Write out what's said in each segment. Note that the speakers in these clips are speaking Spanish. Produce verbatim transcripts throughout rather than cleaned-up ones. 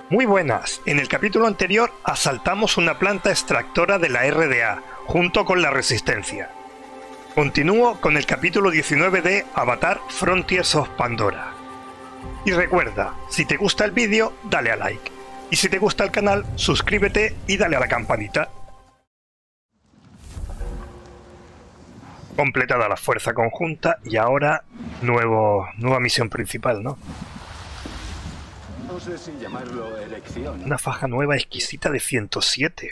Muy buenas, en el capítulo anterior asaltamos una planta extractora de la R D A, junto con la Resistencia. Continúo con el capítulo diecinueve de Avatar Frontiers of Pandora. Y recuerda, si te gusta el vídeo, dale a like. Y si te gusta el canal, suscríbete y dale a la campanita. Completada la fuerza conjunta y ahora nuevo, nueva misión principal, ¿no? No sé si llamarlo elección. Una faja nueva exquisita de ciento siete.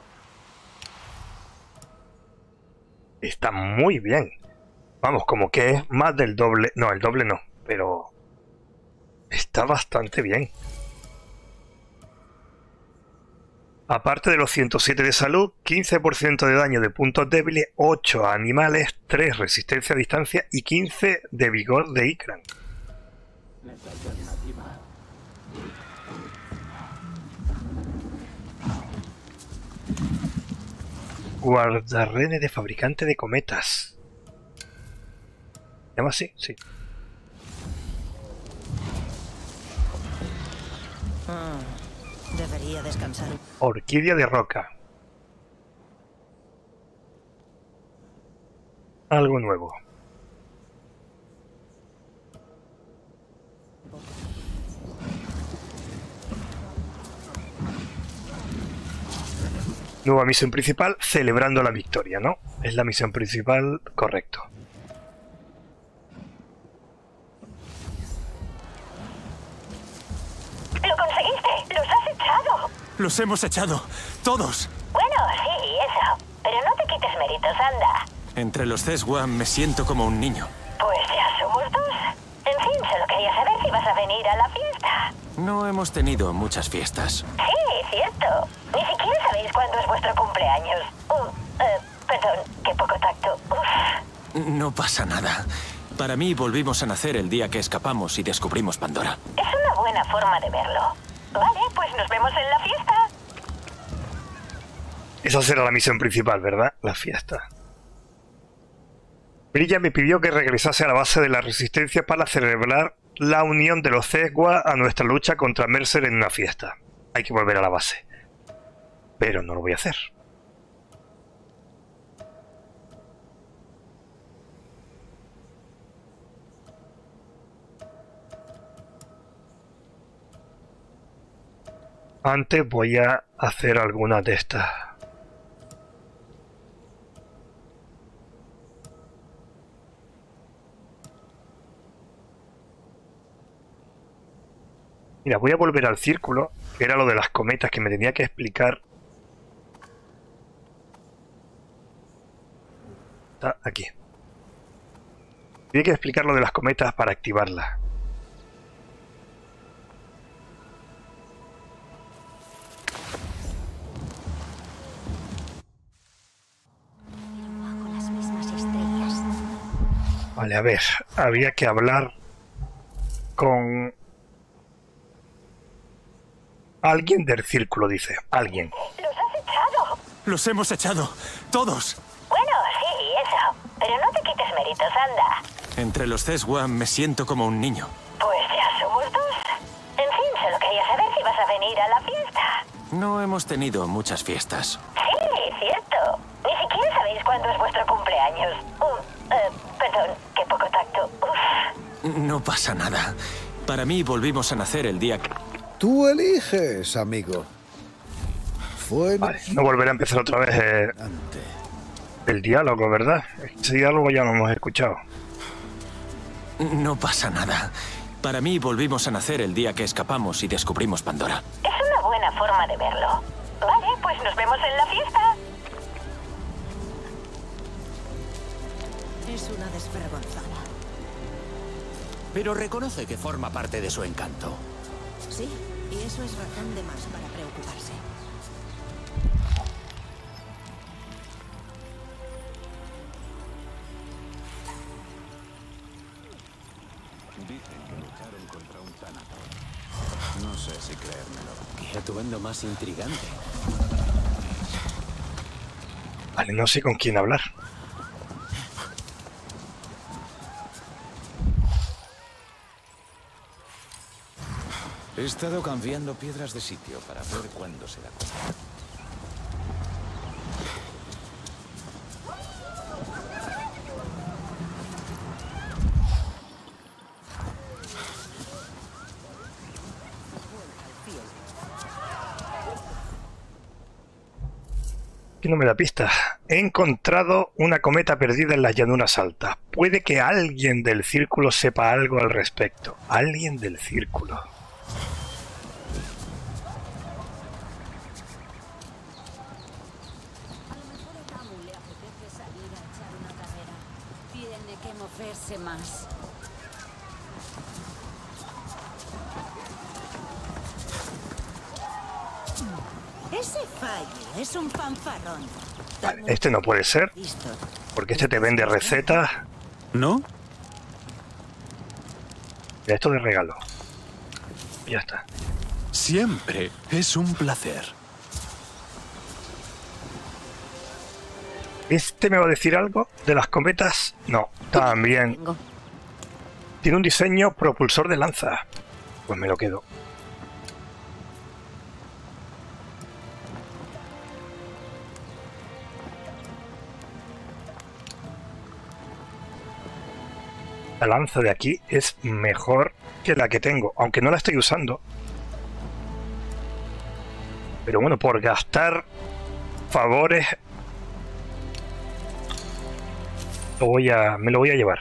Está muy bien. Vamos, como que es más del doble. No, el doble no, pero está bastante bien. Aparte de los ciento siete de salud, quince por ciento de daño de puntos débiles, ocho a animales, tres resistencia a distancia y quince de vigor de Ikran. Guardarrene de fabricante de cometas. ¿Se llama así? Sí. Mm, debería descansar. Orquídea de roca. Algo nuevo. Nueva misión principal, celebrando la victoria, ¿no? Es la misión principal, correcto. ¡Lo conseguiste! ¡Los has echado! ¡Los hemos echado! ¡Todos! Bueno, sí, eso. Pero no te quites méritos, anda. Entre los Ceswan me siento como un niño. Pues ya somos dos. En fin, solo quería saber si vas a venir a la fiesta. No hemos tenido muchas fiestas. Sí, cierto. Ni siquiera sabéis cuándo es vuestro cumpleaños. Uh, eh, perdón, qué poco tacto. Uf. No pasa nada. Para mí volvimos a nacer el día que escapamos y descubrimos Pandora. Es una buena forma de verlo. Vale, pues nos vemos en la fiesta. Esa será la misión principal, ¿verdad? La fiesta. Brilla me pidió que regresase a la base de la Resistencia para celebrar la unión de los Ceswa a nuestra lucha contra Mercer en una fiesta. Hay que volver a la base. Pero no lo voy a hacer. Antes voy a hacer algunas de estas. Mira, voy a volver al círculo, que era lo de las cometas que me tenía que explicar. Está aquí. Tenía que explicar lo de las cometas para activarlas. Vale, a ver, había que hablar con alguien del círculo, dice. Alguien. ¡Los has echado! ¡Los hemos echado! ¡Todos! Bueno, sí, eso. Pero no te quites méritos, anda. Entre los Ceswan me siento como un niño. Pues ya somos dos. En fin, solo quería saber si vas a venir a la fiesta. No hemos tenido muchas fiestas. Sí, cierto. Ni siquiera sabéis cuándo es vuestro cumpleaños. Uh, eh, perdón, qué poco tacto. Uf. No pasa nada. Para mí volvimos a nacer el día que... Tú eliges, amigo. Fue... Vale, no volveré a empezar otra vez eh, el diálogo, ¿verdad? Ese diálogo ya lo hemos escuchado. No pasa nada. Para mí volvimos a nacer el día que escapamos y descubrimos Pandora. Es una buena forma de verlo. Vale, pues nos vemos en la fiesta. Es una desvergonzada. Pero reconoce que forma parte de su encanto. Sí, y eso es razón de más para preocuparse. Dicen que lucharon contra un Thanatos. No sé si creérmelo. Qué atuendo más intrigante. Vale, no sé con quién hablar. He estado cambiando piedras de sitio para ver cuándo se da cuenta. Aquí no me da pista. He encontrado una cometa perdida en las llanuras altas. Puede que alguien del círculo sepa algo al respecto. Alguien del círculo. A lo mejor a Tamu le apetece salir a echar una carrera. Tiene que moverse más. Ese fallo es un fanfarrón. Vale, este no puede ser, Listo. porque este te vende recetas. ¿No? Esto de regalo. Ya está. Siempre es un placer. ¿Este me va a decir algo de las cometas? No, también. Tengo. Tiene un diseño propulsor de lanza. Pues me lo quedo. La lanza de aquí es mejor que la que tengo, aunque no la estoy usando. Pero bueno, por gastar favores, lo voy a, me lo voy a llevar.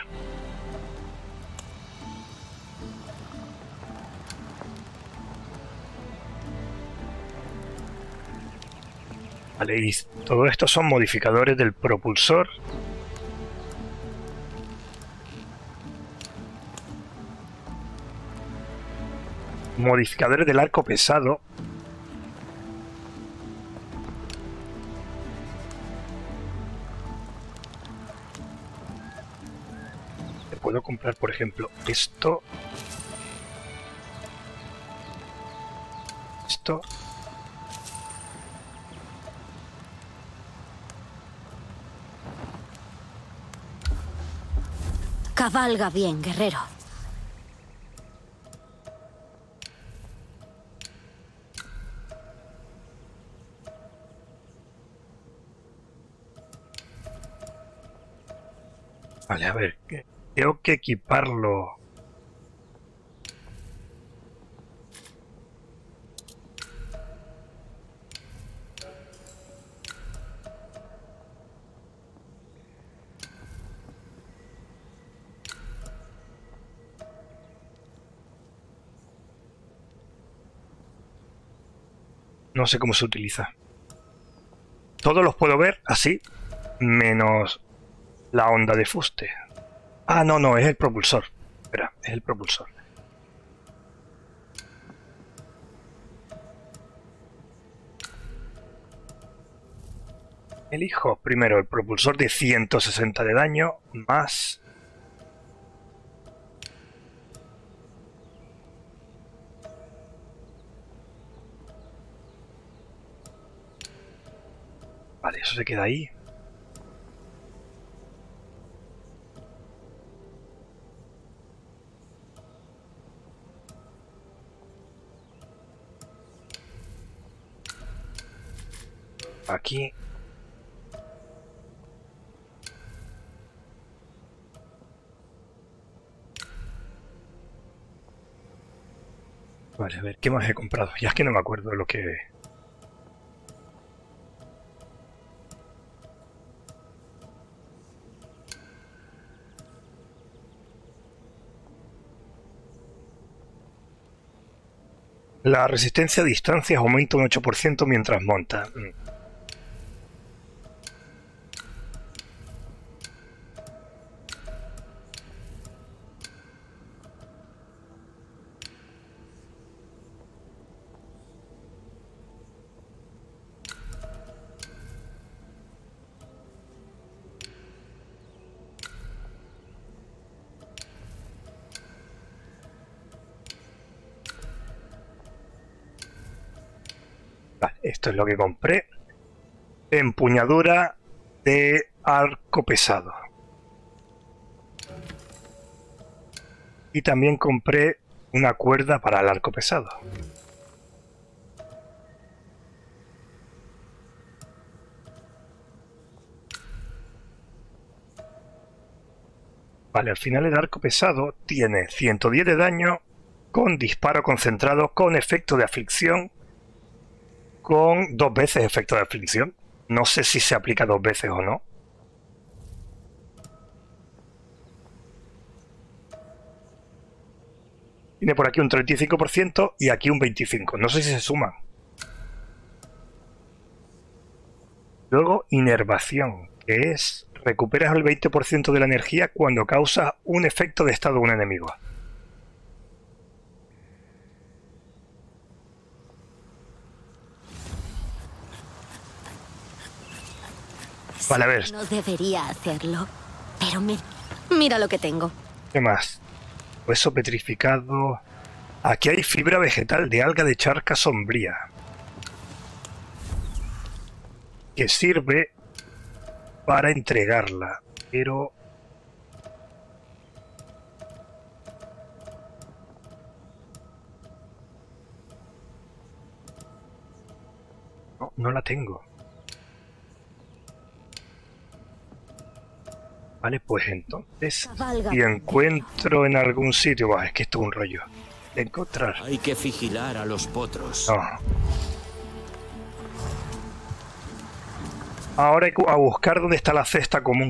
Vale, y todo esto son modificadores del propulsor. Modificadores del arco pesado. Te puedo comprar, por ejemplo, esto. Esto. Cabalga bien, guerrero. Vale, a ver, tengo que equiparlo. No sé cómo se utiliza. Todos los puedo ver así, menos la onda de fuste. Ah, no, no, es el propulsor. Espera, es el propulsor. Elijo primero el propulsor de ciento sesenta de daño más... Vale, eso se queda ahí. Aquí. Vale, a ver, ¿qué más he comprado? Ya es que no me acuerdo de lo que... La resistencia a distancias aumenta un ocho por ciento mientras monta. Vale, esto es lo que compré. Empuñadura de arco pesado. Y también compré Una cuerda para el arco pesado. Vale, al final el arco pesado tiene ciento diez de daño con disparo concentrado, con efecto de aflicción, con dos veces efecto de aflicción. No sé si se aplica dos veces o no. Tiene por aquí un treinta y cinco por ciento y aquí un veinticinco por ciento. No sé si se suman. Luego, inervación, que es recuperas el veinte por ciento de la energía cuando causa un efecto de estado a un enemigo. Vale, a ver. No debería hacerlo, pero mi- mira lo que tengo. ¿Qué más? Hueso petrificado. Aquí hay fibra vegetal de alga de charca sombría, que sirve para entregarla, pero... No, no la tengo. Vale, pues entonces, si encuentro en algún sitio... Bah, es que esto es un rollo. De encontrar... Hay que vigilar a los potros. No. Ahora hay que a buscar dónde está la cesta común.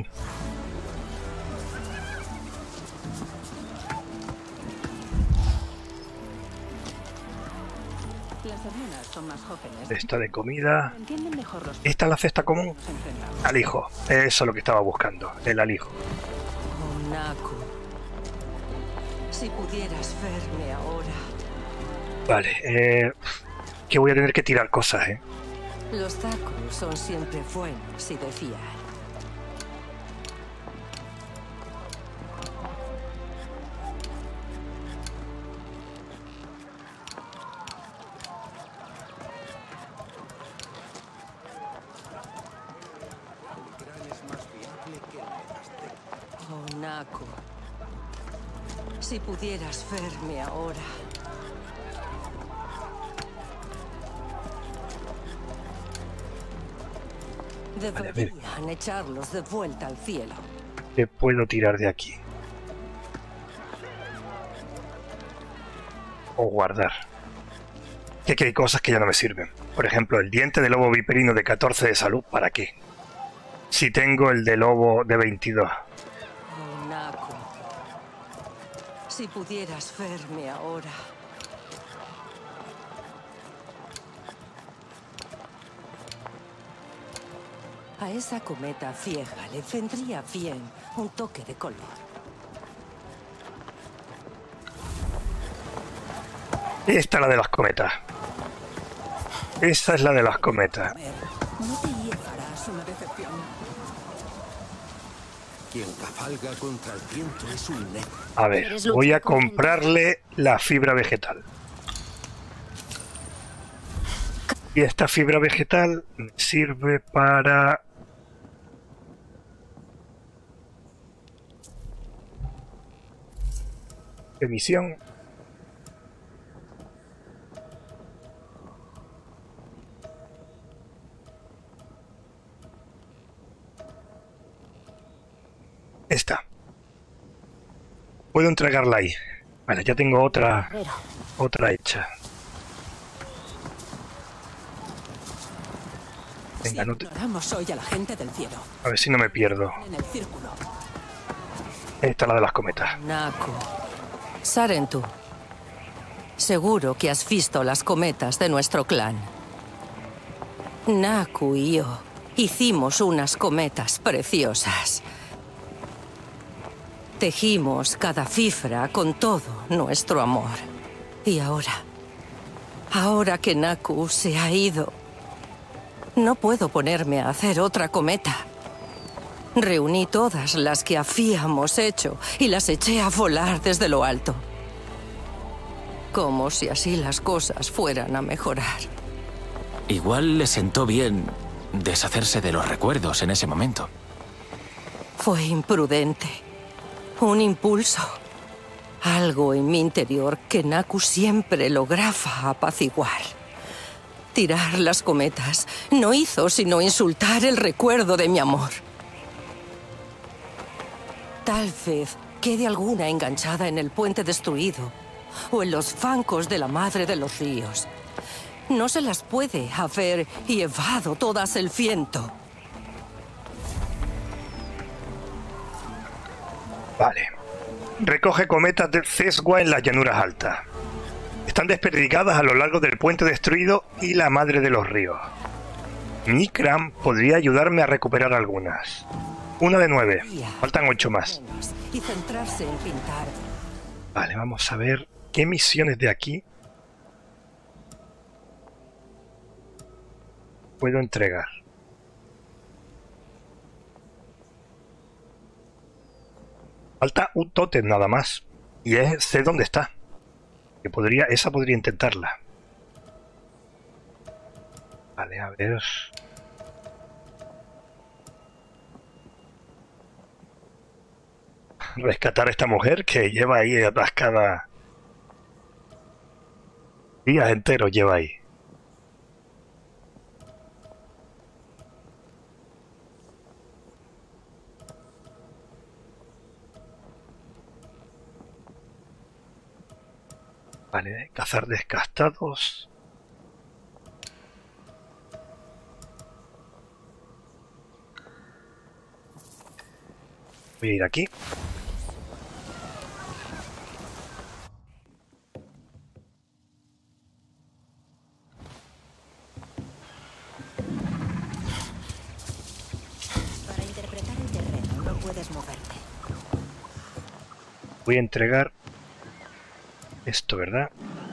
Las hermanas son más jóvenes. Cesta de comida. Entienden mejor los ¿Esta es la cesta común? los enfrentados. Alijo. Eso es lo que estaba buscando. El alijo. Oh, Naku. Si pudieras verme ahora. Vale. Eh, que voy a tener que tirar cosas, ¿eh? Los Zaku son siempre buenos y de fiar. Oh, Naku. Si pudieras verme ahora. Deberían echarlos de vuelta al cielo. ¿Qué puedo tirar de aquí? O guardar. Que aquí hay cosas que ya no me sirven. Por ejemplo, el diente de lobo viperino de catorce de salud, ¿para qué? Si tengo el de lobo de veintidós. Oh, Naku. Si pudieras verme ahora. A esa cometa ciega le vendría bien un toque de color. Esta es la de las cometas. Esta es la de las cometas. No te llevarás una decepción. Quien cabalga contra el viento es un necio. A ver, voy a comprarle la fibra vegetal. Y esta fibra vegetal me sirve para... emisión. Esta. Puedo entregarla ahí. Vale, ya tengo otra, otra hecha. Venga, no te... Ignoramos hoy a la gente del cielo. A ver si no me pierdo. En el círculo. Esta es la de las cometas. Naku. Sarentu. Seguro que has visto las cometas de nuestro clan. Naku y yo hicimos unas cometas preciosas. Tejimos cada cifra con todo nuestro amor. Y ahora, ahora que Naku se ha ido, no puedo ponerme a hacer otra cometa. Reuní todas las que habíamos hecho y las eché a volar desde lo alto. Como si así las cosas fueran a mejorar. Igual le sentó bien deshacerse de los recuerdos en ese momento. Fue imprudente. Un impulso. Algo en mi interior que Naku siempre lograba apaciguar. Tirar las cometas no hizo sino insultar el recuerdo de mi amor. Tal vez quede alguna enganchada en el puente destruido o en los zancos de la madre de los ríos. No se las puede haber llevado todas el viento. Vale. Recoge cometas de Cesgua en las llanuras altas. Están desperdigadas a lo largo del puente destruido y la madre de los ríos. Mikram podría ayudarme a recuperar algunas. Una de nueve. Faltan ocho más. Y centrarse en pintar. Vale, vamos a ver qué misiones de aquí puedo entregar. Falta un tótem nada más. Y es, sé dónde está. Que podría, esa podría intentarla. Vale, a ver. Rescatar a esta mujer que lleva ahí atascada. Días enteros lleva ahí. Vale, cazar descastados. Voy a ir aquí. Para interpretar el terreno no puedes moverte. Voy a entregar esto, ¿verdad?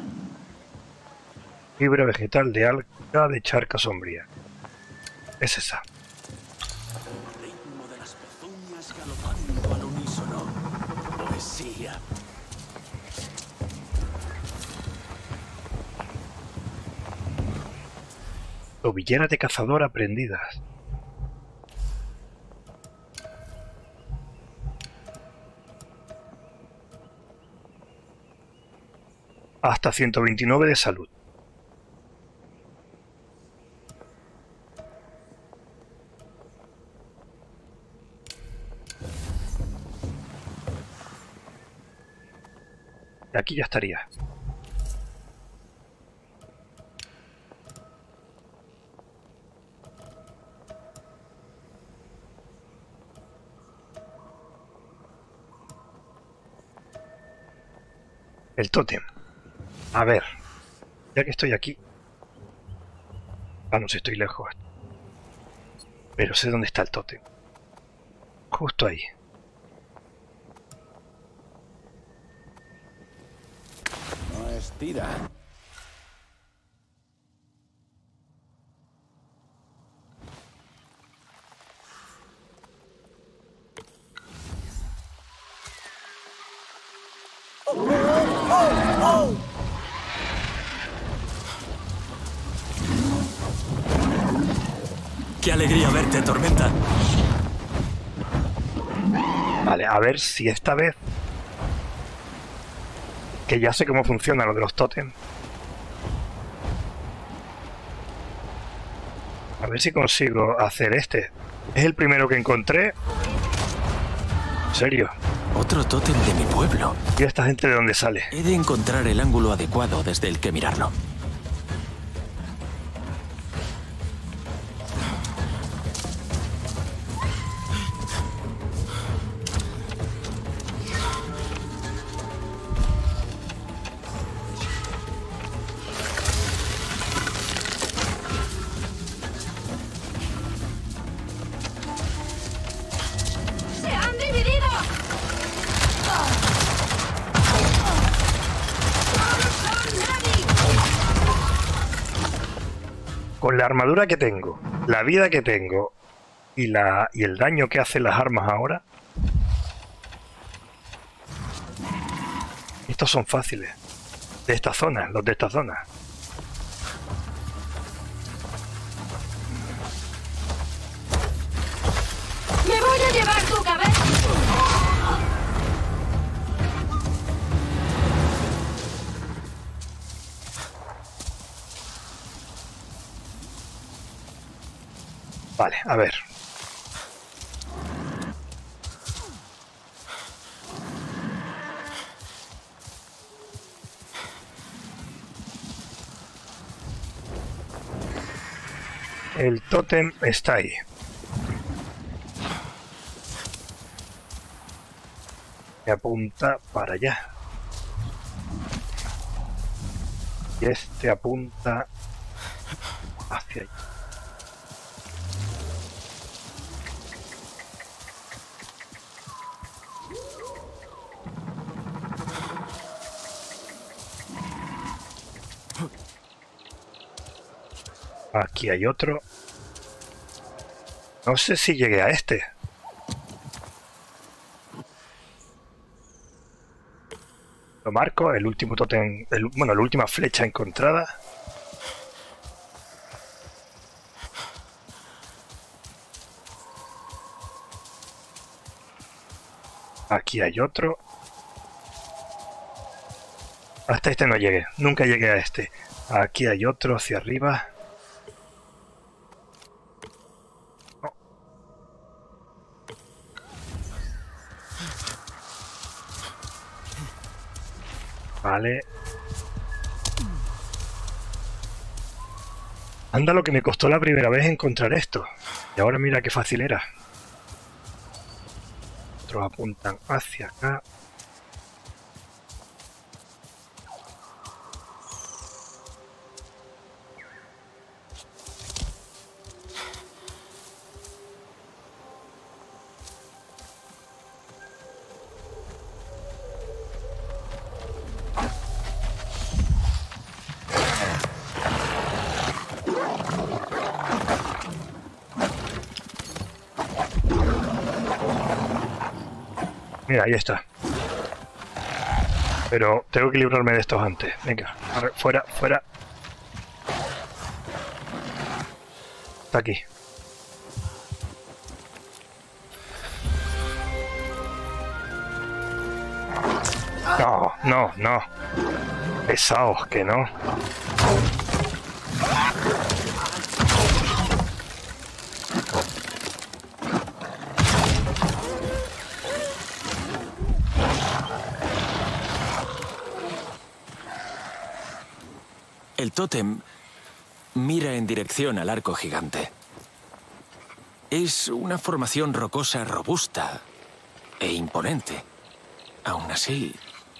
Fibra vegetal de alga de charca sombría. Es esa. Ritmo de las pezuñas galopando al unísono. Poesía. Tobilleras de cazador aprendidas. Hasta ciento veintinueve de salud. Y aquí ya estaría. El tótem. A ver, ya que estoy aquí. Ah, no sé, estoy lejos. Pero sé dónde está el tótem. Justo ahí. No estira. ¡Qué alegría verte, Tormenta! Vale, a ver si esta vez... Que ya sé cómo funciona lo de los tótems. A ver si consigo hacer este. Es el primero que encontré. En serio. Otro tótem de mi pueblo. ¿Y esta gente de dónde sale? He de encontrar el ángulo adecuado desde el que mirarlo. Con la armadura que tengo, la vida que tengo y, la, y el daño que hacen las armas ahora, estos son fáciles. De esta zona, los de esta zona. ¡Me voy a llevar tu cabeza! Vale, a ver. El tótem está ahí. Me apunta para allá. Y este apunta hacia allá. Aquí hay otro. No sé si llegué a este. Lo marco, el último tótem, el, bueno, la última flecha encontrada. Aquí hay otro. Hasta este no llegué, nunca llegué a este. Aquí hay otro hacia arriba. No. Vale. Anda lo que me costó la primera vez encontrar esto. Y ahora mira qué fácil era. Otros apuntan hacia acá. Mira, ahí está. Pero tengo que librarme de estos antes. Venga, fuera, fuera. Está aquí. No, no, no. Pesados, que no. El tótem mira en dirección al arco gigante. Es una formación rocosa robusta e imponente. Aún así,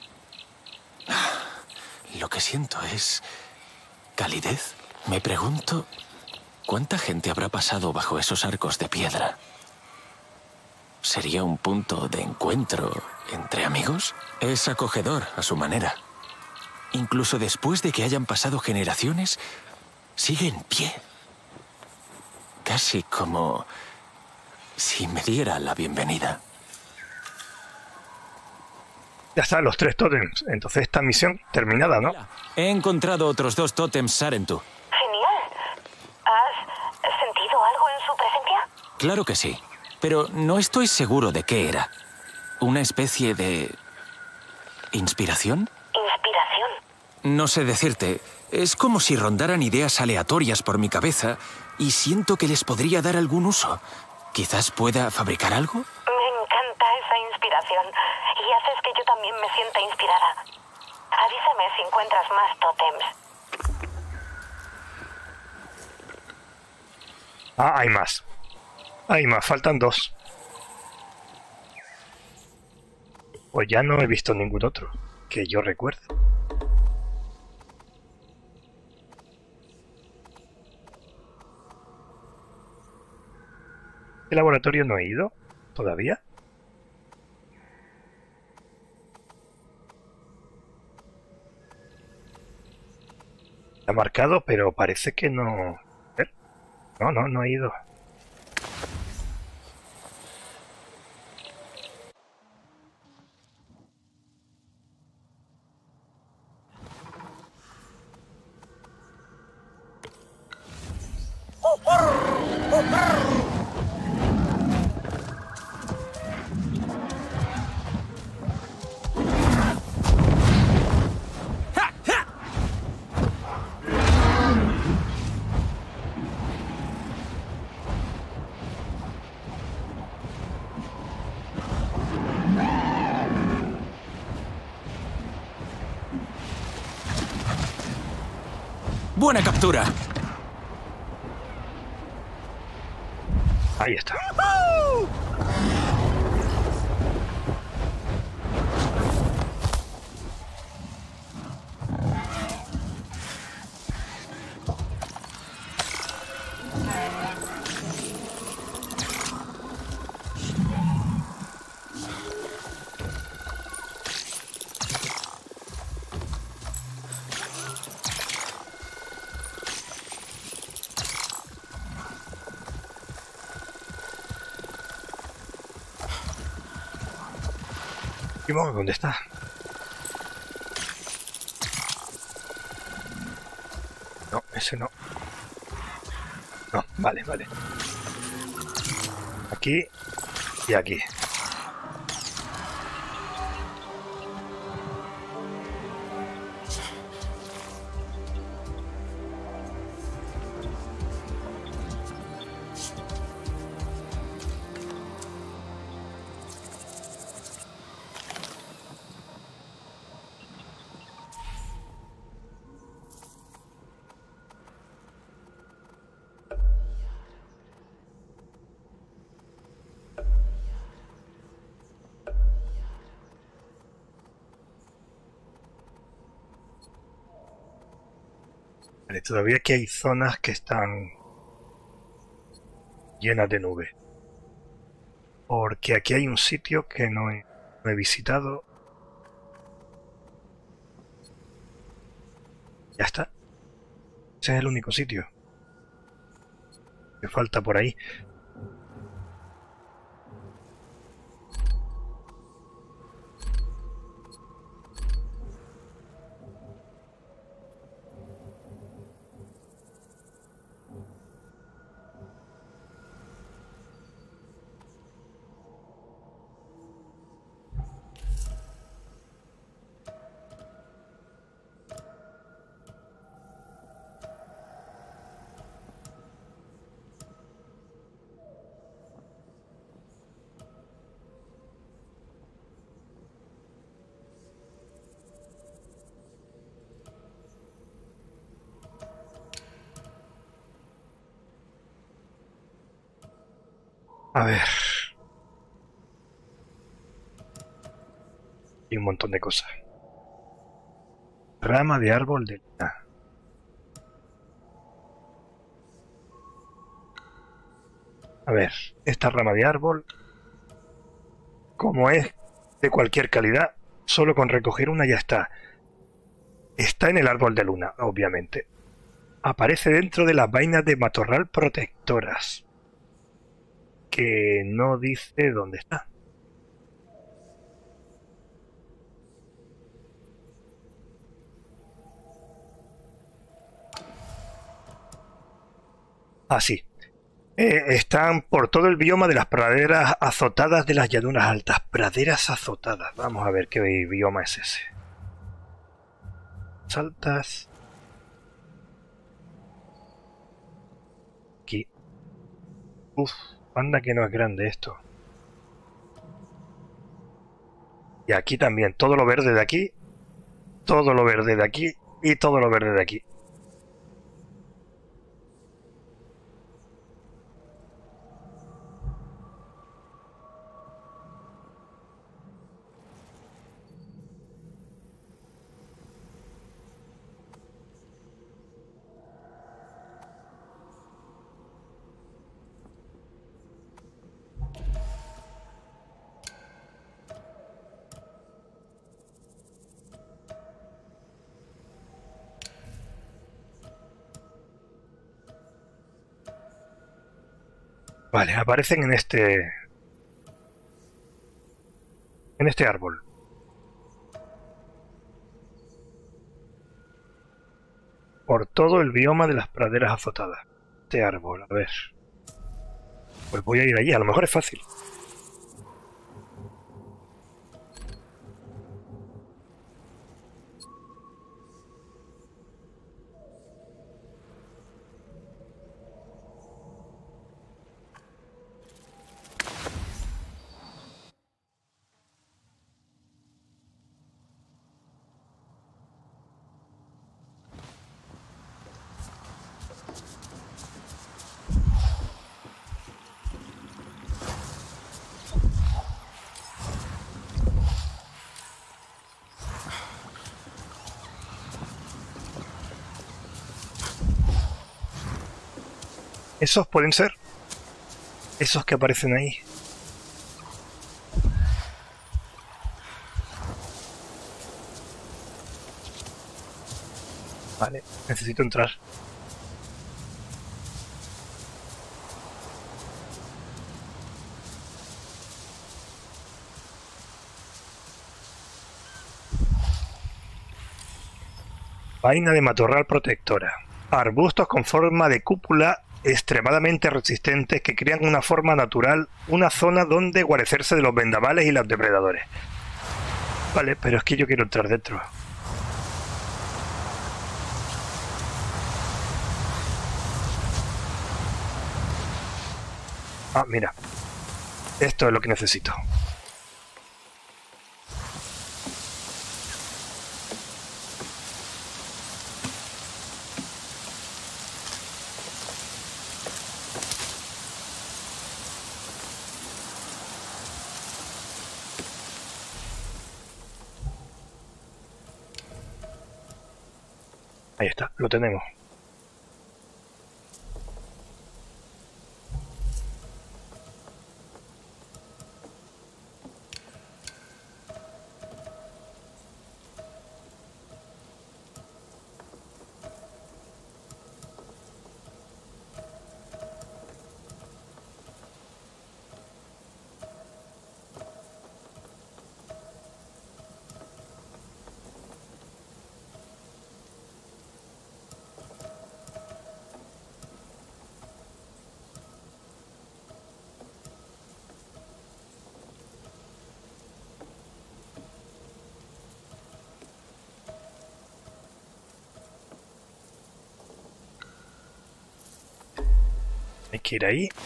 lo que siento es calidez. Me pregunto cuánta gente habrá pasado bajo esos arcos de piedra. ¿Sería un punto de encuentro entre amigos? Es acogedor a su manera. Incluso después de que hayan pasado generaciones, sigue en pie. Casi como si me diera la bienvenida. Ya están los tres tótems. Entonces esta misión terminada, ¿no? He encontrado otros dos tótems Sarentu. Genial. ¿Has sentido algo en su presencia? Claro que sí, pero no estoy seguro de qué era. ¿Una especie de inspiración? ¿Inspiración? No sé decirte. Es como si rondaran ideas aleatorias por mi cabeza y siento que les podría dar algún uso. ¿Quizás pueda fabricar algo? Me encanta esa inspiración y haces que yo también me sienta inspirada. Avísame si encuentras más tótems. Ah, hay más. Hay más, faltan dos. Pues ya no he visto ningún otro que yo recuerde. ¿Qué laboratorio no he ido todavía? Está marcado, pero parece que no... No, no, no he ido. Buena captura. Ahí está. ¿Dónde está? No, ese no. No, vale, vale. Aquí y aquí. Vale, todavía aquí hay zonas que están llenas de nube. Porque aquí hay un sitio que no he, no he visitado. Ya está. Ese es el único sitio que falta por ahí. A ver. Y un montón de cosas. Rama de árbol de luna. A ver, esta rama de árbol, como es de cualquier calidad, solo con recoger una ya está. Está en el árbol de luna, obviamente. Aparece dentro de las vainas de matorral protectoras, que no dice dónde está. Ah, sí. Eh, están por todo el bioma de las praderas azotadas de las llanuras altas. Praderas azotadas. Vamos a ver qué bioma es ese. Altas. Aquí. Uf, anda que no es grande esto. Y aquí también. Todo lo verde de aquí. Todo lo verde de aquí. Y todo lo verde de aquí. Vale, aparecen en este... en este árbol. Por todo el bioma de las praderas azotadas. Este árbol, a ver. Pues voy a ir allí, a lo mejor es fácil. Esos pueden ser. Esos que aparecen ahí. Vale, necesito entrar. Vaina de matorral protectora. Arbustos con forma de cúpula extremadamente resistentes que crean una forma natural, una zona donde guarecerse de los vendavales y los depredadores. Vale, pero es que yo quiero entrar dentro. Ah, mira. Esto es lo que necesito. Ahí está, lo tenemos. Hay que ir ahí.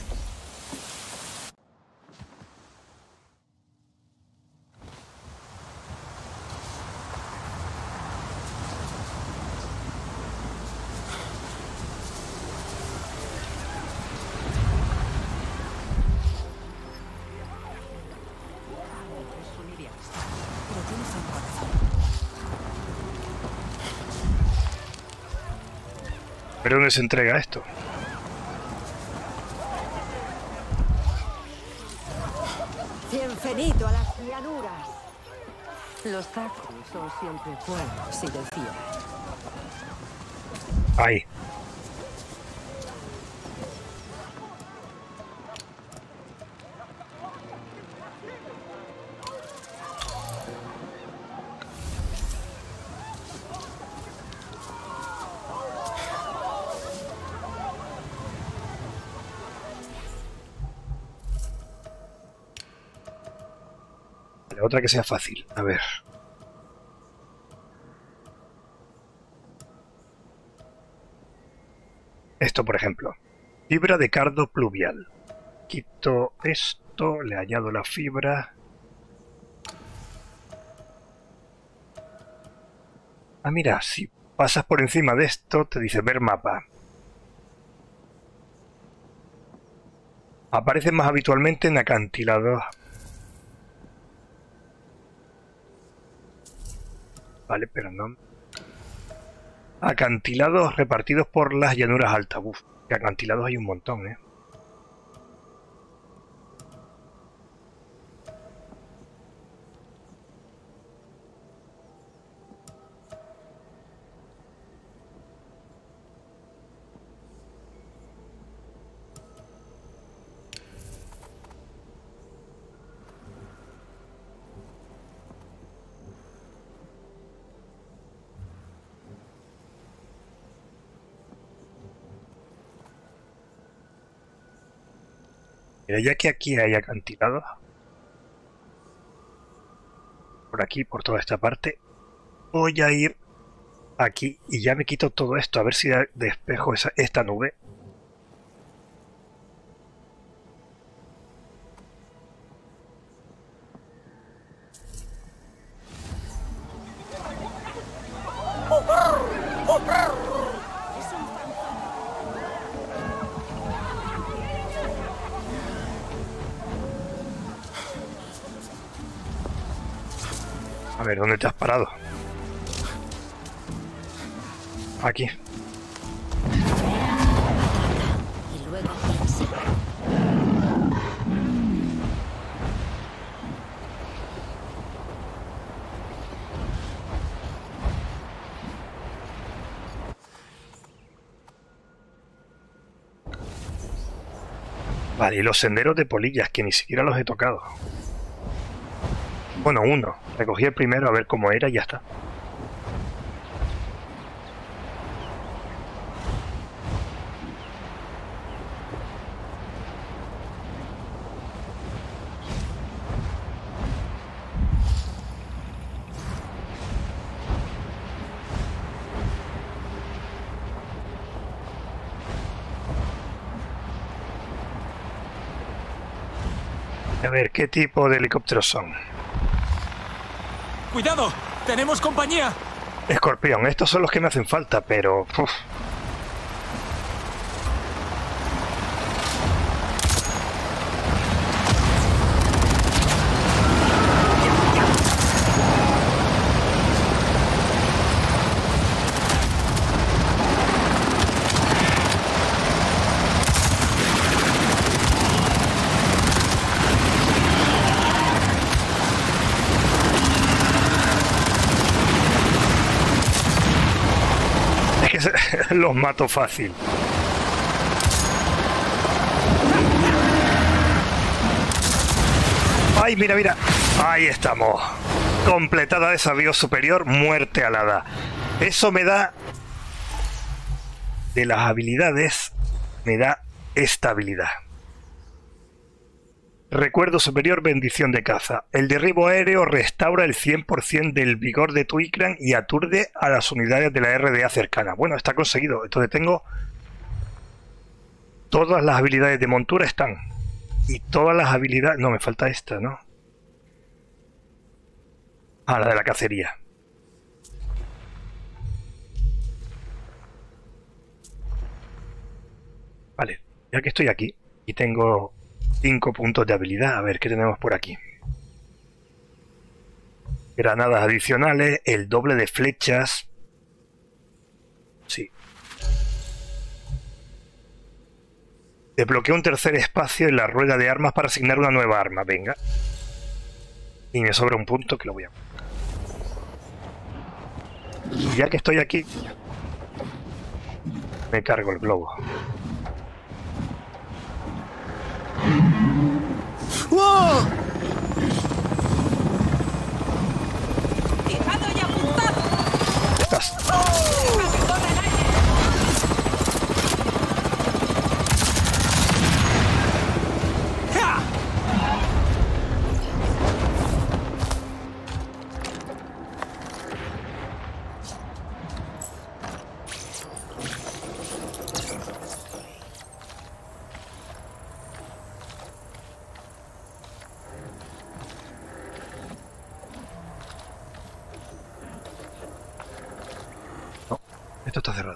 ¿Pero dónde se entrega esto? Bienvenido a las llanuras. Los tacos son siempre buenos y de fiebre. Ahí. Otra que sea fácil. A ver. Esto, por ejemplo. Fibra de cardo pluvial. Quito esto, le añado la fibra. Ah, mira, si pasas por encima de esto, te dice ver mapa. Aparece más habitualmente en acantilados. Vale, pero no. Acantilados repartidos por las llanuras altas. Uf, que acantilados hay un montón, ¿eh? Mira, ya que aquí hay acantilados, por aquí, por toda esta parte, voy a ir aquí y ya me quito todo esto, a ver si despejo esa, esta nube. A ver, ¿dónde te has parado? Aquí. Vale, y los senderos de polillas, que ni siquiera los he tocado. Bueno, uno. Recogí el primero a ver cómo era y ya está. A ver, ¿qué tipo de helicópteros son? ¡Cuidado! ¡Tenemos compañía! Escorpión, estos son los que me hacen falta, pero... Uf. Los mato fácil. ¡Ay, mira, mira! Ahí estamos. Completada desafío superior, muerte alada. Eso me da... De las habilidades, me da estabilidad. Recuerdo superior, bendición de caza. El derribo aéreo restaura el cien por cien del vigor de tu Ikran y aturde a las unidades de la R D A cercana. Bueno, está conseguido. Entonces tengo... Todas las habilidades de montura están. Y todas las habilidades... No, me falta esta, ¿no? Ah, la de la cacería. Vale, ya que estoy aquí y tengo... cinco puntos de habilidad. A ver, ¿qué tenemos por aquí? Granadas adicionales, el doble de flechas. Sí. Desbloqueo un tercer espacio en la rueda de armas para asignar una nueva arma. Venga. Y me sobra un punto que lo voy a... Y ya que estoy aquí, me cargo el globo. ¡Wow! ¡Fijado y apuntado! Estás... Esto está cerrado.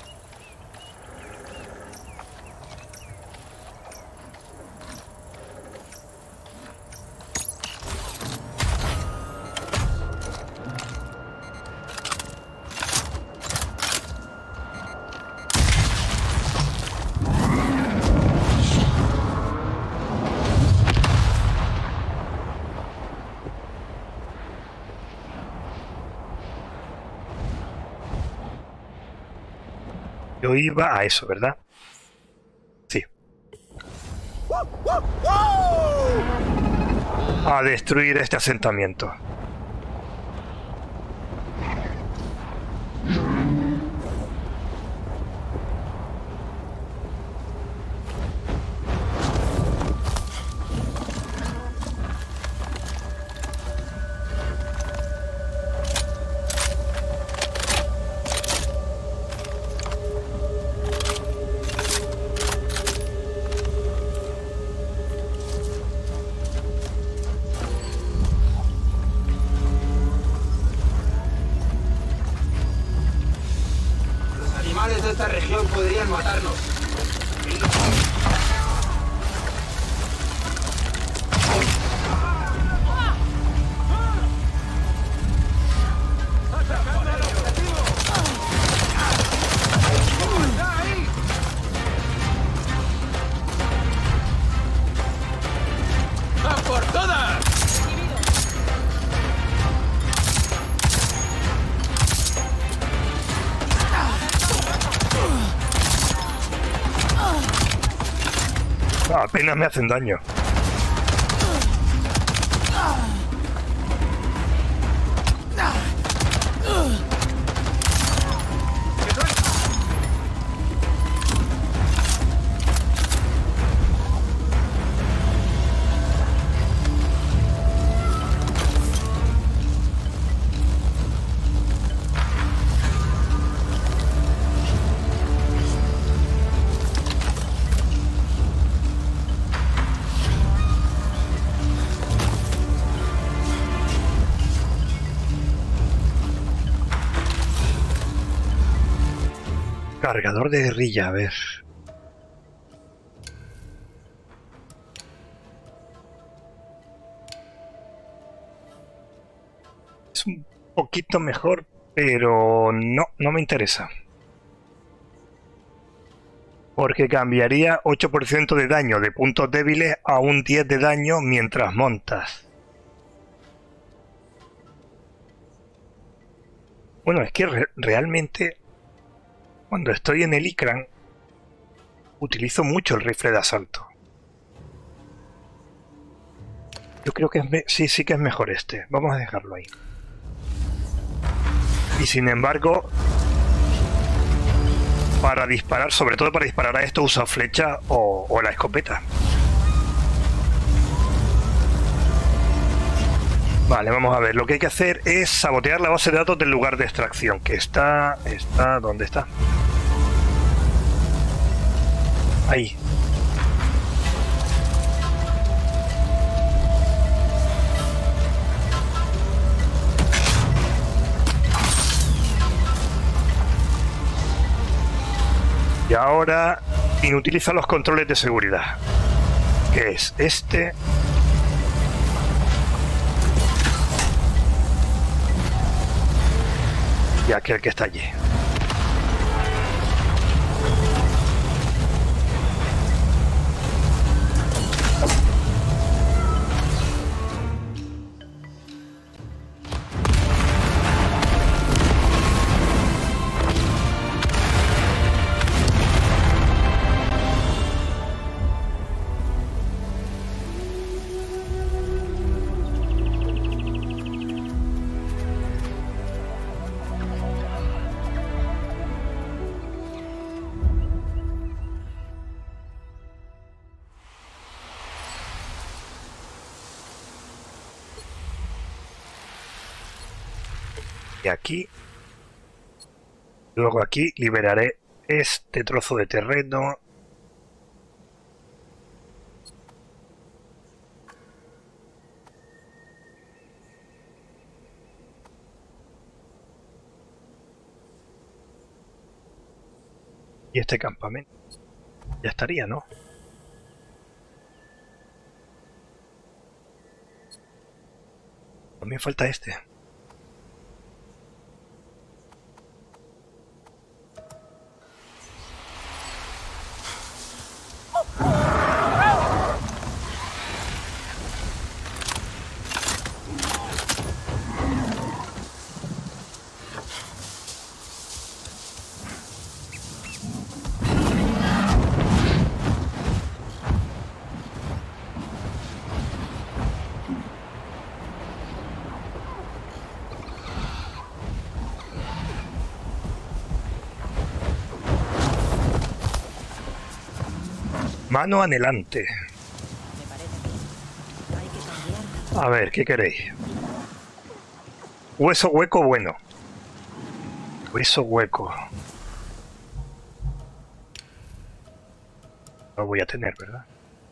Yo iba a eso, ¿verdad? Sí. A destruir este asentamiento. De esta región podrían matarnos. ¡A por todas! Apenas me hacen daño. Cargador de guerrilla, a ver. Es un poquito mejor, pero no, no me interesa. Porque cambiaría ocho por ciento de daño de puntos débiles a un diez de daño mientras montas. Bueno, es que re realmente... Cuando estoy en el Ikran, utilizo mucho el rifle de asalto. Yo creo que es me sí, sí que es mejor este. Vamos a dejarlo ahí. Y sin embargo, para disparar, sobre todo para disparar a esto, uso flecha o, o la escopeta. Vale, vamos a ver. Lo que hay que hacer es sabotear la base de datos del lugar de extracción, que está... está ¿dónde está? Ahí. Y ahora inutiliza los controles de seguridad, que es este... y aquel que está allí. Y aquí, luego aquí liberaré este trozo de terreno. Y este campamento. Ya estaría, ¿no? También falta este. Mano anhelante. A ver, ¿qué queréis? Hueso hueco bueno. Hueso hueco. Lo voy a tener, ¿verdad?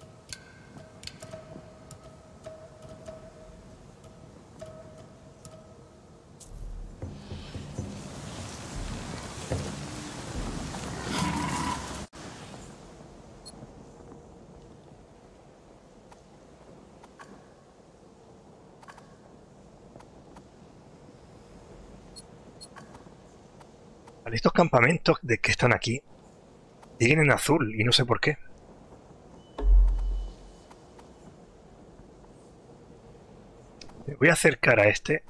Estos campamentos de que están aquí siguen en azul y no sé por qué. Me voy a acercar a este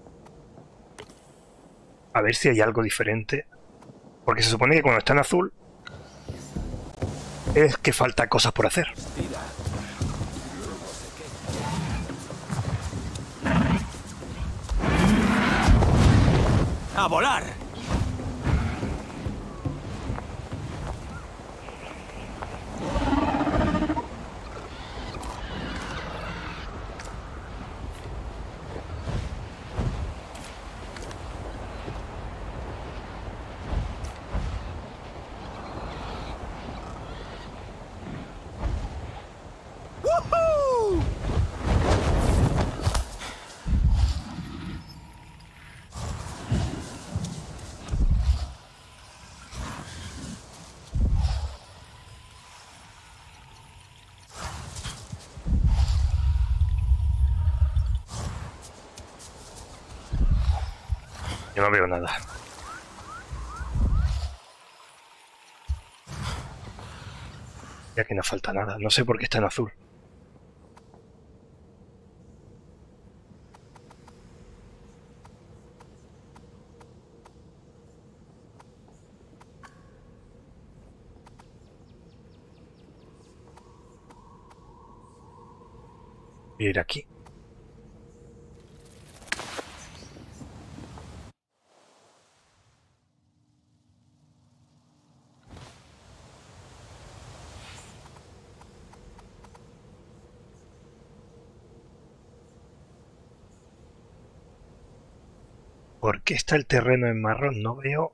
a ver si hay algo diferente, porque se supone que cuando está en azul es que falta cosas por hacer. ¡A volar! Yo no veo nada. Ya que no falta nada. No sé por qué está en azul. Voy a ir aquí. ¿Por qué está el terreno en marrón? No veo...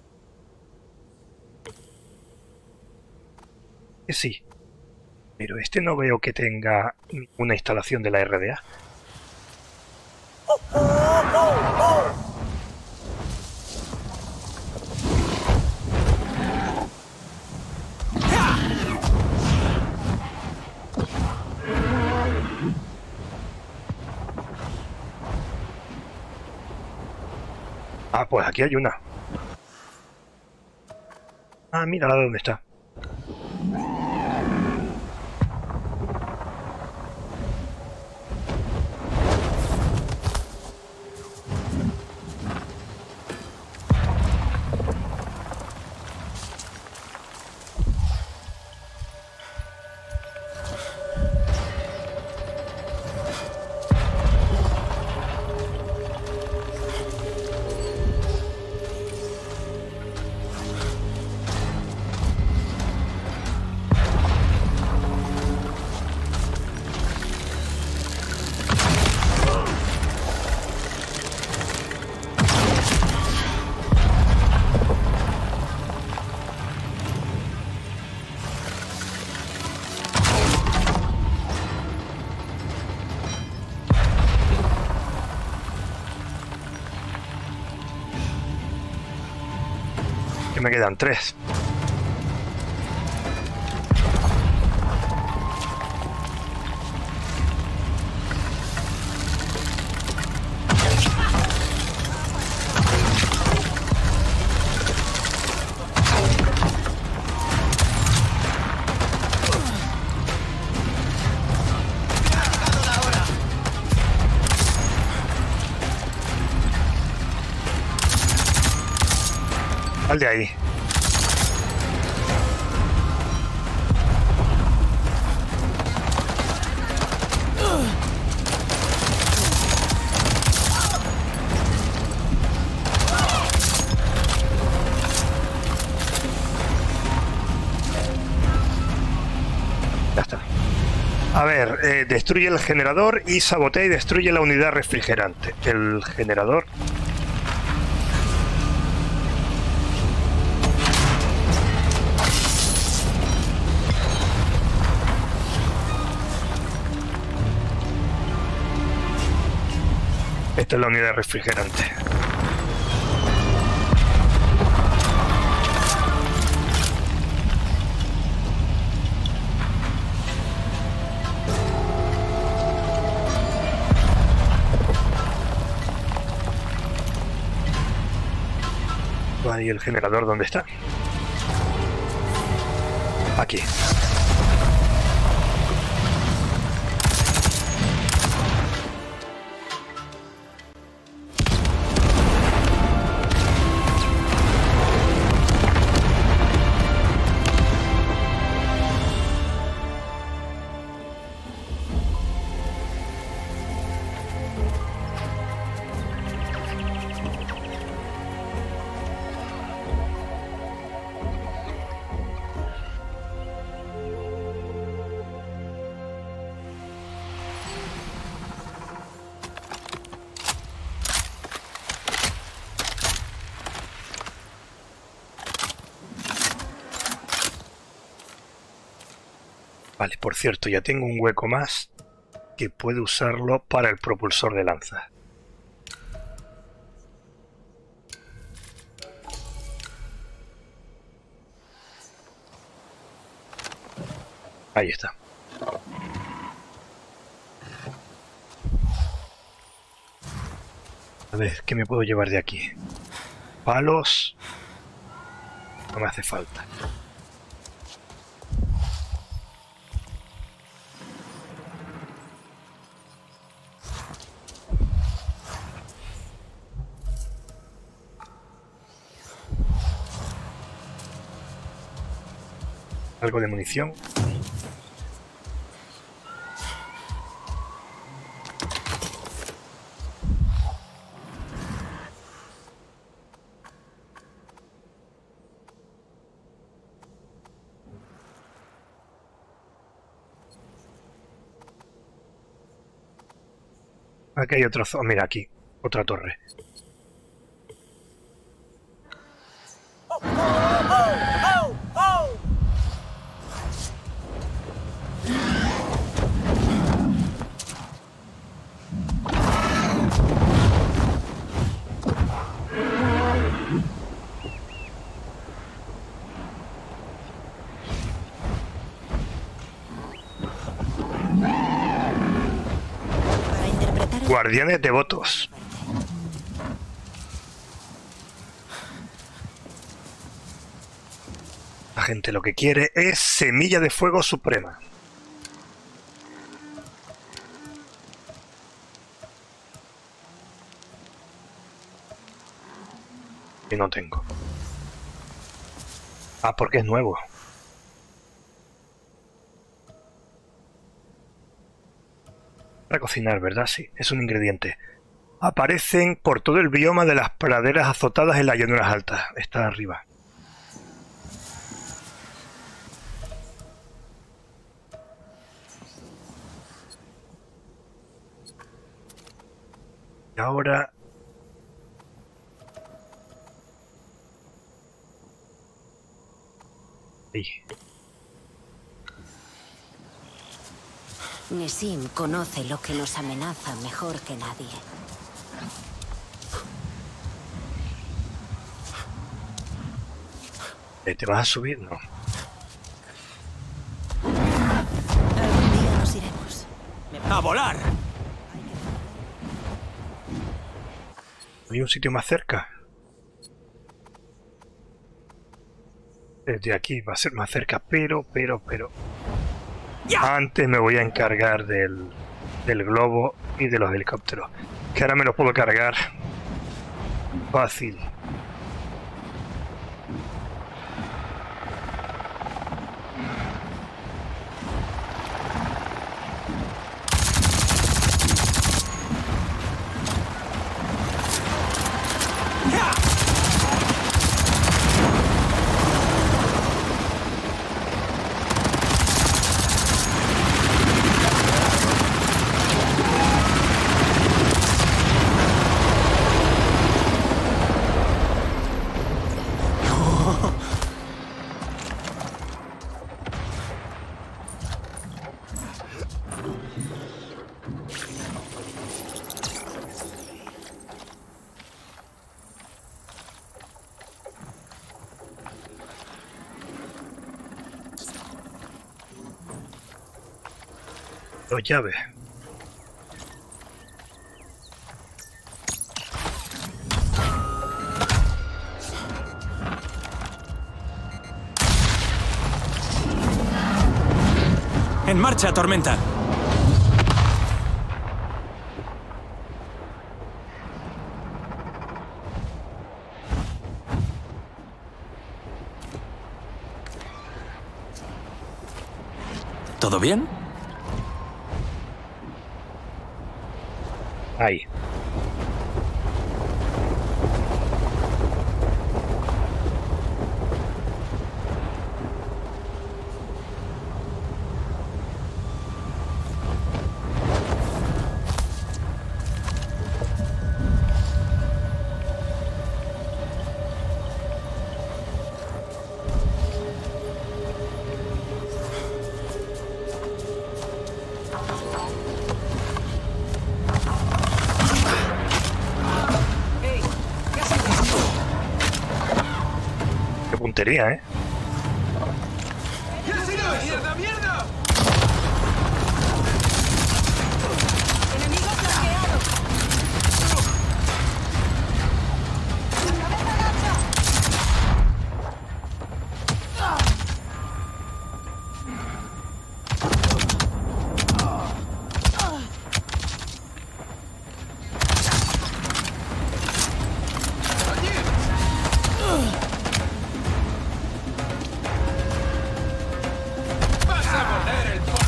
Que sí. Pero este no veo que tenga una instalación de la R D A. Ah, pues aquí hay una. Ah, mírala dónde está. Me quedan tres. Al de ahí. Ya está. A ver, eh, destruye el generador y sabotea y destruye la unidad refrigerante. El generador... Esta es la unidad refrigerante. Vale, ¿y el generador dónde está? Aquí. Vale, por cierto, ya tengo un hueco más que puedo usarlo para el propulsor de lanza. Ahí está. A ver, ¿qué me puedo llevar de aquí? Palos. No me hace falta. Algo de munición. Aquí hay otro... Oh, mira, aquí. Otra torre. Guardianes devotos. La gente lo que quiere es semilla de fuego suprema. Y no tengo. Ah, porque es nuevo. Para cocinar, ¿verdad? Sí, es un ingrediente. Aparecen por todo el bioma de las praderas azotadas en las llanuras altas. Está arriba. Y ahora... Ahí. Nesim conoce lo que nos amenaza mejor que nadie. ¿Te vas a subir? No. Algún día nos iremos. ¡A volar! ¿Hay un sitio más cerca? Desde aquí va a ser más cerca, pero, pero, pero... Antes me voy a encargar del, del globo y de los helicópteros. Que ahora me los puedo cargar fácil. Dos llaves. ¡En marcha, tormenta! ¿Todo bien? Ahí. puntería, ¿eh? ¿Qué ha sido eso? ¡Mierda, mierda! ¡Enemigo flanqueado! ¡La cabeza gacha! ¡Vas a morder el polvo!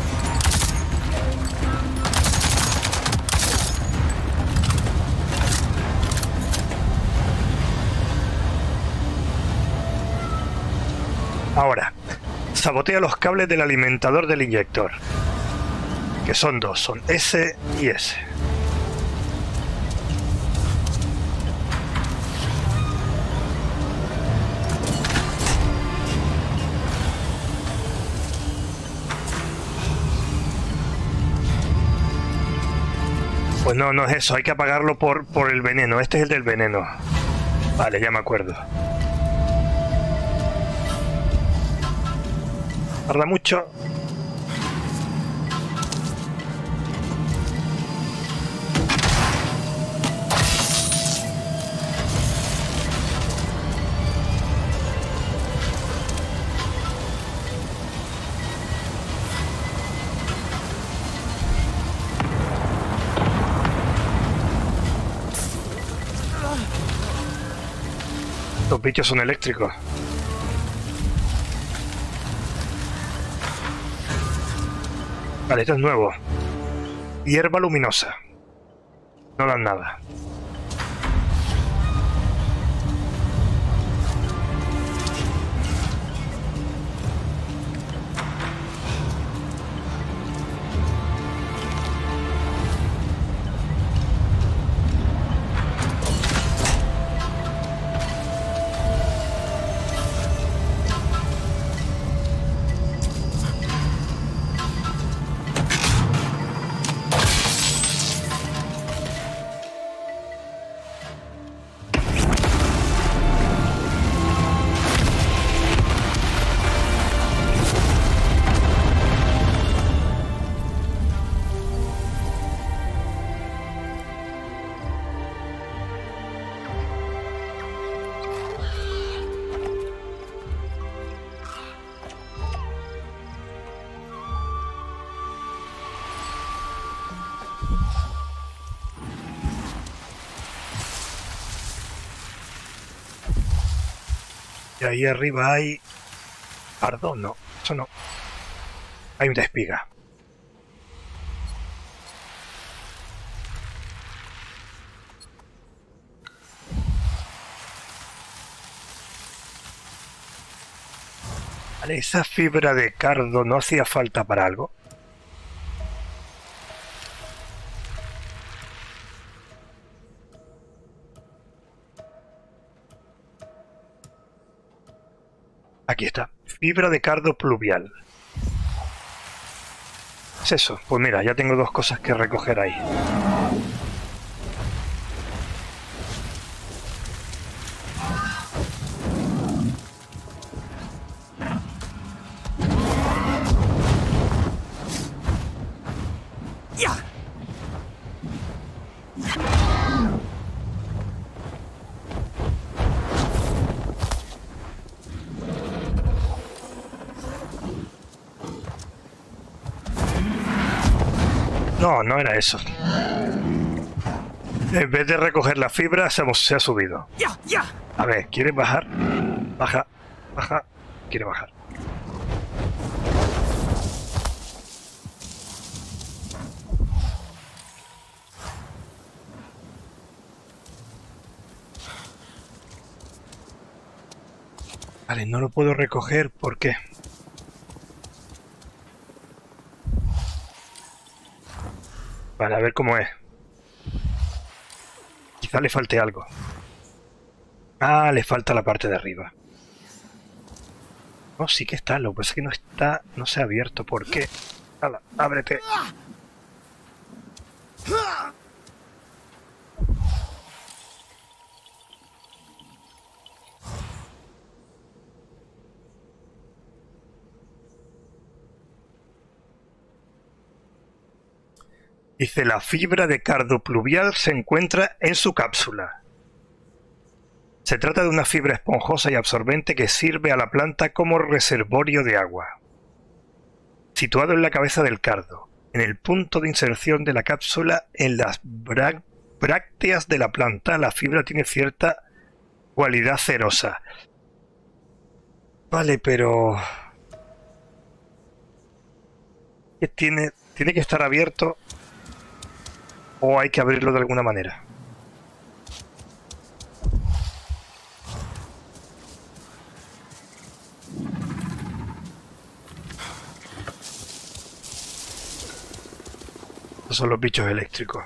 Ahora, sabotea los cables del alimentador del inyector. Que son dos, son S y S. Pues no, no es eso, hay que apagarlo por, por el veneno. Este es el del veneno. Vale, ya me acuerdo. Tarda mucho. Los bichos son eléctricos. Vale, esto es nuevo. Hierba luminosa. No dan nada. Y ahí arriba hay... Perdón, no. Eso no. Hay una espiga. Vale, esa fibra de cardo no hacía falta para algo. Aquí está. Fibra de cardo pluvial. ¿Es eso? Pues mira, ya tengo dos cosas que recoger ahí. ¡Ya! No, no era eso. En vez de recoger la fibra, se, hemos, se ha subido. ¡Ya! ¡Ya! A ver, ¿quiere bajar? Baja, baja. Quiere bajar. Vale, no lo puedo recoger. ¿Por qué? Vale, a ver cómo es. Quizá le falte algo. Ah, le falta la parte de arriba. No, sí que está. Lo que pasa es que no está... No se ha abierto. ¿Por qué? Hala, ábrete. Dice, la fibra de cardo pluvial se encuentra en su cápsula. Se trata de una fibra esponjosa y absorbente que sirve a la planta como reservorio de agua. Situado en la cabeza del cardo, en el punto de inserción de la cápsula en las brá- brácteas de la planta, la fibra tiene cierta cualidad cerosa. Vale, pero... ¿Qué tiene? ¿Tiene que estar abierto o hay que abrirlo de alguna manera? Estos son los bichos eléctricos.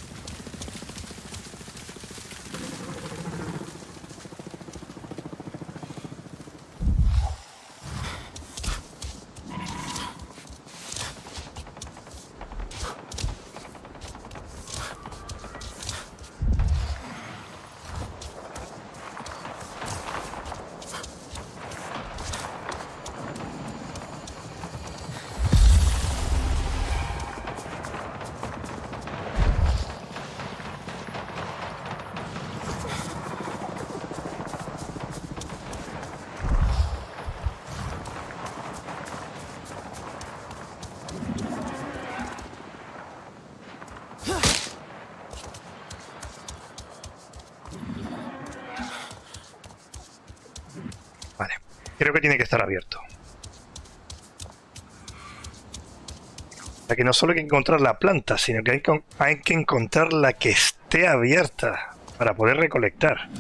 Vale, creo que tiene que estar abierto. O sea que no solo hay que encontrar la planta, sino que hay, con, hay que encontrar la que esté abierta para poder recolectar.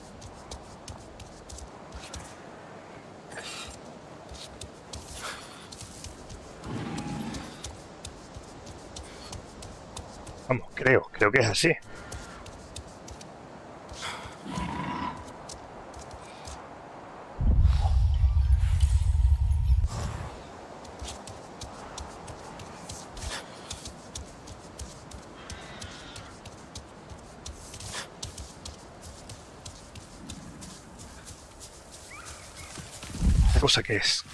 Vamos, creo, creo que es así. Cosa que es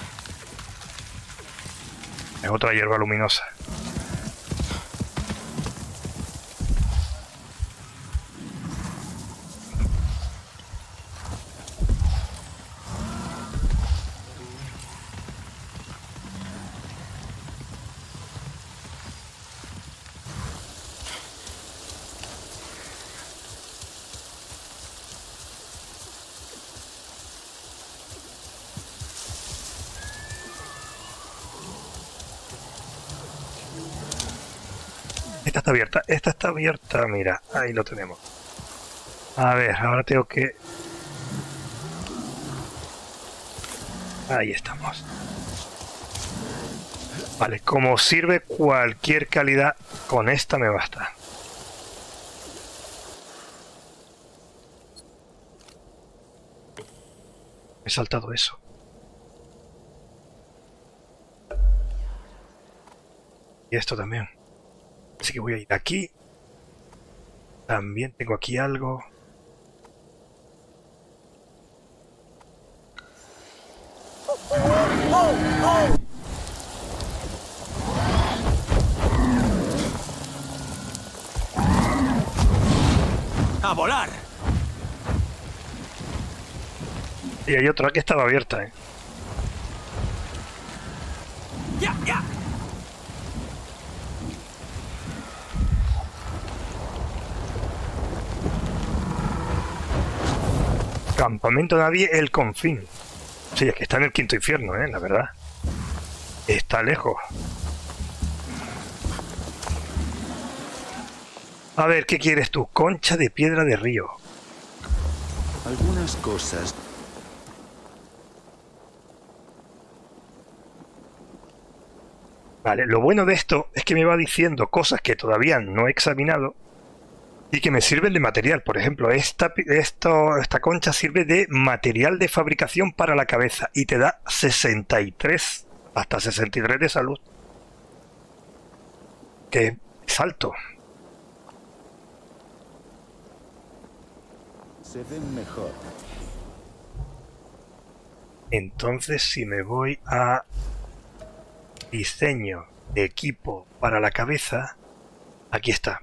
es otra hierba luminosa. Esta está abierta, esta está abierta, mira, ahí lo tenemos. A ver, ahora tengo que... Ahí estamos. Vale, como sirve cualquier calidad, con esta me basta. He saltado eso. Y esto también. Así que voy a ir aquí. También tengo aquí algo. ¡A volar! Y hay otra que estaba abierta, ¿eh? ¡Ya, ya! Campamento Nadie, el Confín. Sí, es que está en el quinto infierno, ¿eh? La verdad. Está lejos. A ver, ¿qué quieres tú? Concha de piedra de río. Algunas cosas... Vale, lo bueno de esto es que me va diciendo cosas que todavía no he examinado y que me sirven de material. Por ejemplo, esta, esto, esta concha sirve de material de fabricación para la cabeza y te da sesenta y tres, hasta sesenta y tres de salud. Que es alto. Se ven mejor. Entonces, si me voy a diseño de equipo para la cabeza, Aquí está.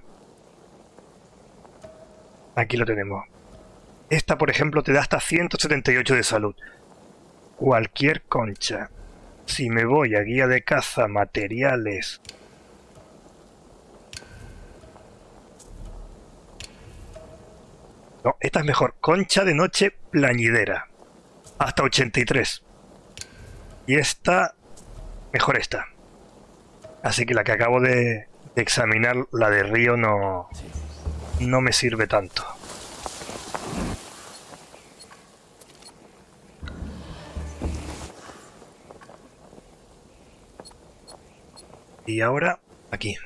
Aquí lo tenemos. Esta, por ejemplo, te da hasta ciento setenta y ocho de salud. Cualquier concha. Si me voy a guía de caza, materiales... No, esta es mejor. Concha de noche plañidera. Hasta ochenta y tres. Y esta... Mejor esta. Así que la que acabo de, de examinar, la de río, no... No me sirve tanto. Y ahora, aquí.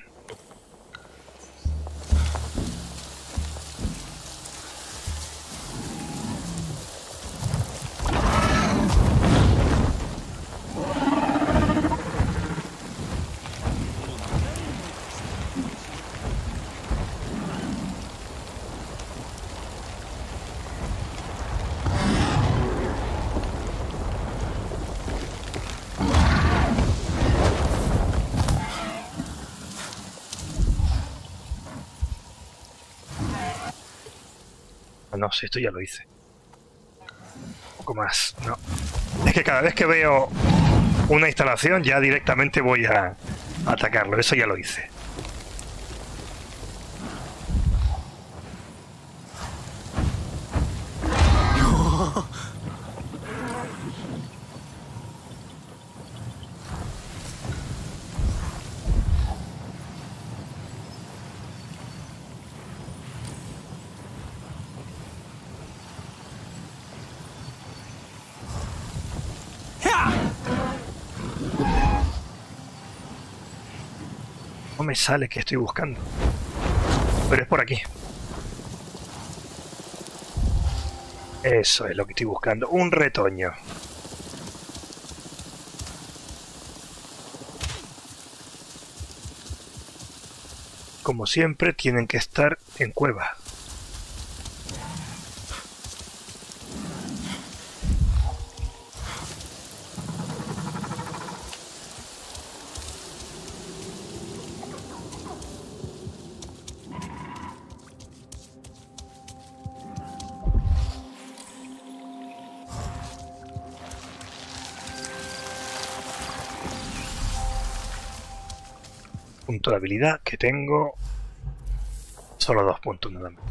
No sé, esto ya lo hice. Un poco más, no. Es que cada vez que veo una instalación ya directamente voy a atacarlo. Eso ya lo hice. No me sale que estoy buscando. Pero es por aquí. Eso es lo que estoy buscando. Un retoño. Como siempre, tienen que estar en cueva. Punto de habilidad que tengo solo dos puntos nada más.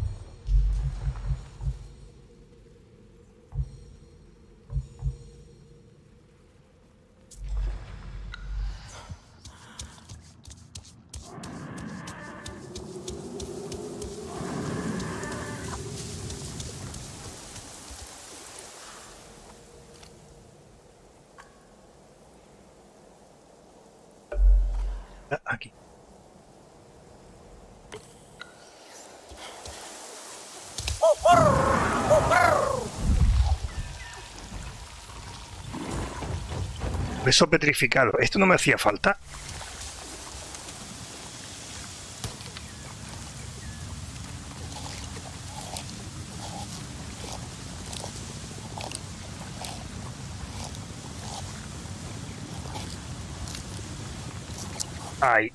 Ah, aquí. Hueso petrificado. Esto no me hacía falta. Ay.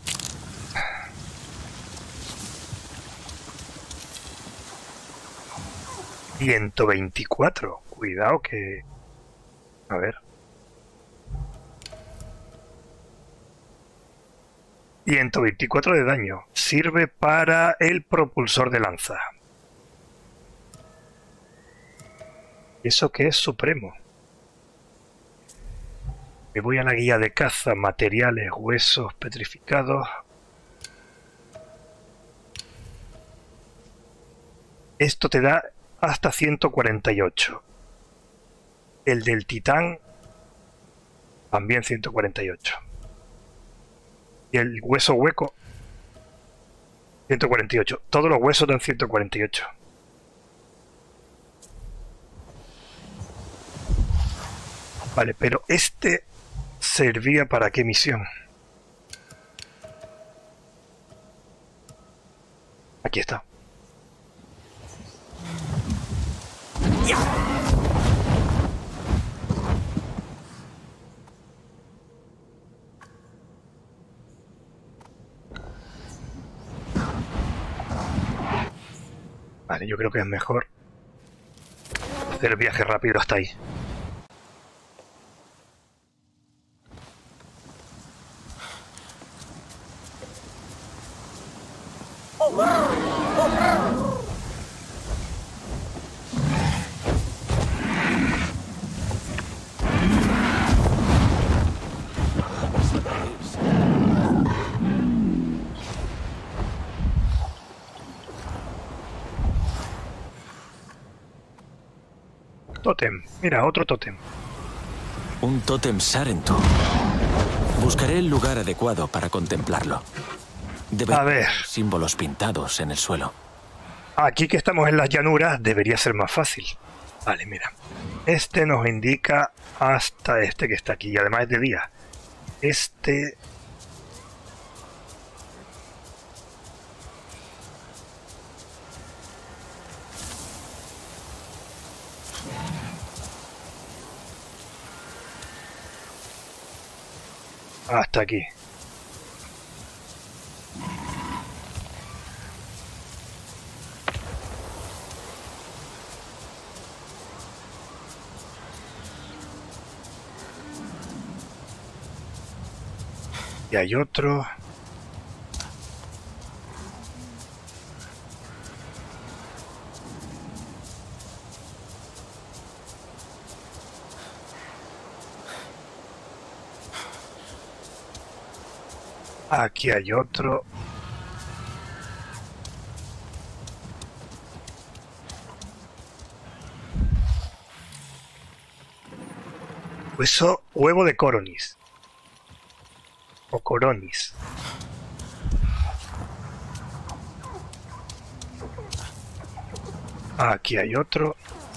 ciento veinticuatro. Cuidado que... A ver. ciento veinticuatro de daño. Sirve para el propulsor de lanza. ¿Eso qué es supremo? Me voy a la guía de caza, materiales, huesos petrificados. Esto te da hasta ciento cuarenta y ocho. El del titán también ciento cuarenta y ocho. Y el hueso hueco ciento cuarenta y ocho. Todos los huesos dan ciento cuarenta y ocho. Vale, pero este servía para qué misión. Aquí está. Vale, yo creo que es mejor hacer el viaje rápido hasta ahí. Tótem, mira, otro tótem. Un tótem Sarentu. Buscaré el lugar adecuado para contemplarlo. Debe A ver. haber símbolos pintados en el suelo. Aquí que estamos en las llanuras debería ser más fácil. Vale, mira. Este nos indica hasta este que está aquí, y además es de día. Este... hasta aquí. Y hay otro. Aquí hay otro. Hueso, huevo de coronis. O coronis. Aquí hay otro.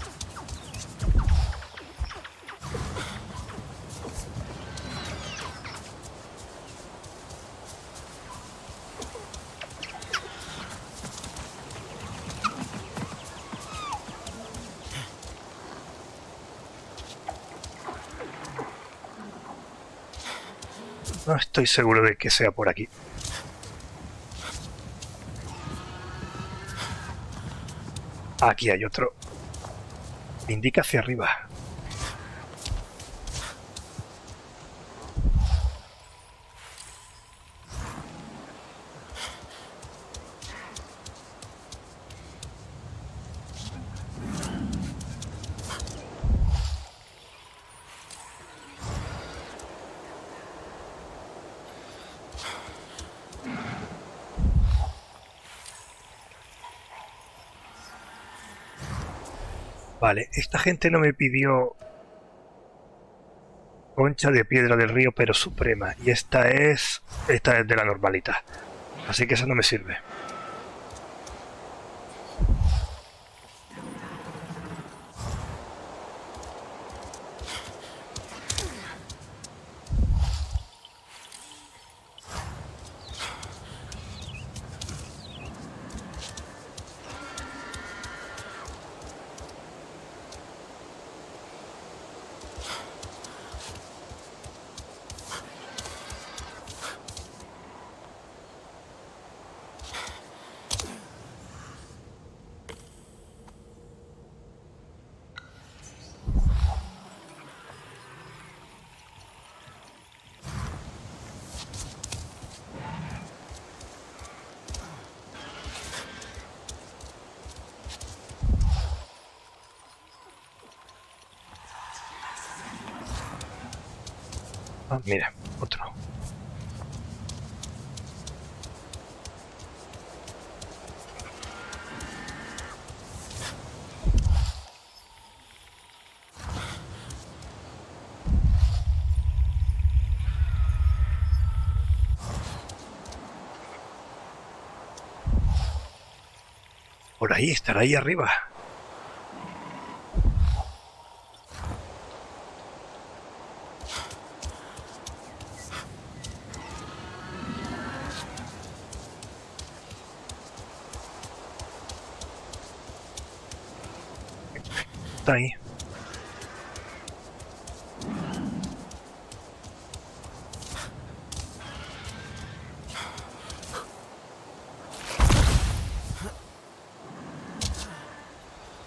No estoy seguro de que sea por aquí. Aquí hay otro. Indica hacia arriba. Vale, esta gente no me pidió concha de piedra del río, pero suprema. Y esta es... esta es de la normalita. Así que eso no me sirve. Ah, mira, otro. Por ahí, estará ahí arriba. Está ahí.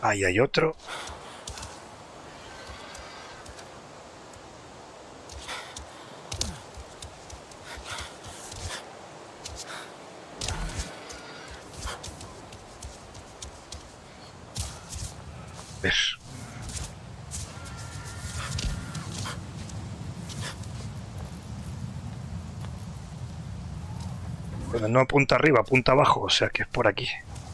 Ahí hay otro. Ver. Pero no apunta arriba, apunta abajo, o sea que es por aquí.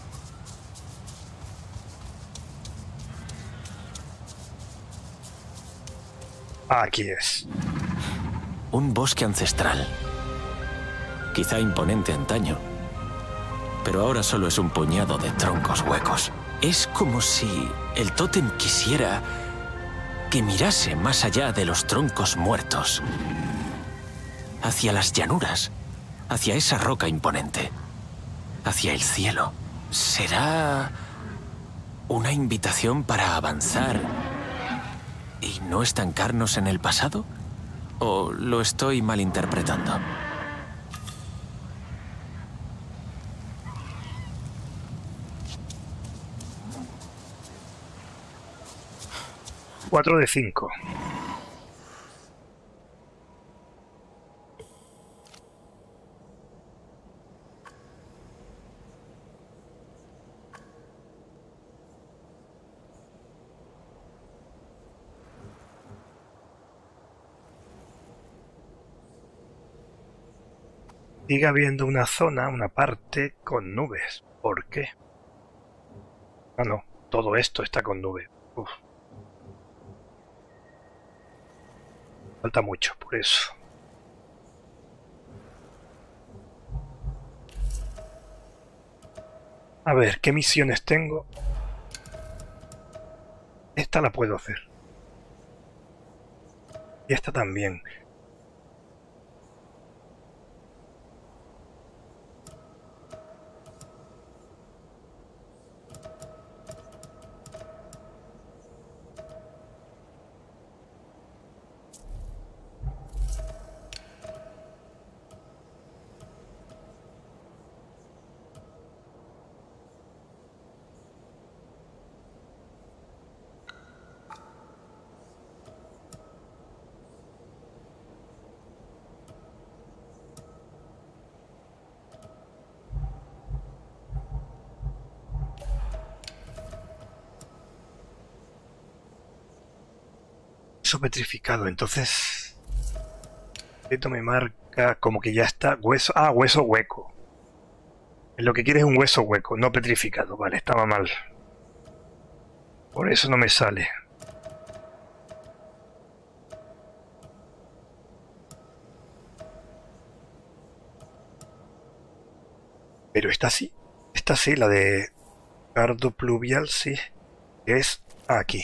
Aquí es. Un bosque ancestral. Quizá imponente antaño, pero ahora solo es un puñado de troncos huecos. Es como si el tótem quisiera que mirase más allá de los troncos muertos, hacia las llanuras, hacia esa roca imponente, hacia el cielo. ¿Será una invitación para avanzar y no estancarnos en el pasado? ¿O lo estoy malinterpretando? Cuatro de cinco. Sigue habiendo una zona, una parte con nubes. ¿Por qué? Ah, no. Todo esto está con nubes. Uf. Falta mucho, por eso. A ver, ¿qué misiones tengo? Esta la puedo hacer. Y esta también. Petrificado, entonces esto me marca como que ya está hueso. Ah, hueso hueco. Lo que quiere es un hueso hueco, no petrificado. Vale, estaba mal. Por eso no me sale. Pero esta sí, esta sí, la de cardo pluvial, sí, es aquí.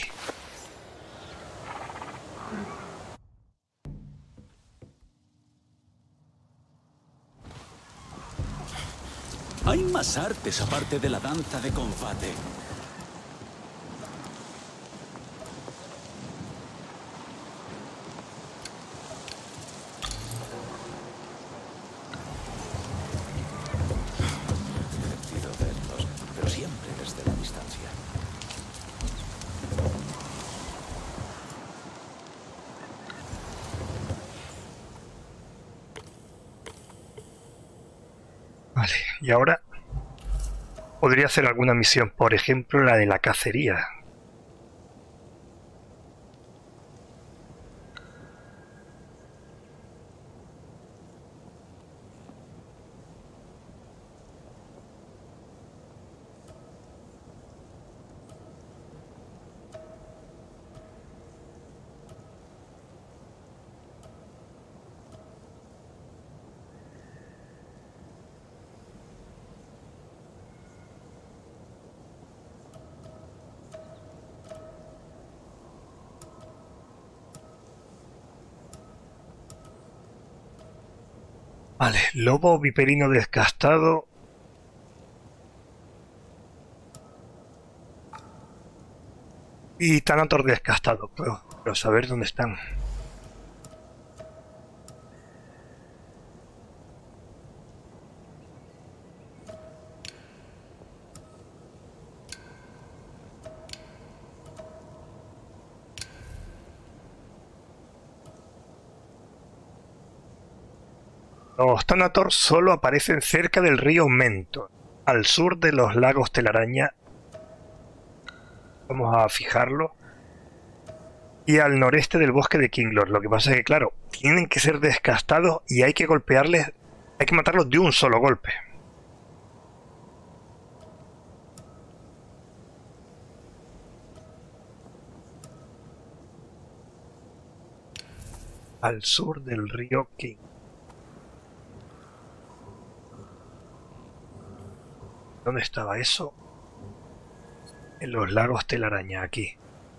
Hay más artes aparte de la danza de combate. Divertido verlos, pero siempre desde la distancia. Vale, y ahora podría hacer alguna misión, por ejemplo la de la cacería. Vale, lobo viperino descastado. Y Thanator descastado, pero, pero saber dónde están. Los Thanator solo aparecen cerca del río Mentor, al sur de los lagos Telaraña. Vamos a fijarlo. Y al noreste del bosque de Kinglor. Lo que pasa es que, claro, tienen que ser descastados y hay que golpearles, hay que matarlos de un solo golpe. Al sur del río King. ¿Dónde estaba eso? En los lagos Telaraña, aquí.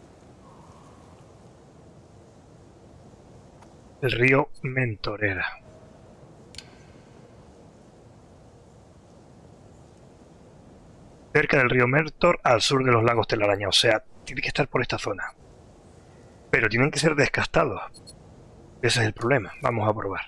El río Mentorera. Cerca del río Mentor, al sur de los lagos Telaraña. O sea, tiene que estar por esta zona. Pero tienen que ser descastados. Ese es el problema. Vamos a probar.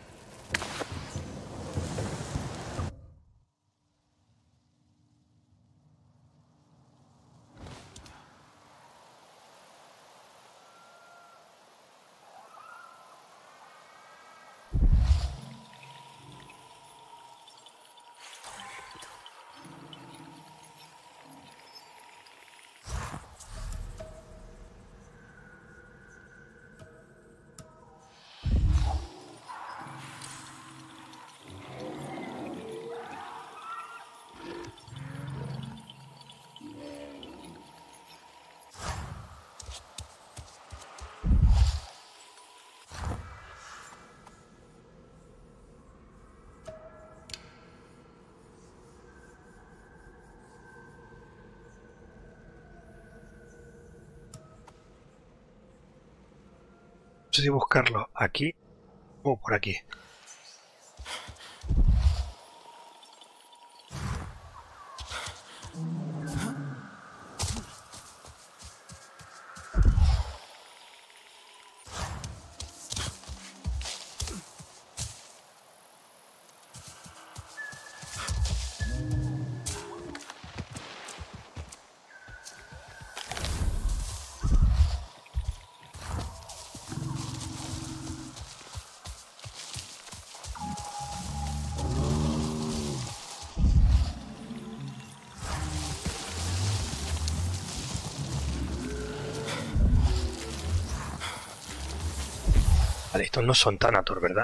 No sé si buscarlo aquí o por aquí. Vale, estos no son Thanator, ¿verdad?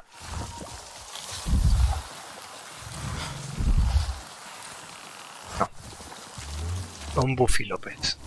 No. Son Bufilópez.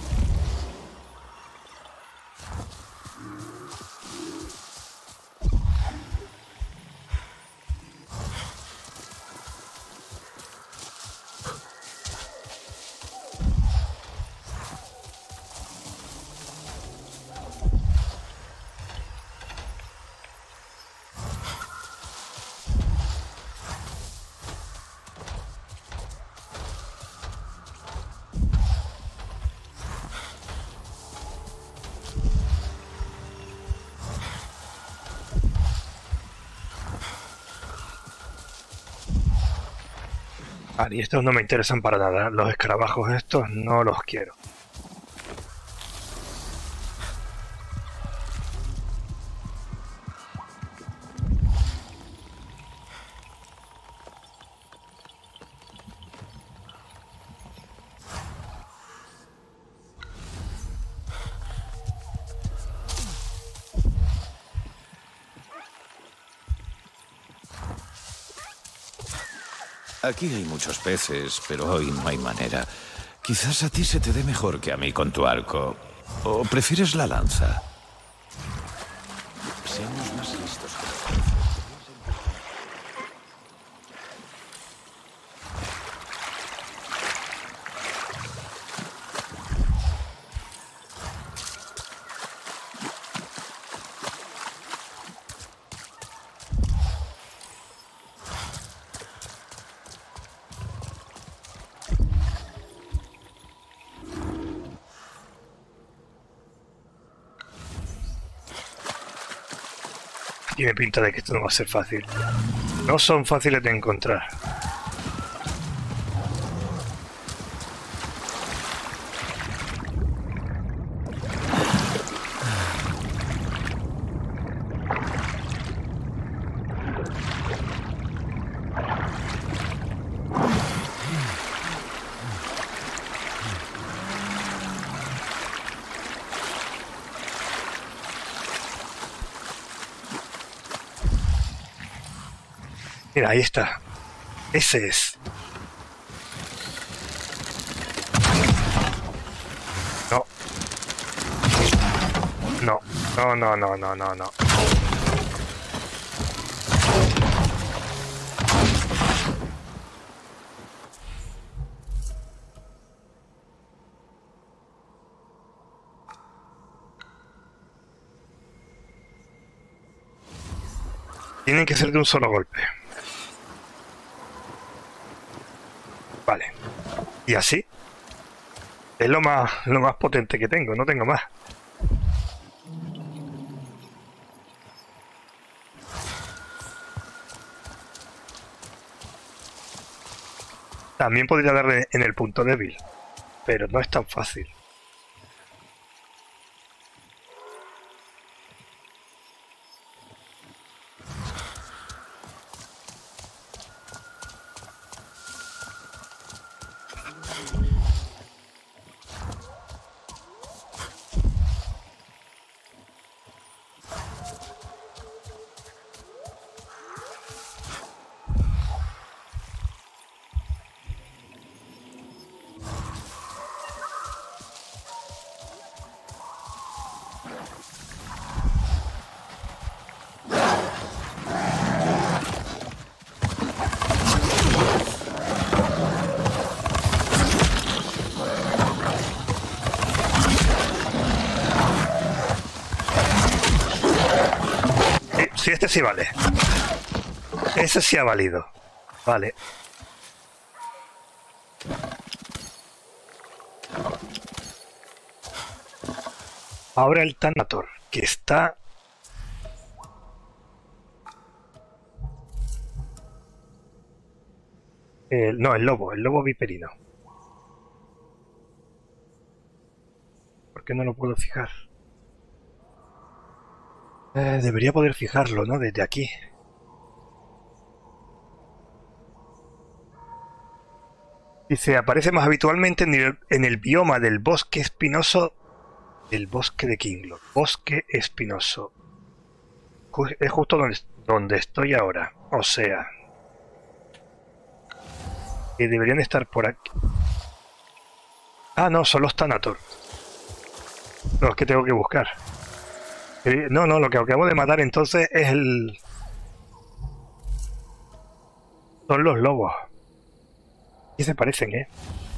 Vale, y estos no me interesan para nada. Los escarabajos estos no los quiero. Aquí hay muchos peces, pero hoy no hay manera. Quizás a ti se te dé mejor que a mí con tu arco. ¿O prefieres la lanza? Seamos más listos. Tiene pinta de que esto no va a ser fácil. No son fáciles de encontrar. Mira, ahí está. Ese es. No. No, no, no, no, no, no, no. Tienen que ser de un solo golpe. Vale. Y así. Es lo más, lo más potente que tengo, no tengo más. También podría darle en el punto débil, pero no es tan fácil. Sí, este sí vale. Ese sí ha valido. Vale. Ahora el Thanator, que está... El, no, el lobo, el lobo viperino. ¿Por qué no lo puedo fijar? Eh, debería poder fijarlo, ¿no? Desde aquí. Dice, aparece más habitualmente en el, en el bioma del bosque espinoso del bosque de Kinglor. Bosque espinoso. Es justo donde, donde estoy ahora. O sea... que deberían estar por aquí. Ah, no, son los Thanator. Los que tengo que buscar. No, no, lo que acabo de matar entonces es el... Son los lobos. Y se parecen, ¿eh?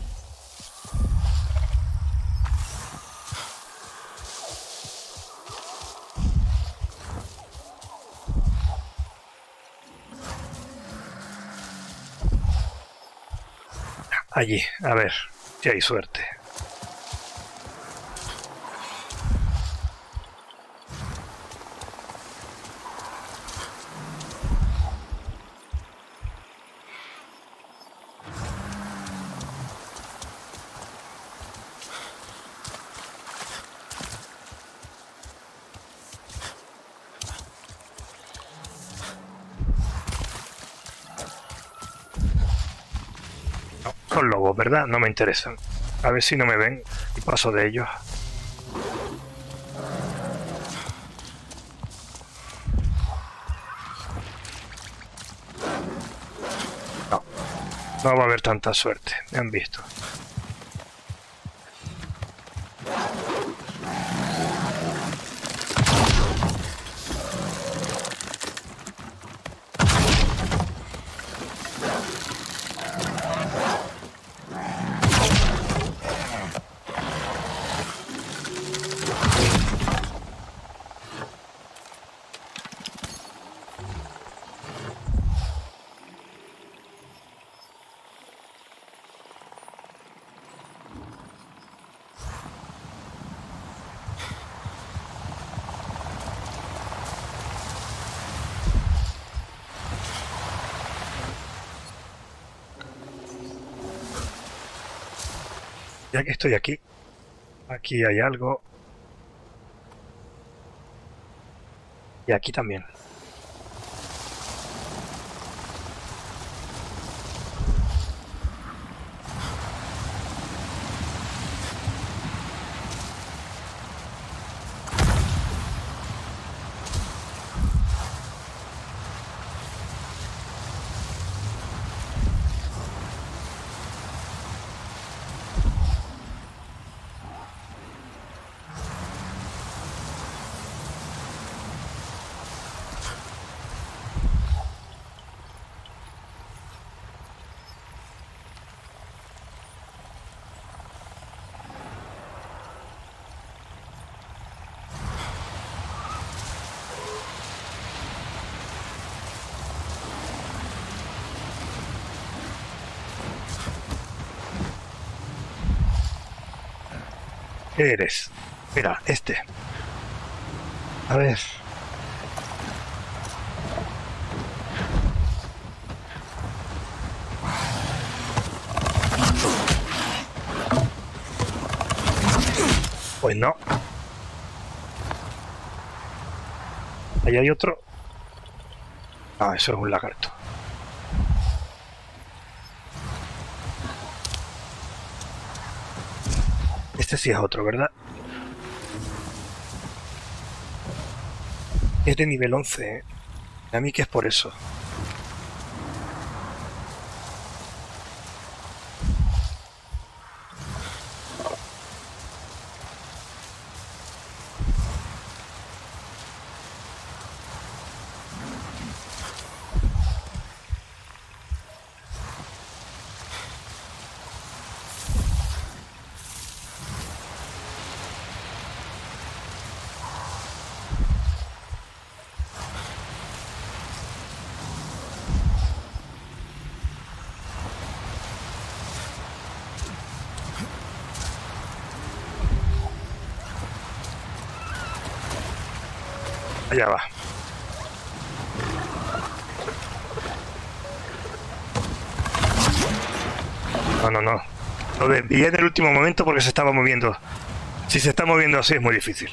Allí, a ver si hay suerte. Son lobos, ¿verdad? No me interesan. A ver si no me ven y paso de ellos. No. No va a haber tanta suerte. Me han visto. Ya que estoy aquí, aquí hay algo. Y aquí también. ¿Qué eres? Mira, este. A ver. Pues no. Ahí hay otro. Ah, eso es un lagarto. Este sí es otro, ¿verdad? Es de nivel once, ¿eh? A mí que es por eso. Allá va. No, no, no. Lo desvié en el último momento porque se estaba moviendo. Si se está moviendo así es muy difícil.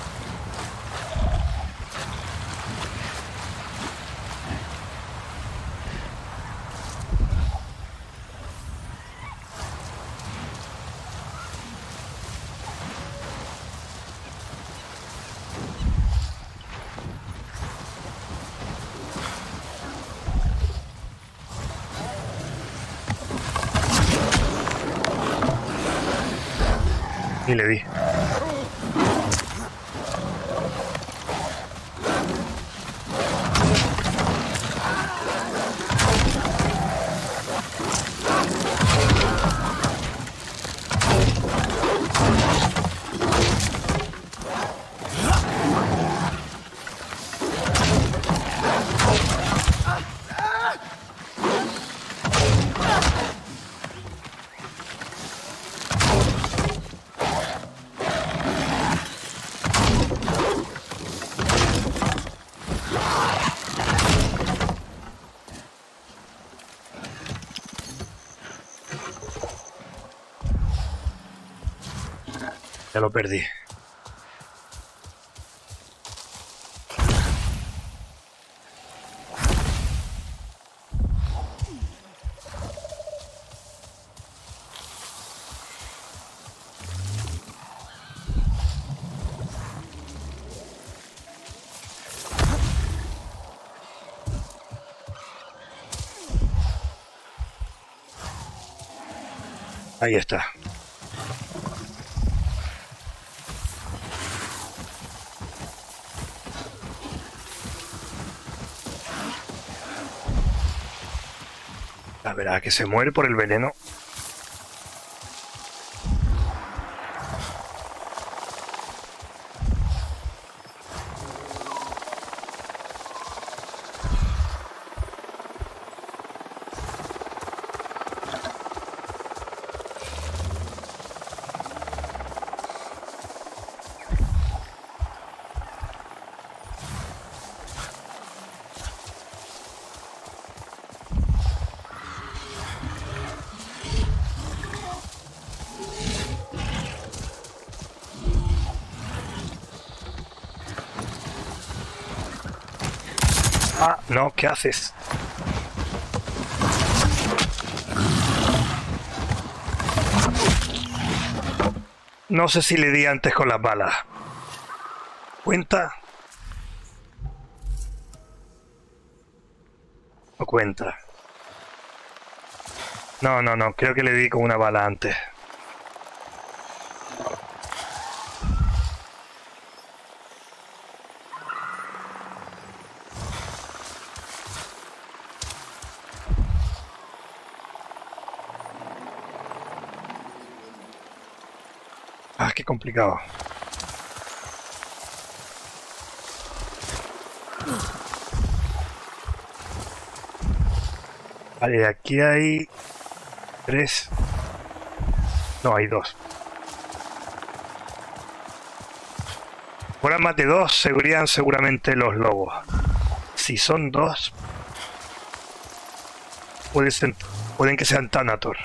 Y le di. Ya lo perdí. Ahí está. La verdad que se muere por el veneno. Ah, no, ¿qué haces? No sé si le di antes con las balas. ¿Cuenta? No cuenta. No, no, no, creo que le di con una bala antes. Ah, qué complicado. Vale, aquí hay tres. No, hay dos. fuera más de dos, serían seguramente los lobos. Si son dos, pueden, ser, pueden que sean Thanator.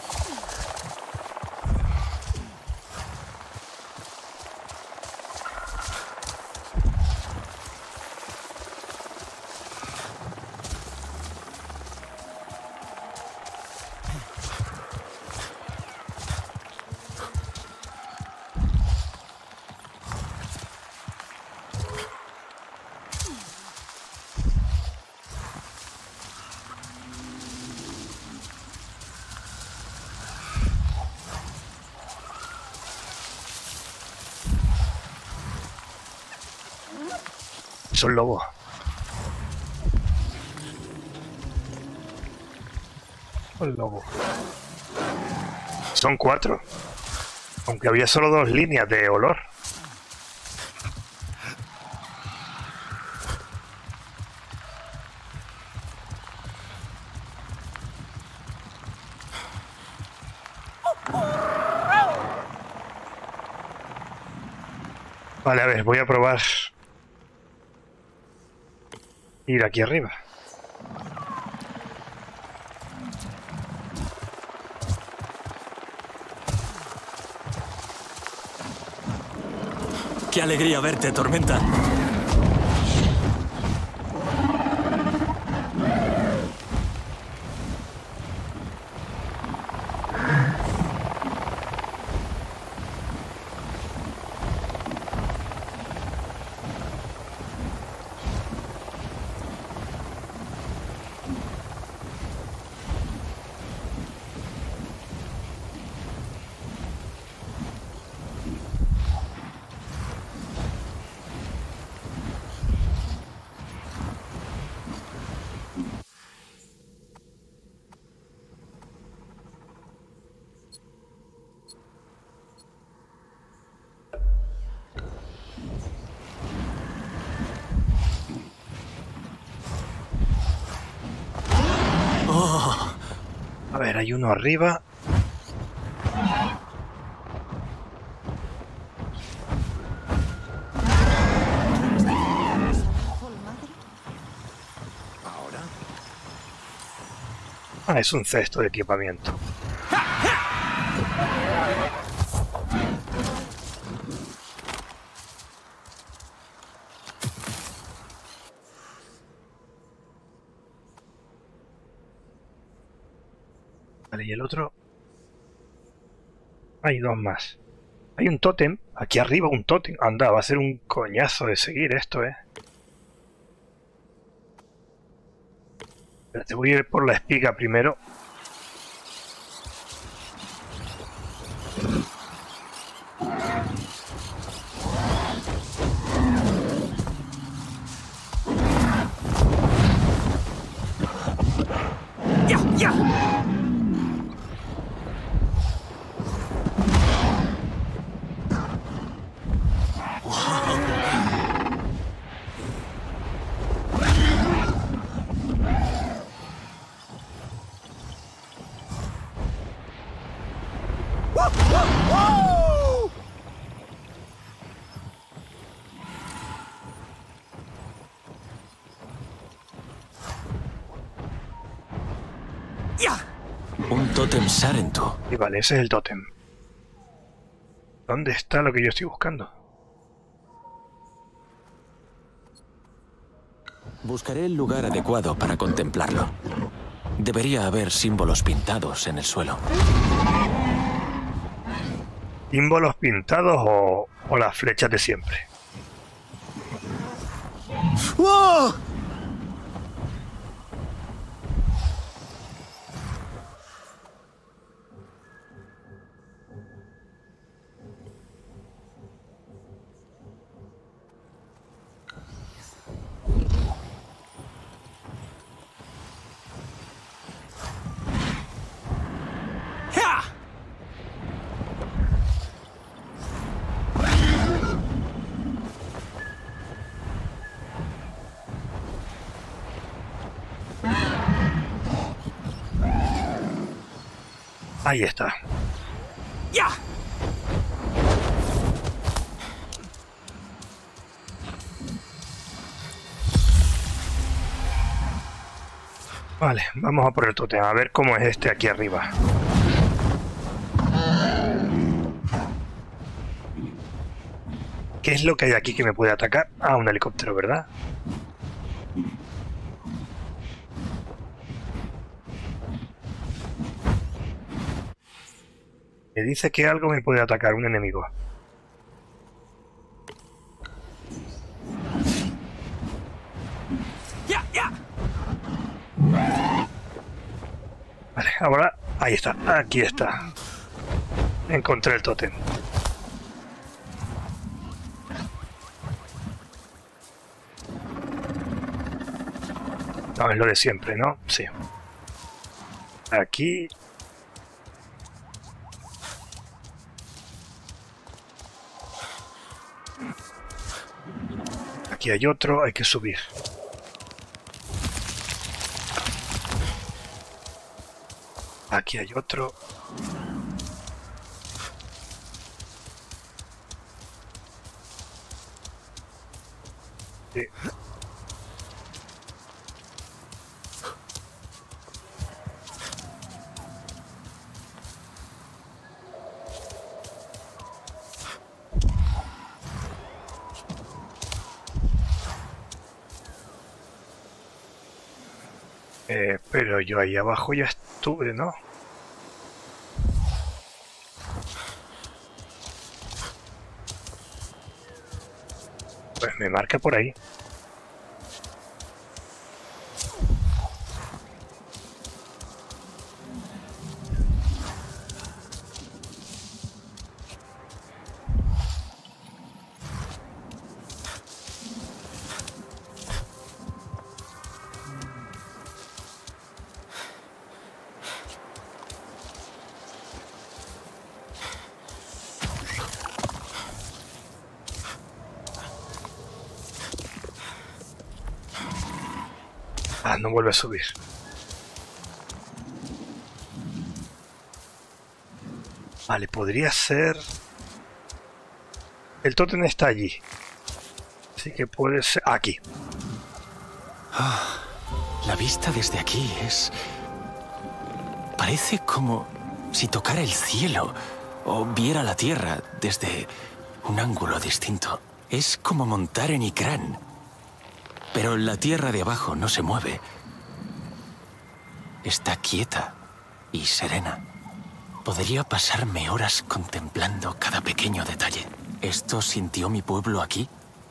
Son lobos. Son lobos. Son cuatro. Aunque había solo dos líneas de olor. Vale, a ver, voy a probar ir aquí arriba. ¡Qué alegría verte, Tormenta! A ver, hay uno arriba. Ah, es un cesto de equipamiento. Vale, y el otro... Hay dos más. Hay un tótem. Aquí arriba un tótem. Anda, va a ser un coñazo de seguir esto, eh. Pero te voy a ir por la espiga primero. ¡Ya, ya! Un tótem Sarentu. Y vale, ese es el tótem. ¿Dónde está lo que yo estoy buscando? Buscaré el lugar adecuado para contemplarlo. Debería haber símbolos pintados en el suelo. ¿Símbolos pintados o, o las flechas de siempre? ¡Oh! Ahí está. ¡Ya! Vale, vamos a por el tótem, a ver cómo es este aquí arriba. ¿Qué es lo que hay aquí que me puede atacar? Ah, un helicóptero, ¿verdad? Me dice que algo me puede atacar, un enemigo. ¡Ya, ya! Vale, ahora... Ahí está, aquí está. Encontré el tótem. No, es lo de siempre, ¿no? Sí. Aquí... Aquí hay otro, hay que subir. Aquí hay otro. Sí. Eh, pero yo ahí abajo ya estuve, ¿no? Pues me marca por ahí. Ah, no vuelve a subir. Vale, podría ser... El tótem está allí. Así que puede ser... Aquí. Ah, la vista desde aquí es... Parece como si tocara el cielo o viera la tierra desde un ángulo distinto. Es como montar en Ikran. Pero la tierra de abajo no se mueve. Está quieta y serena. Podría pasarme horas contemplando cada pequeño detalle. ¿Esto sintió mi pueblo aquí?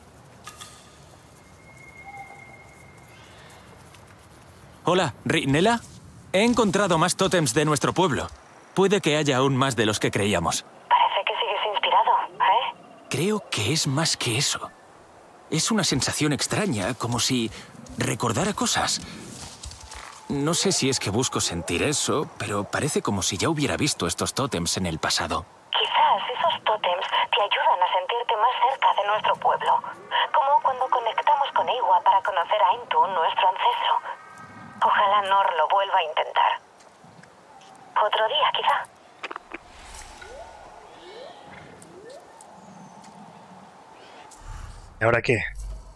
Hola, Rinela. He encontrado más tótems de nuestro pueblo. Puede que haya aún más de los que creíamos. Parece que sigues inspirado, ¿eh? Creo que es más que eso. Es una sensación extraña, como si recordara cosas. No sé si es que busco sentir eso, pero parece como si ya hubiera visto estos tótems en el pasado. Quizás esos tótems te ayudan a sentirte más cerca de nuestro pueblo. Como cuando conectamos con Eywa para conocer a Intun, nuestro ancestro. Ojalá Nor lo vuelva a intentar. Otro día, quizá. ¿Y ahora qué?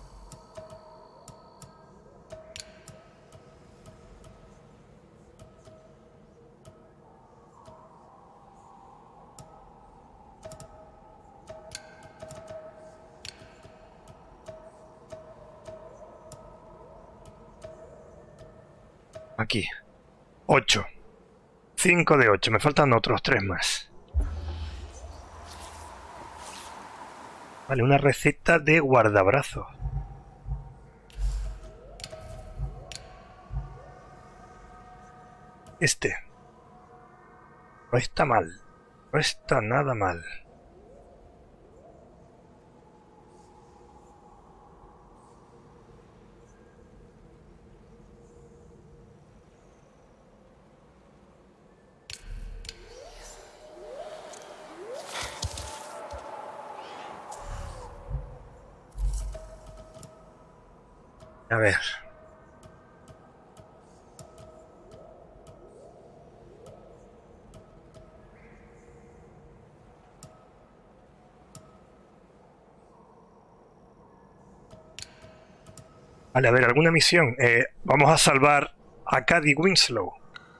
Aquí. ocho. cinco de ocho. Me faltan otros tres más. Vale, una receta de guardabrazos. Este. No está mal. No está nada mal. A ver. Vale, a ver, alguna misión. Eh, vamos a salvar a Cady Winslow.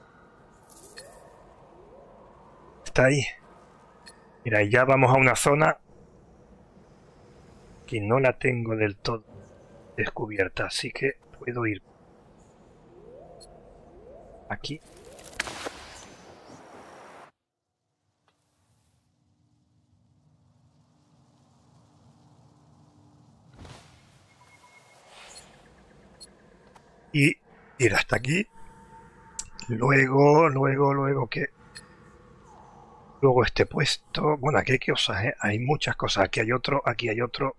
Está ahí. Mira, ya vamos a una zona que no la tengo del todo descubierta, así que puedo ir aquí. Y ir hasta aquí. Luego, luego, luego que... Luego este puesto... Bueno, aquí hay cosas, ¿eh? Hay muchas cosas. Aquí hay otro, aquí hay otro.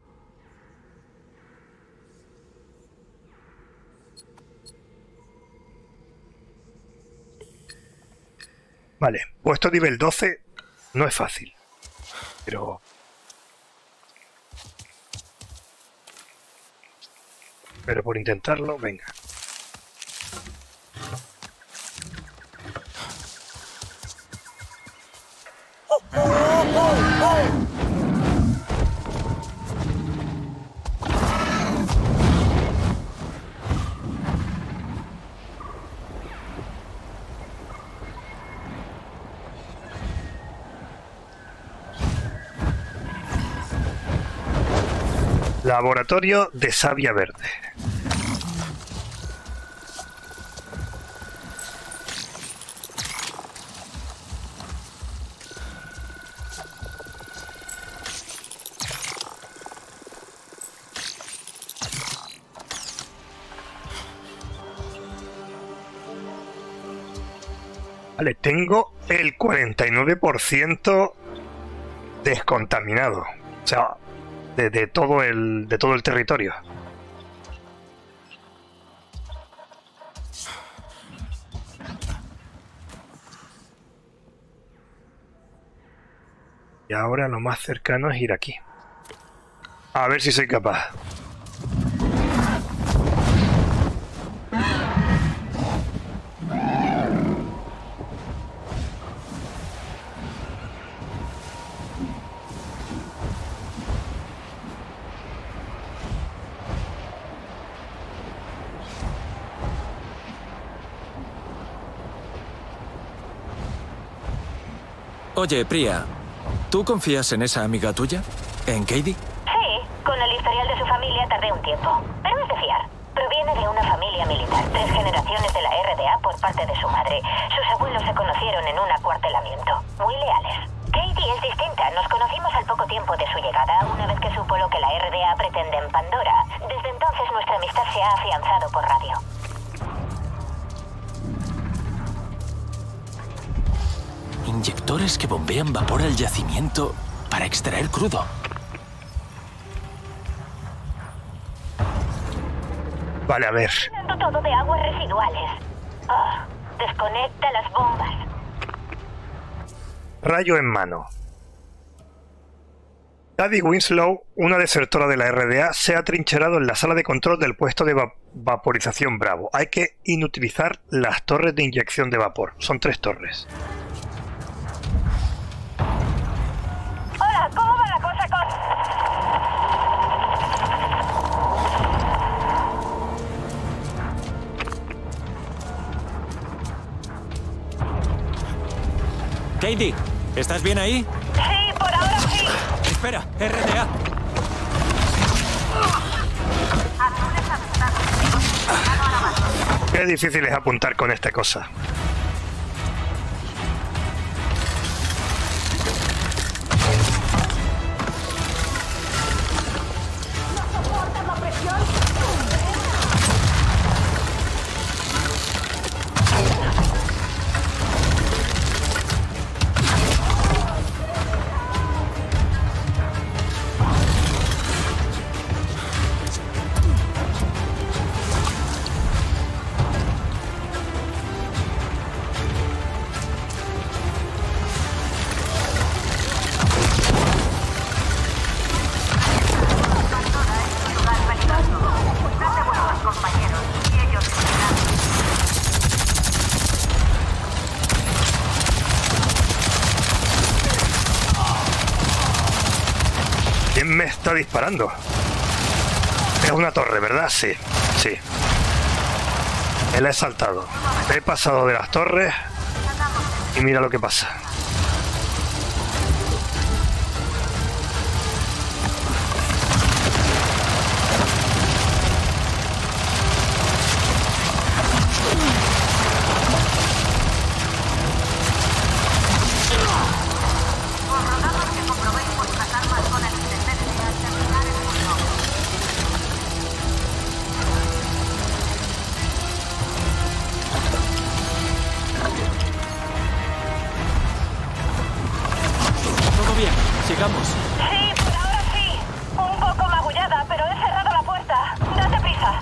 Vale, puesto nivel doce no es fácil. Pero... Pero por intentarlo, venga. Laboratorio de savia verde. Vale, tengo el cuarenta y nueve por ciento descontaminado. O sea, de, de todo el de todo el territorio. Y ahora lo más cercano es ir aquí. A ver si soy capaz. Oye, Priya, ¿tú confías en esa amiga tuya? ¿En Cady? Sí, con el historial de su familia tardé un tiempo, pero es de fiar. Proviene de una familia militar, tres generaciones de la R D A por parte de su madre. Sus abuelos se conocieron en un acuartelamiento, muy leales. Cady es distinta, nos conocimos al poco tiempo de su llegada, una vez que supo lo que la R D A pretende en Pandora. Desde entonces nuestra amistad se ha afianzado por radio. Inyectores que bombean vapor al yacimiento para extraer crudo. Vale, a ver. Todo de aguas residuales. Oh, desconecta las bombas. Rayo en mano. Cady Winslow, una desertora de la R D A, se ha trincherado en la sala de control del puesto de va vaporización Bravo. Hay que inutilizar las torres de inyección de vapor. Son tres torres. Hola, ¿cómo va la cosa con...? Cady, ¿estás bien ahí? Sí, por ahora sí. Espera, R D A. Qué difícil es apuntar con esta cosa. ¿Quién me está disparando? Es una torre, ¿verdad? Sí, sí. Me la he saltado. Me he pasado de las torres y mira lo que pasa. Sigamos. Sí, por ahora sí. Un poco magullada, pero he cerrado la puerta. Date prisa.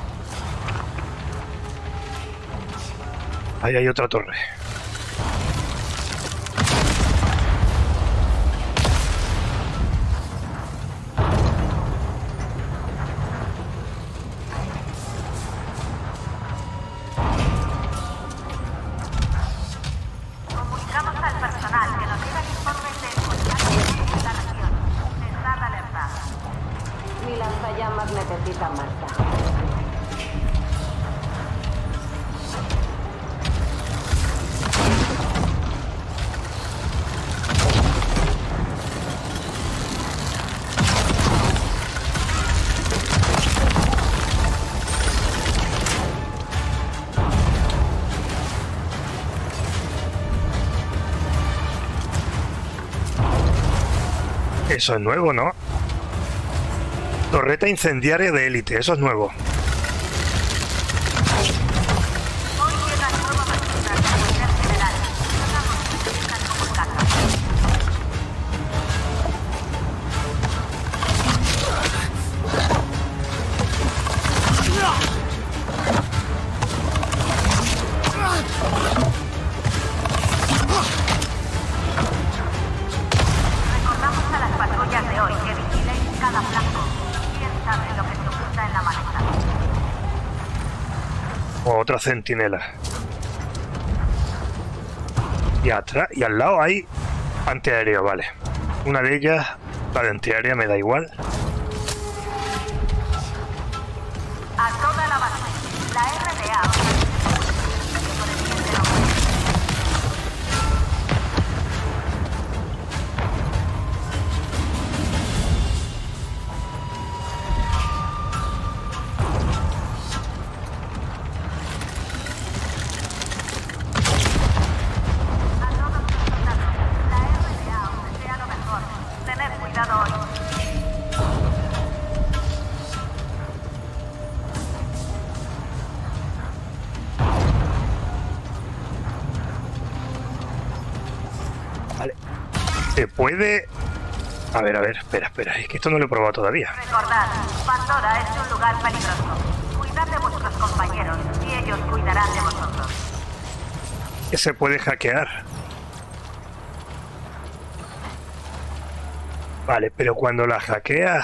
Ahí hay otra torre. Comunicamos al personal que nos digan informes de contacto en la región. Estad alerta. Mi lanzallamas necesita Marta. Eso es nuevo, ¿no? Torreta incendiaria de élite, eso es nuevo. Otra centinela. Y atrás y al lado hay antiaéreo, vale. Una de ellas, la de antiaérea, me da igual. A toda la base, la R D A. Vale. Se puede... A ver, a ver, espera, espera. Es que esto no lo he probado todavía. Recordad, Pandora es un lugar peligroso. Cuidad de vuestros compañeros y ellos cuidarán de vosotros. Que se puede hackear. Vale, pero cuando la hackeas...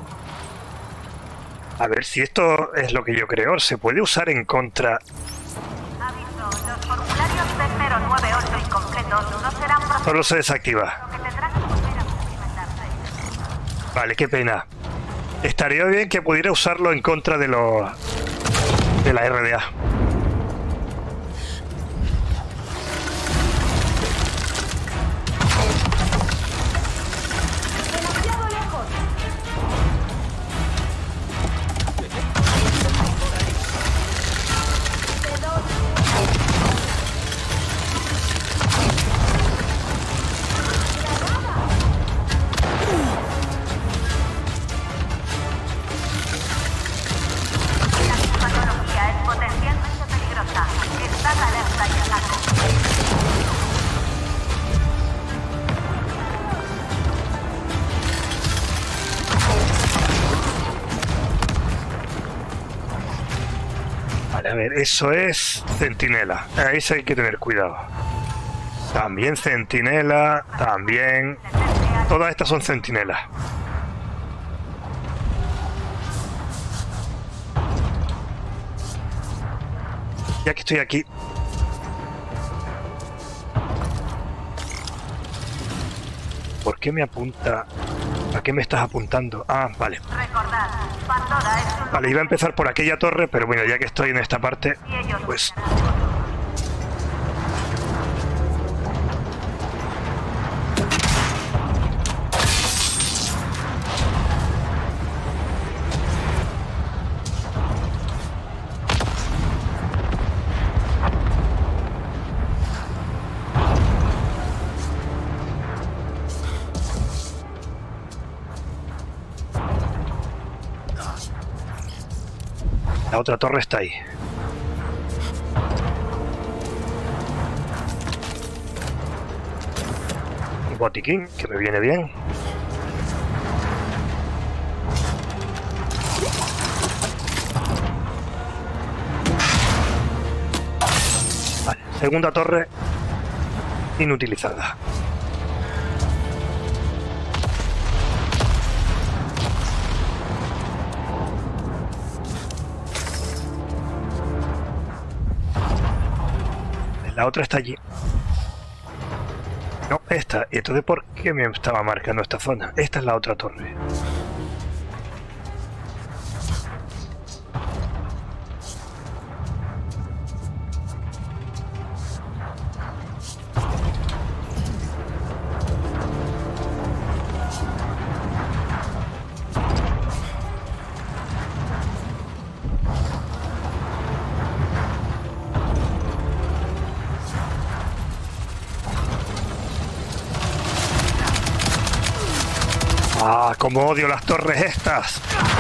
A ver si esto es lo que yo creo. Se puede usar en contra... Aviso, los formularios T cero nueve ocho incompletos no serán procesados. Solo se desactiva. Lo que tendrán que volver a cumplimentarse. Vale, qué pena. Estaría bien que pudiera usarlo en contra de los... de la R D A. Vale, a ver, eso es centinela. Ahí sí hay que tener cuidado. También centinela, también... Todas estas son centinelas. Ya que estoy aquí... ¿Por qué me apunta? ¿A qué me estás apuntando? Ah, vale. Recordad, Vale, iba a empezar por aquella torre, pero bueno, ya que estoy en esta parte, pues... La otra torre está ahí. Un botiquín, que me viene bien. Vale, segunda torre inutilizada. La otra está allí. No, esta. ¿Y entonces por qué me estaba marcando esta zona? Esta es la otra torre. ¡Ah, cómo odio las torres estas!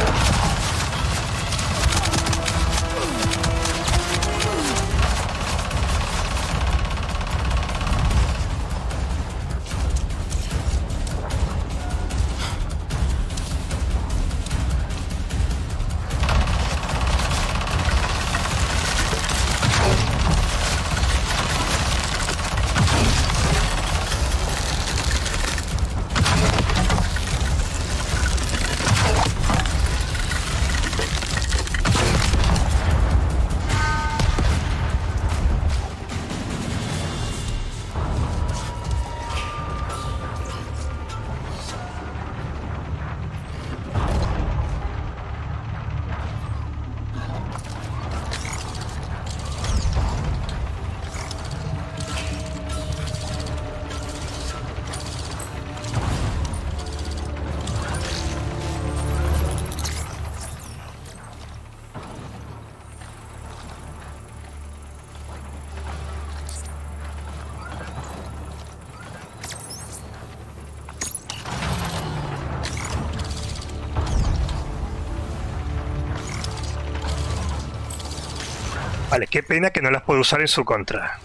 Vale, qué pena que no las puedo usar en su contra.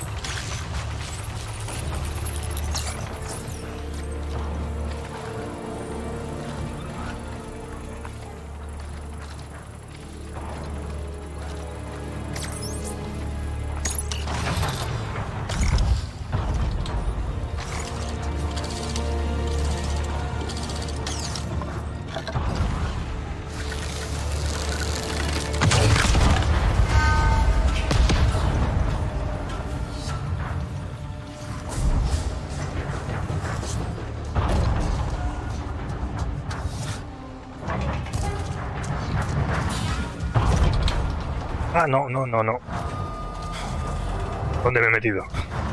Ah, no, no, no, no. ¿Dónde me he metido?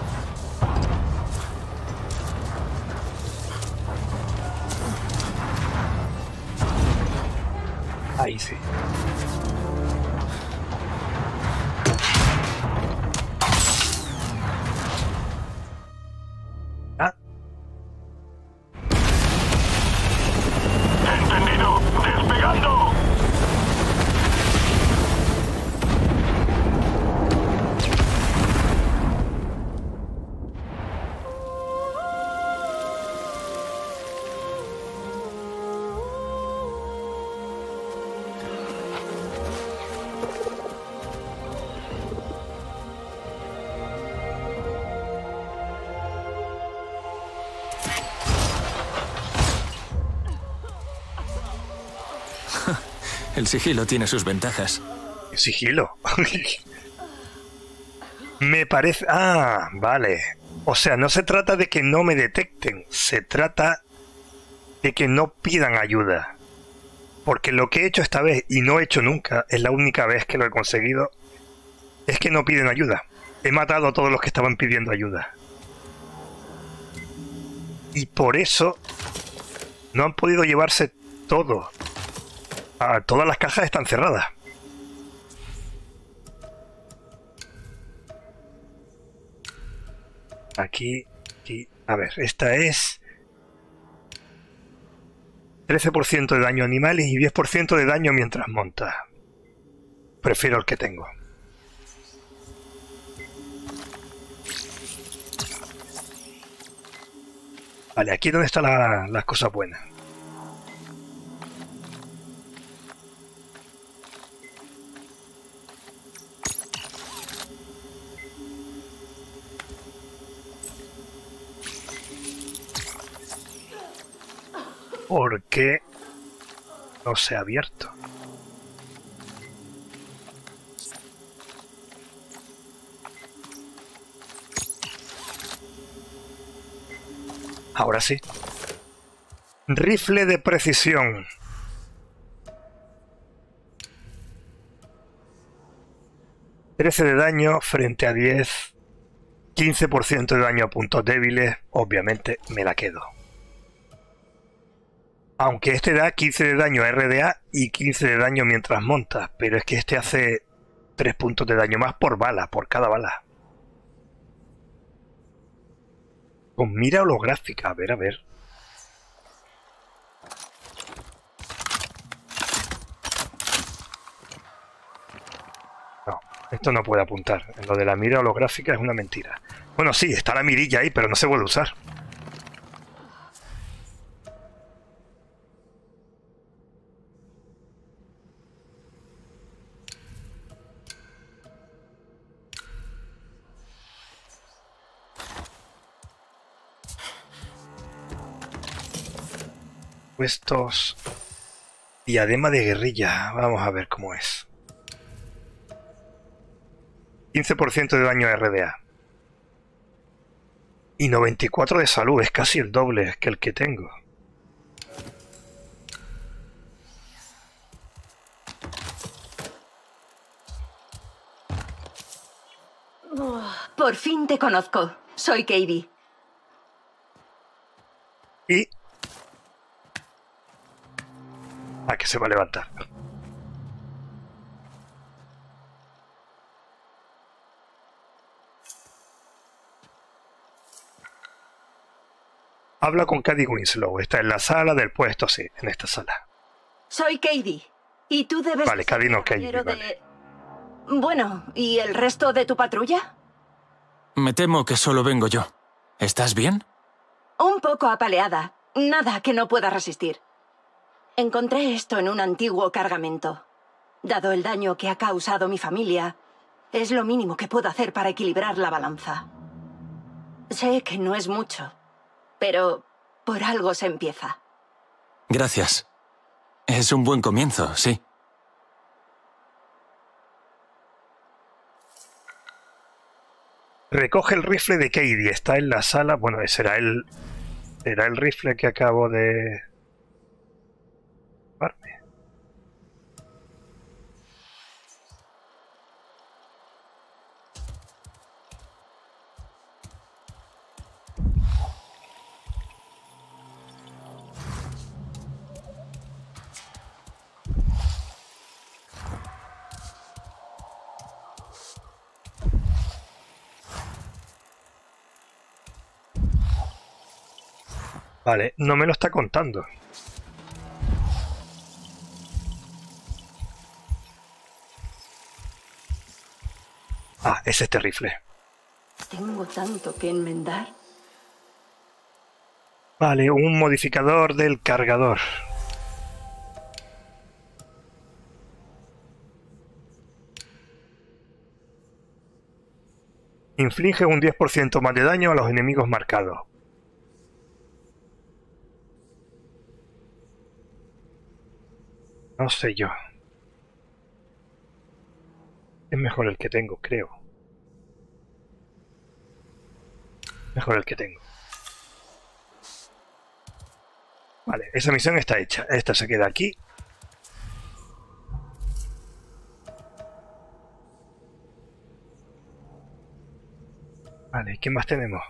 Ahí sí. Ah. ¡Entendido! ¡Despegando! El sigilo tiene sus ventajas. ¿Sigilo? Me parece... Ah, vale. O sea, no se trata de que no me detecten. Se trata de que no pidan ayuda. Porque lo que he hecho esta vez, y no he hecho nunca, es la única vez que lo he conseguido, es que no piden ayuda. He matado a todos los que estaban pidiendo ayuda. Y por eso no han podido llevarse todo. Ah, todas las cajas están cerradas. Aquí, aquí. A ver, esta es trece por ciento de daño a animales y diez por ciento de daño mientras monta. Prefiero el que tengo. Vale, aquí es donde están la, las cosas buenas. ¿Por qué no se ha abierto? Ahora sí. Rifle de precisión. trece de daño frente a diez. quince por ciento de daño a puntos débiles. Obviamente me la quedo. Aunque este da quince de daño a R D A y quince de daño mientras montas. Pero es que este hace tres puntos de daño más por bala, por cada bala. Con mira holográfica, a ver, a ver. No, esto no puede apuntar. Lo de la mira holográfica es una mentira. Bueno, sí, está la mirilla ahí, pero no se puede usar. Estos diadema de guerrilla, vamos a ver cómo es. quince por ciento de daño a R D A y noventa y cuatro de salud, es casi el doble que el que tengo. Oh, por fin te conozco. Soy Katie. Y Ah, que se va a levantar. Habla con Cady Winslow. Está en la sala del puesto, sí, en esta sala. Soy Katie. Y tú debes... Vale, Cady no, Katie, de... vale. Bueno, ¿y el resto de tu patrulla? Me temo que solo vengo yo. ¿Estás bien? Un poco apaleada. Nada que no pueda resistir. Encontré esto en un antiguo cargamento. Dado el daño que ha causado mi familia, es lo mínimo que puedo hacer para equilibrar la balanza. Sé que no es mucho, pero por algo se empieza. Gracias. Es un buen comienzo, sí. Recoge el rifle de Katie. Está en la sala. Bueno, será el, será el rifle que acabo de... Vale, no me lo está contando. Ah, es este rifle. Tengo tanto que enmendar. Vale, un modificador del cargador. Inflige un diez por ciento más de daño a los enemigos marcados. No sé yo. Es mejor el que tengo, creo. Mejor el que tengo. Vale, esa misión está hecha. Esta se queda aquí. Vale, ¿qué más tenemos?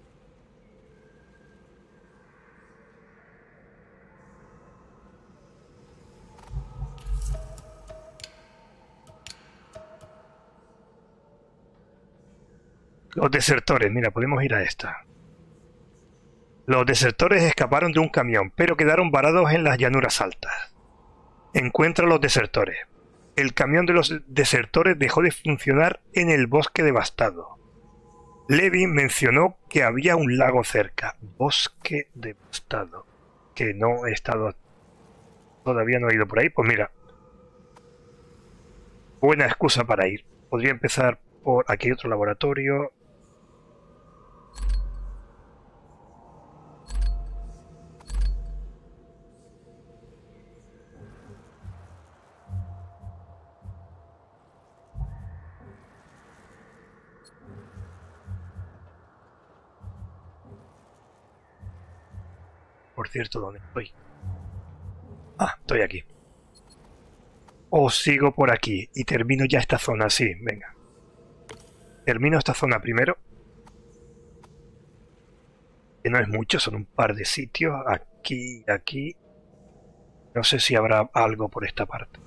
Los desertores, mira, podemos ir a esta. Los desertores escaparon de un camión, pero quedaron varados en las llanuras altas. Encuentra a los desertores. El camión de los desertores dejó de funcionar en el bosque devastado. Levi mencionó que había un lago cerca. Bosque devastado. Que no he estado... Todavía no he ido por ahí. Pues mira. Buena excusa para ir. Podría empezar por... Aquí hay otro laboratorio. Por cierto, ¿dónde estoy? Ah, estoy aquí. O sigo por aquí y termino ya esta zona, sí, venga. Termino esta zona primero. Que no es mucho, son un par de sitios. Aquí y aquí. No sé si habrá algo por esta parte.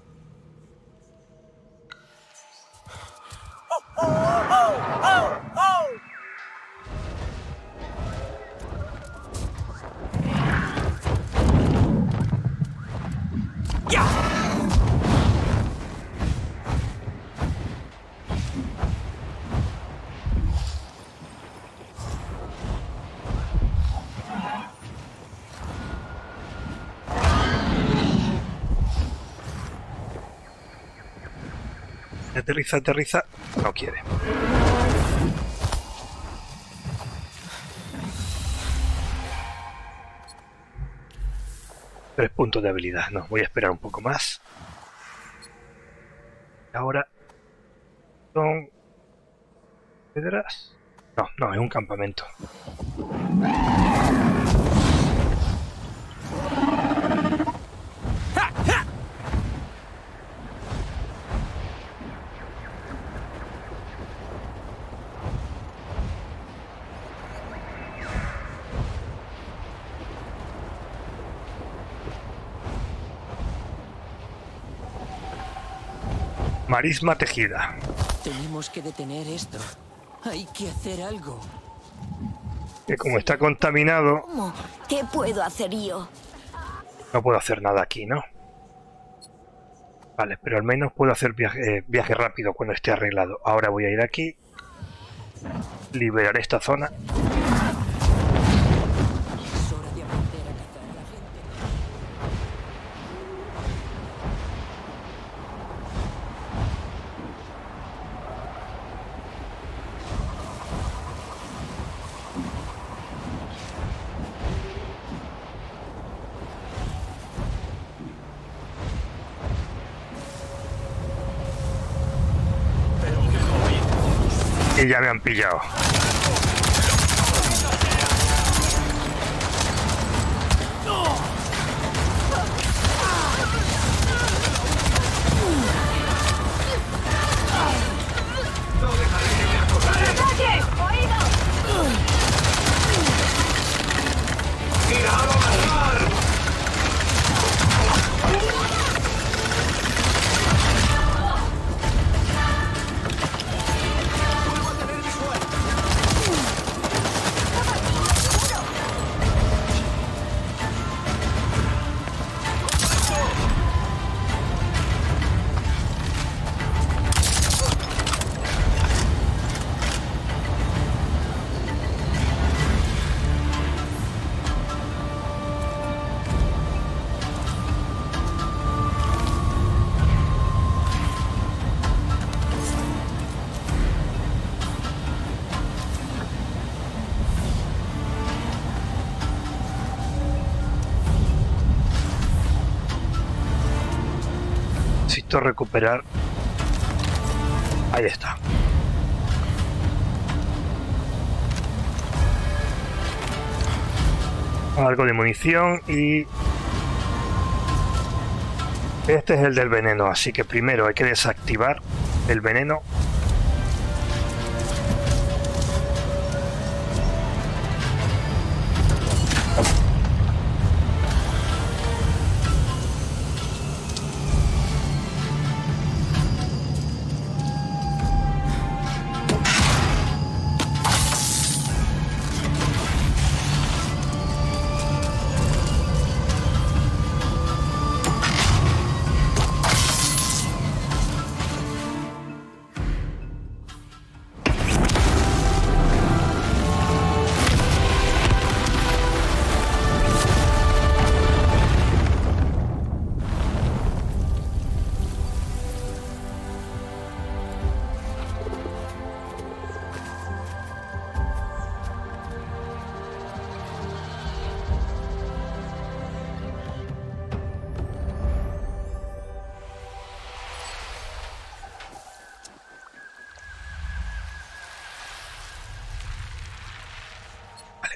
Aterriza, aterriza. No quiere. Tres puntos de habilidad. No, voy a esperar un poco más. Ahora... ¿Son... piedras? No, no, es un campamento. Marisma tejida. Tenemos que detener esto. Hay que hacer algo. Que como está contaminado... ¿Cómo? ¿Qué puedo hacer yo? No puedo hacer nada aquí, ¿no? Vale, pero al menos puedo hacer viaje, eh, viaje rápido cuando esté arreglado. Ahora voy a ir aquí. Liberaré esta zona. Y ya me han pillado. Necesito recuperar. Ahí está. Algo de munición y... Este es el del veneno, así que primero hay que desactivar el veneno.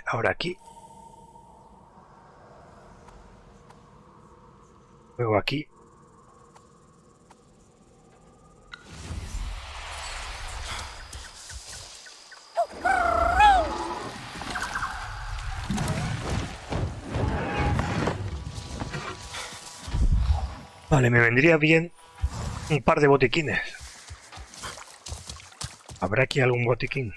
ahora aquí. Luego aquí. Vale, me vendría bien un par de botiquines. ¿Habrá aquí algún botiquín?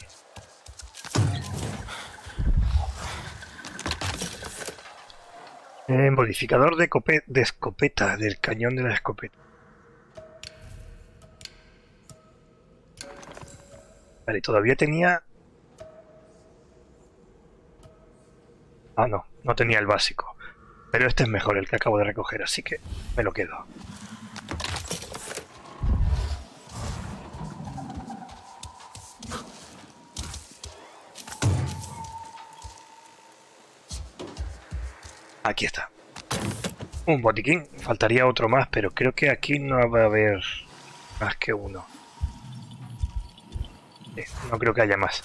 Eh, modificador de, cope de escopeta, del cañón de la escopeta. Vale, todavía tenía... Ah, no, no tenía el básico. Pero este es mejor, el que acabo de recoger, así que me lo quedo. Aquí está. Un botiquín. Faltaría otro más, pero creo que aquí no va a haber más que uno. Sí, no creo que haya más.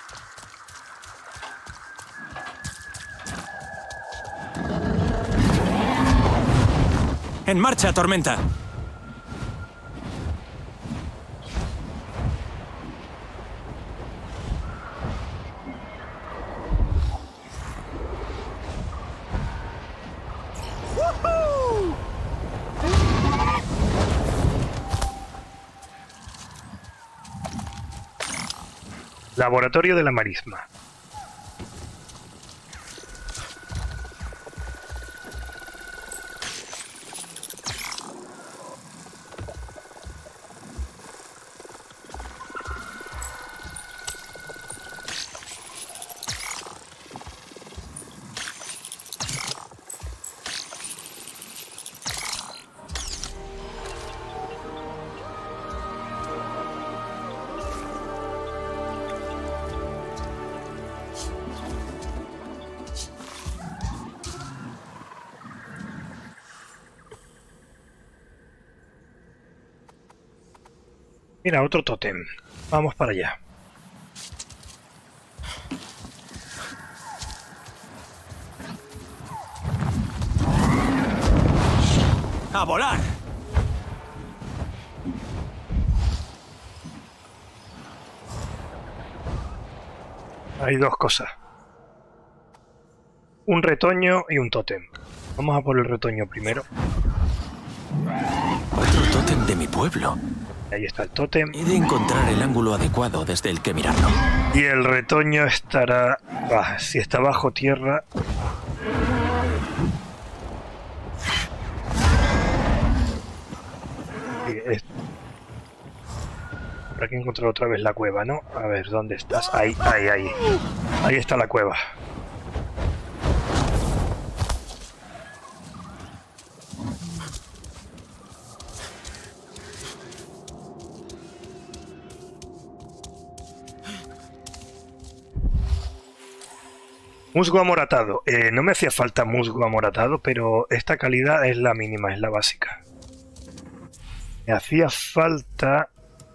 ¡En marcha, tormenta! Laboratorio de la marisma. Mira, otro tótem. Vamos para allá. ¡A volar! Hay dos cosas. Un retoño y un tótem. Vamos a por el retoño primero. Otro tótem de mi pueblo. Ahí está el tótem. He de encontrar el ángulo adecuado desde el que mirarlo. Y el retoño estará... Ah, si está bajo tierra... Sí, es... Habrá que encontrar otra vez la cueva, ¿no? A ver, ¿dónde estás? Ahí, ahí, ahí. Ahí está la cueva. Musgo amoratado. Eh, no me hacía falta musgo amoratado, pero esta calidad es la mínima, es la básica. Me hacía falta...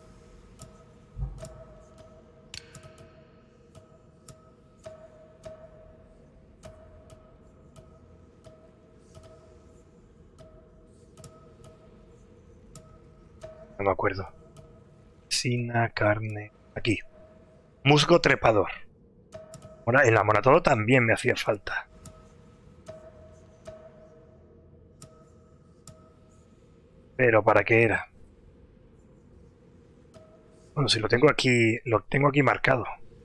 No me acuerdo. Sina, carne... Aquí. Musgo trepador. Ahora, el amoratado también me hacía falta. Pero ¿para qué era? Bueno, si lo tengo aquí, lo tengo aquí marcado.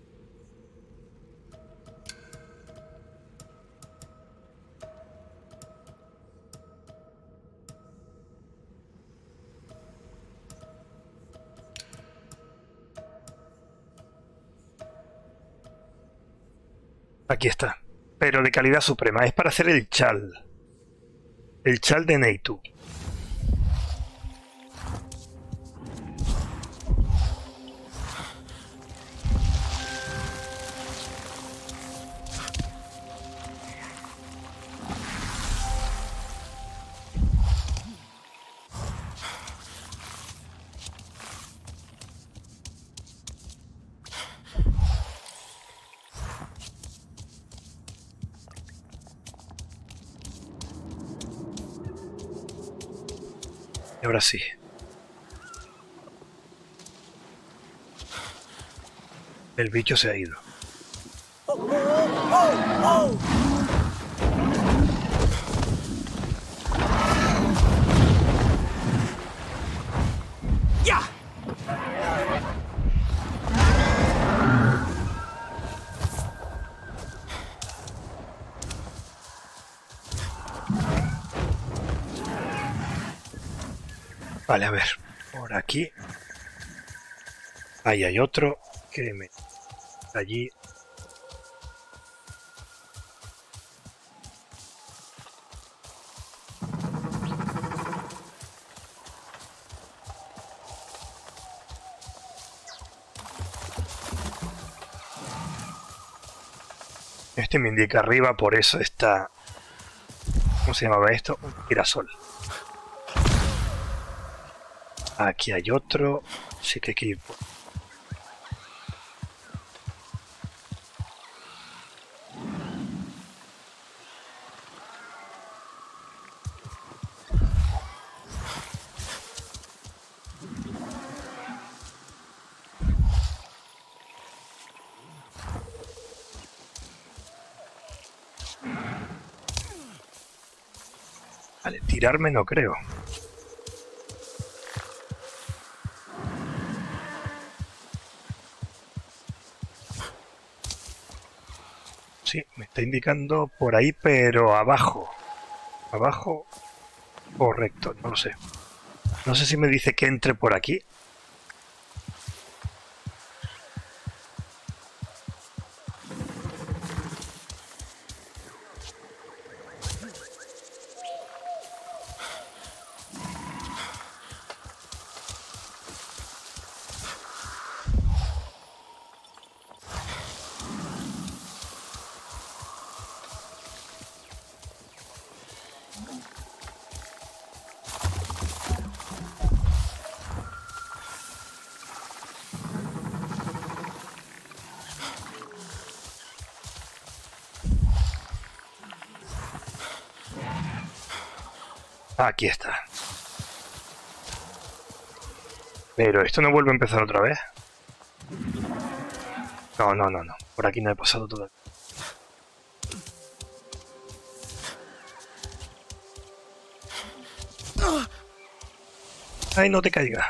Aquí está. Pero de calidad suprema. Es para hacer el chal. El chal de Neitu. ahora sí. El bicho se ha ido. ¡Ya! Vale, a ver. Por aquí. Ahí hay otro que me... allí. Este me indica arriba, por eso está... ¿Cómo se llamaba esto? Un girasol. Aquí hay otro. Sí que hay que ir por... Vale, tirarme no creo. Sí, me está indicando por ahí, pero abajo. Abajo. Correcto, no lo sé. No sé si me dice que entre por aquí. Aquí está. Pero esto no vuelve a empezar otra vez. No, no, no, no. Por aquí no he pasado todavía. Ay, no te caigas.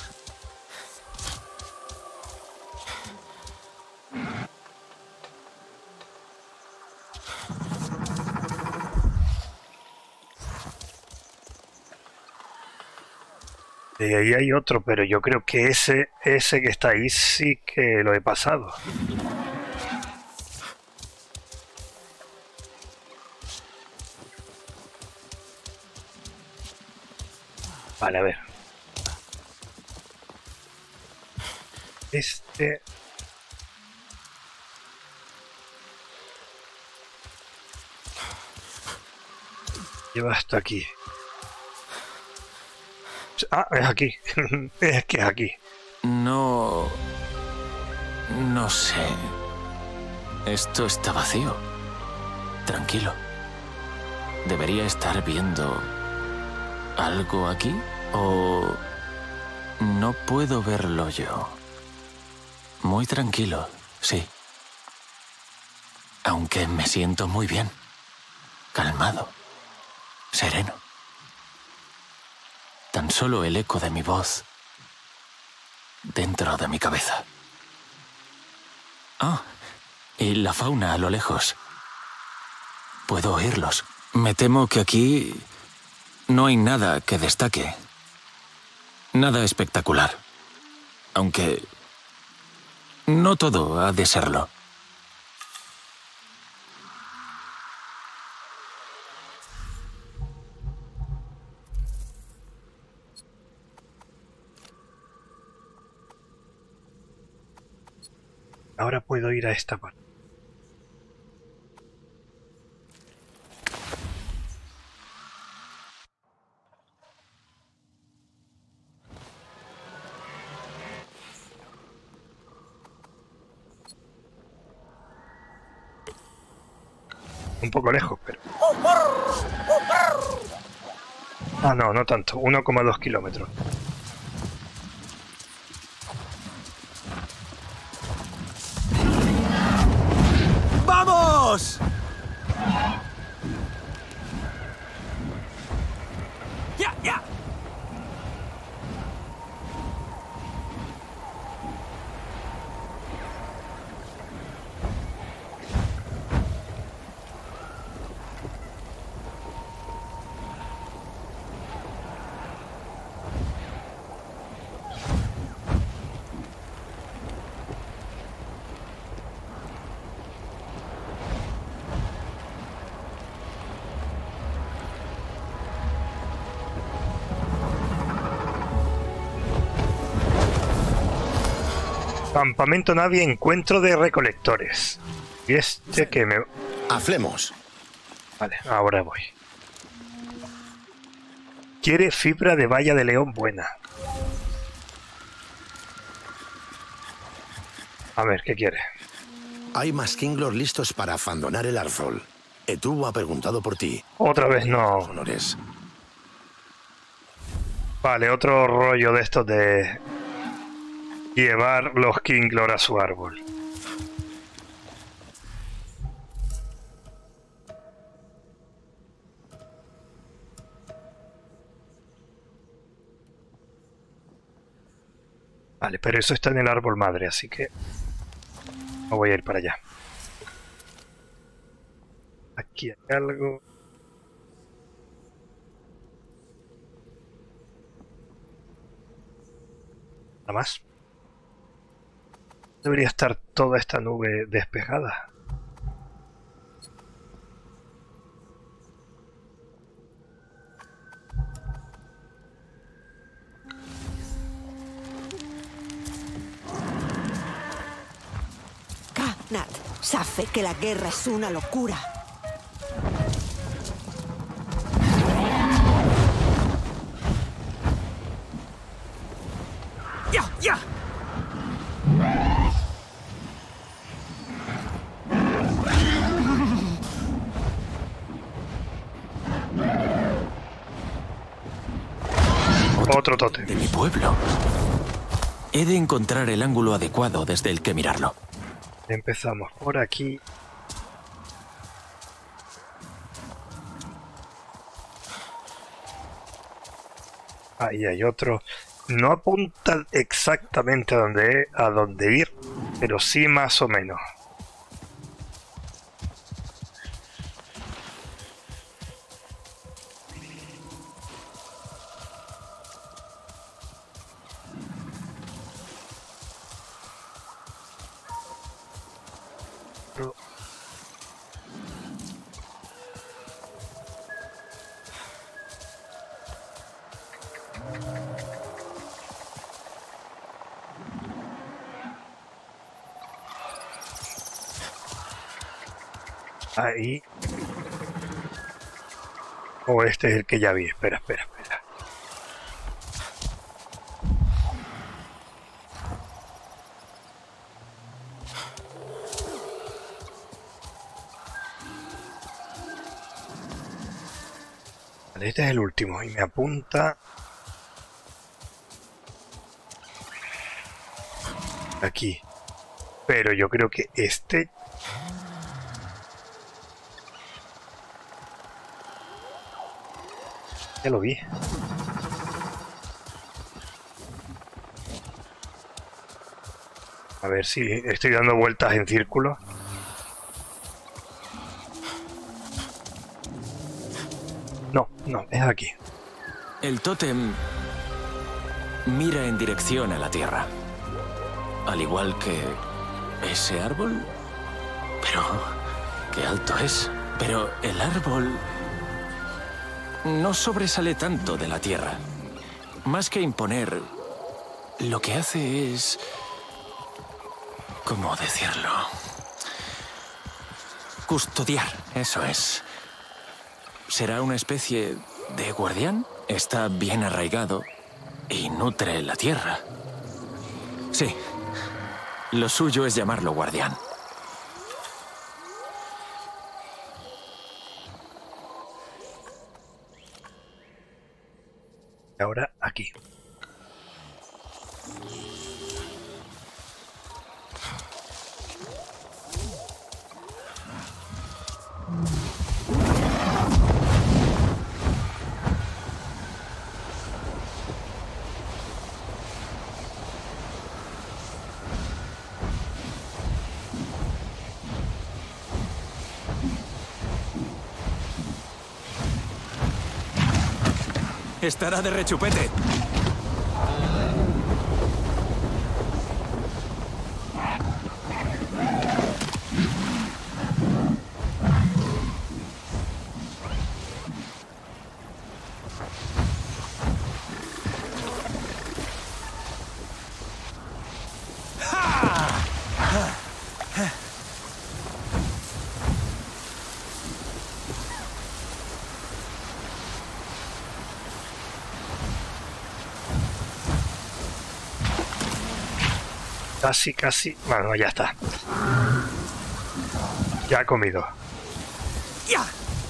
De ahí hay otro, pero yo creo que ese, ese que está ahí sí que lo he pasado. Vale, a ver. Este... lleva hasta aquí. Ah, es aquí. Es que es aquí. No... no sé. Esto está vacío. Tranquilo. ¿Debería estar viendo algo aquí? ¿O no puedo verlo yo? Muy tranquilo, sí. Aunque me siento muy bien. Calmado. Sereno. Tan solo el eco de mi voz dentro de mi cabeza. Ah, y la fauna a lo lejos. Puedo oírlos. Me temo que aquí no hay nada que destaque. Nada espectacular. Aunque no todo ha de serlo. Ahora puedo ir a esta parte. Un poco lejos, pero... Ah, no, no tanto. uno coma dos kilómetros. ¡Vamos! ¡Ya, ya! Campamento Navi, encuentro de recolectores. Y este que me... Haflemos. Vale, ahora voy. Quiere fibra de valla de león buena. A ver, ¿qué quiere? Hay más Kinglor listos para abandonar el árbol. Etuvo ha preguntado por ti. Otra vez no. Honores. Vale, otro rollo de estos de... llevar los Kinglor a su árbol. Vale, pero eso está en el árbol madre, así que no voy a ir para allá. Aquí hay algo. Nada más. Debería estar toda esta nube despejada. Nat, sabe que la guerra es una locura. ¡Ya, ya! Otro tótem. De mi pueblo. He de encontrar el ángulo adecuado desde el que mirarlo. Empezamos por aquí. Ahí hay otro. No apunta exactamente a dónde, a dónde ir, pero sí más o menos. Ahí. O oh, este es el que ya vi. Espera, espera, espera. Vale, este es el último y me apunta aquí. Pero yo creo que este... ya lo vi. A ver si estoy dando vueltas en círculo. No, no, es aquí. El tótem mira en dirección a la tierra. Al igual que ese árbol. Pero qué alto es. Pero el árbol no sobresale tanto de la tierra. Más que imponer, lo que hace es... ¿cómo decirlo? Custodiar, eso es. ¿Será una especie de guardián? Está bien arraigado y nutre la tierra. Sí, lo suyo es llamarlo guardián. ahora aquí. Estará de rechupete. Casi, casi... Bueno, ya está. Ya ha comido. ¡Ya!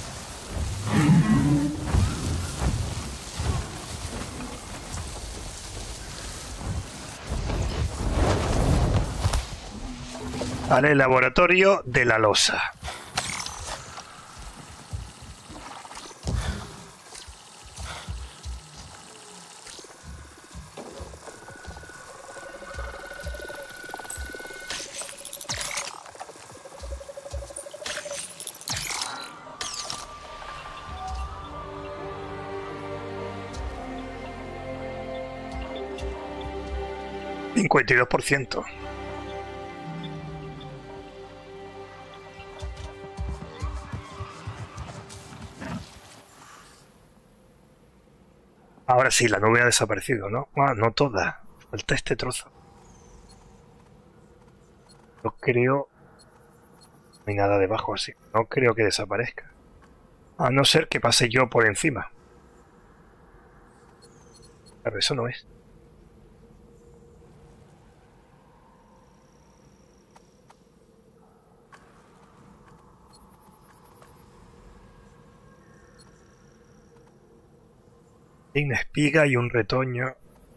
Al laboratorio de la losa. cincuenta y dos por ciento. Ahora sí, la nube ha desaparecido, ¿no? Ah, no toda. Falta este trozo. No creo... No hay nada debajo, así. No creo que desaparezca. A no ser que pase yo por encima. Pero eso no es. Una espiga y un retoño.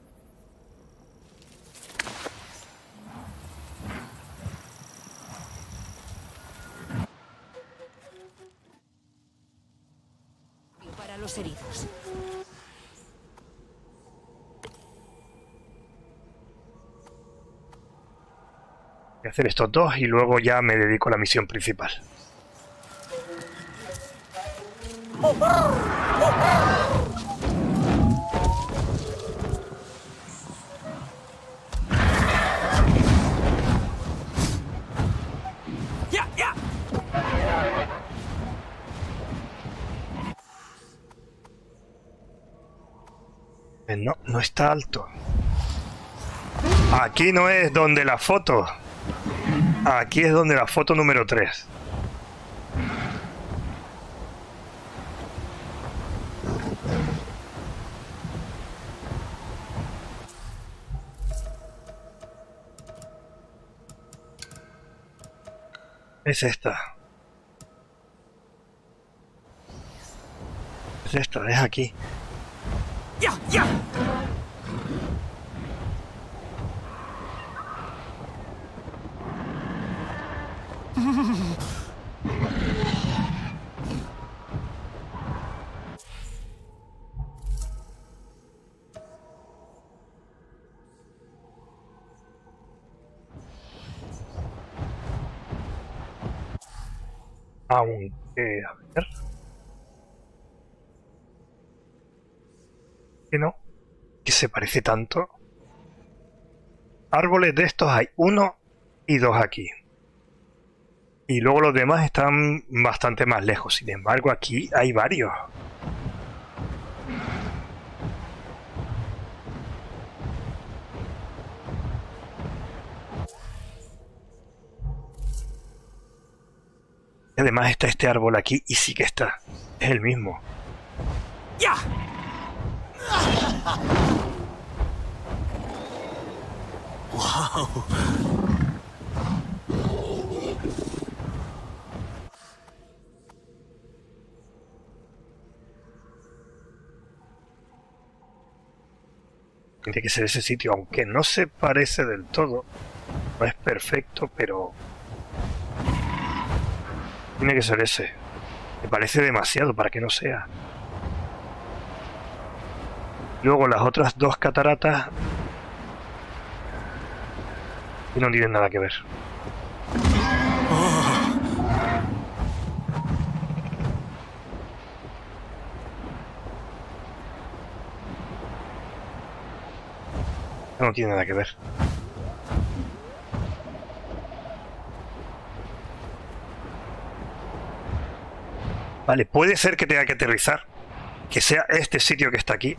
Para los heridos. Voy a hacer estos dos y luego ya me dedico a la misión principal. No, no está alto. Aquí no es donde la foto. Aquí es donde la foto número tres. Es esta. Es esta, es aquí. ¡Ya! ¡Ya! Aunque, a ver. ¿Que no? ¿Que se parece tanto? Árboles de estos hay uno y dos aquí. Y luego los demás están bastante más lejos. Sin embargo, aquí hay varios. Y además está este árbol aquí y sí que está. Es el mismo. ¡Ya! ¡Wow! Tiene que ser ese sitio, aunque no se parece del todo. No es perfecto, pero... tiene que ser ese. Me parece demasiado para que no sea. Luego las otras dos cataratas... y no tienen nada que ver. No tiene nada que ver. Vale, puede ser que tenga que aterrizar. Que sea este sitio que está aquí.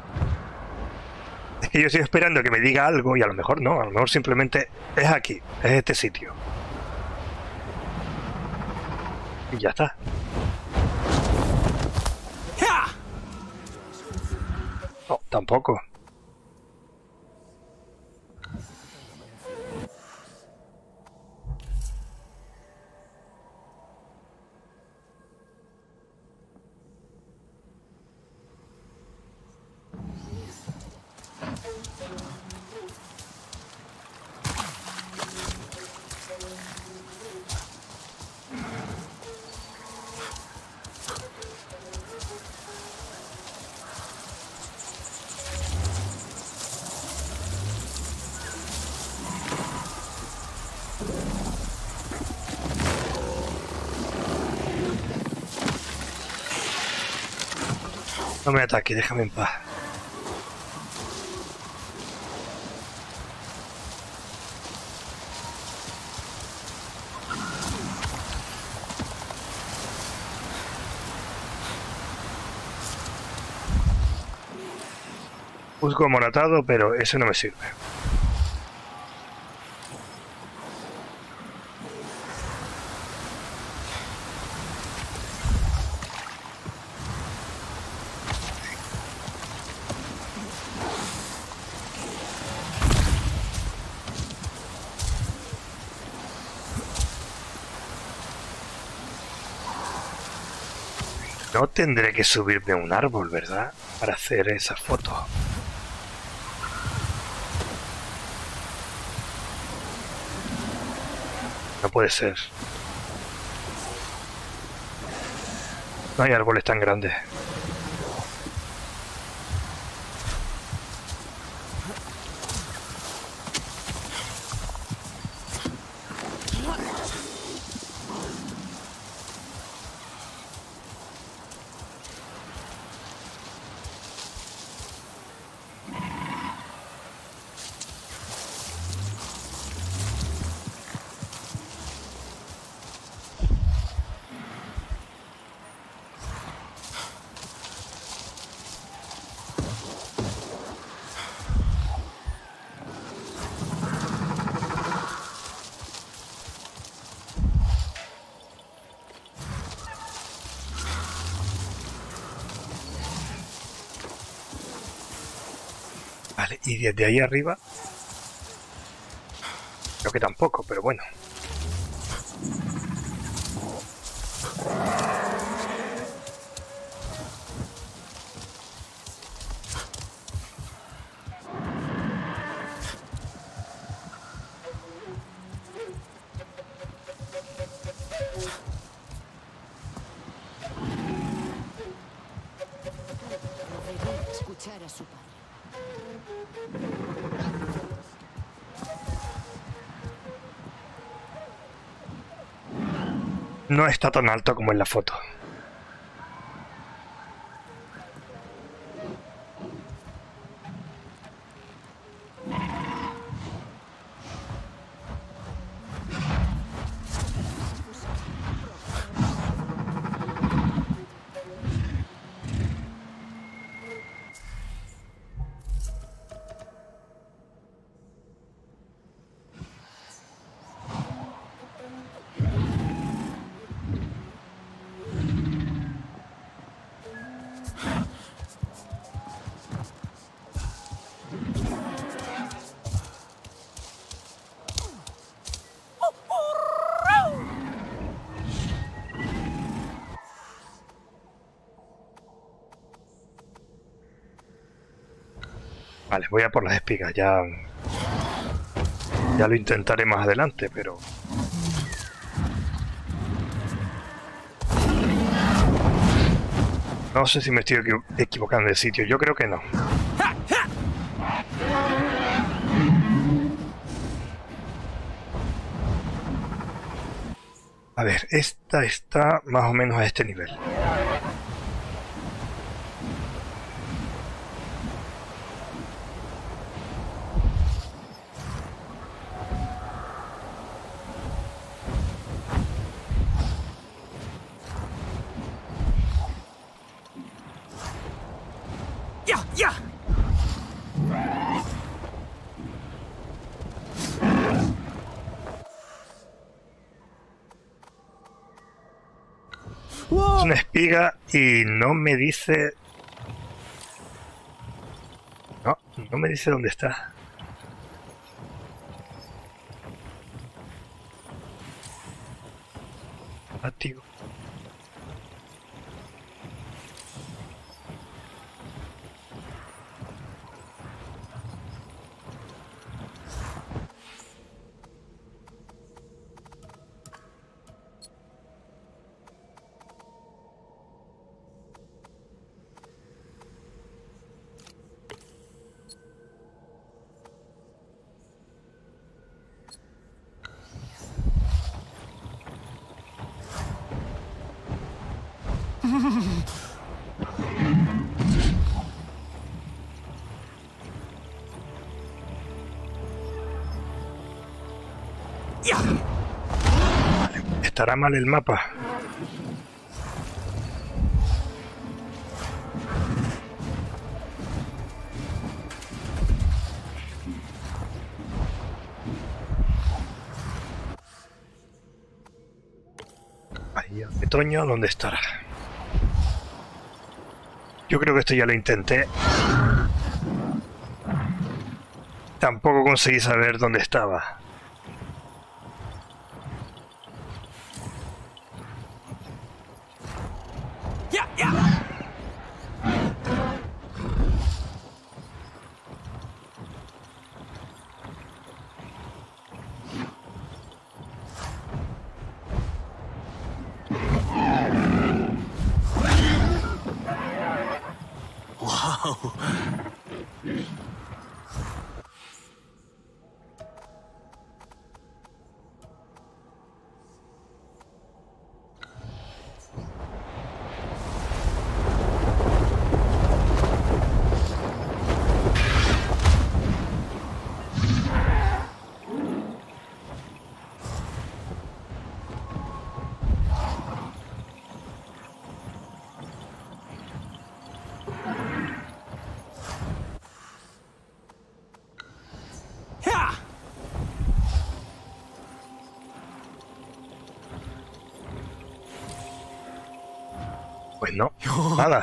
Es que yo estoy esperando que me diga algo y a lo mejor no. A lo mejor simplemente es aquí. Es este sitio. Y ya está. No, tampoco. No me ataque, déjame en paz. Busco moratado, pero ese no me sirve. No tendré que subirme a un árbol, ¿verdad? Para hacer esa foto. No puede ser. No hay árboles tan grandes. Vale, y desde ahí arriba creo que tampoco, pero bueno. Debería escuchar a su padre. No está tan alto como en la foto. Vale, voy a por las espigas, ya... Ya lo intentaré más adelante, pero... No sé si me estoy equivo- equivocando de sitio, yo creo que no. A ver, esta está más o menos a este nivel. ¡Ya, ya! Es una espiga y no me dice... No, no me dice dónde está. Látigo. ¿Estará mal el mapa? Ahí, el retoño, ¿dónde estará? Yo creo que esto ya lo intenté. Tampoco conseguí saber dónde estaba. ¡Ya, ya! ¡Wow! Pues no, nada.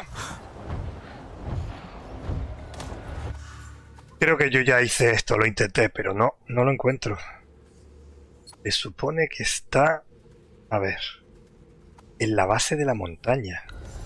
Creo que yo ya hice esto, lo intenté, pero no, no lo encuentro. Se supone que está... A ver... En la base de la montaña.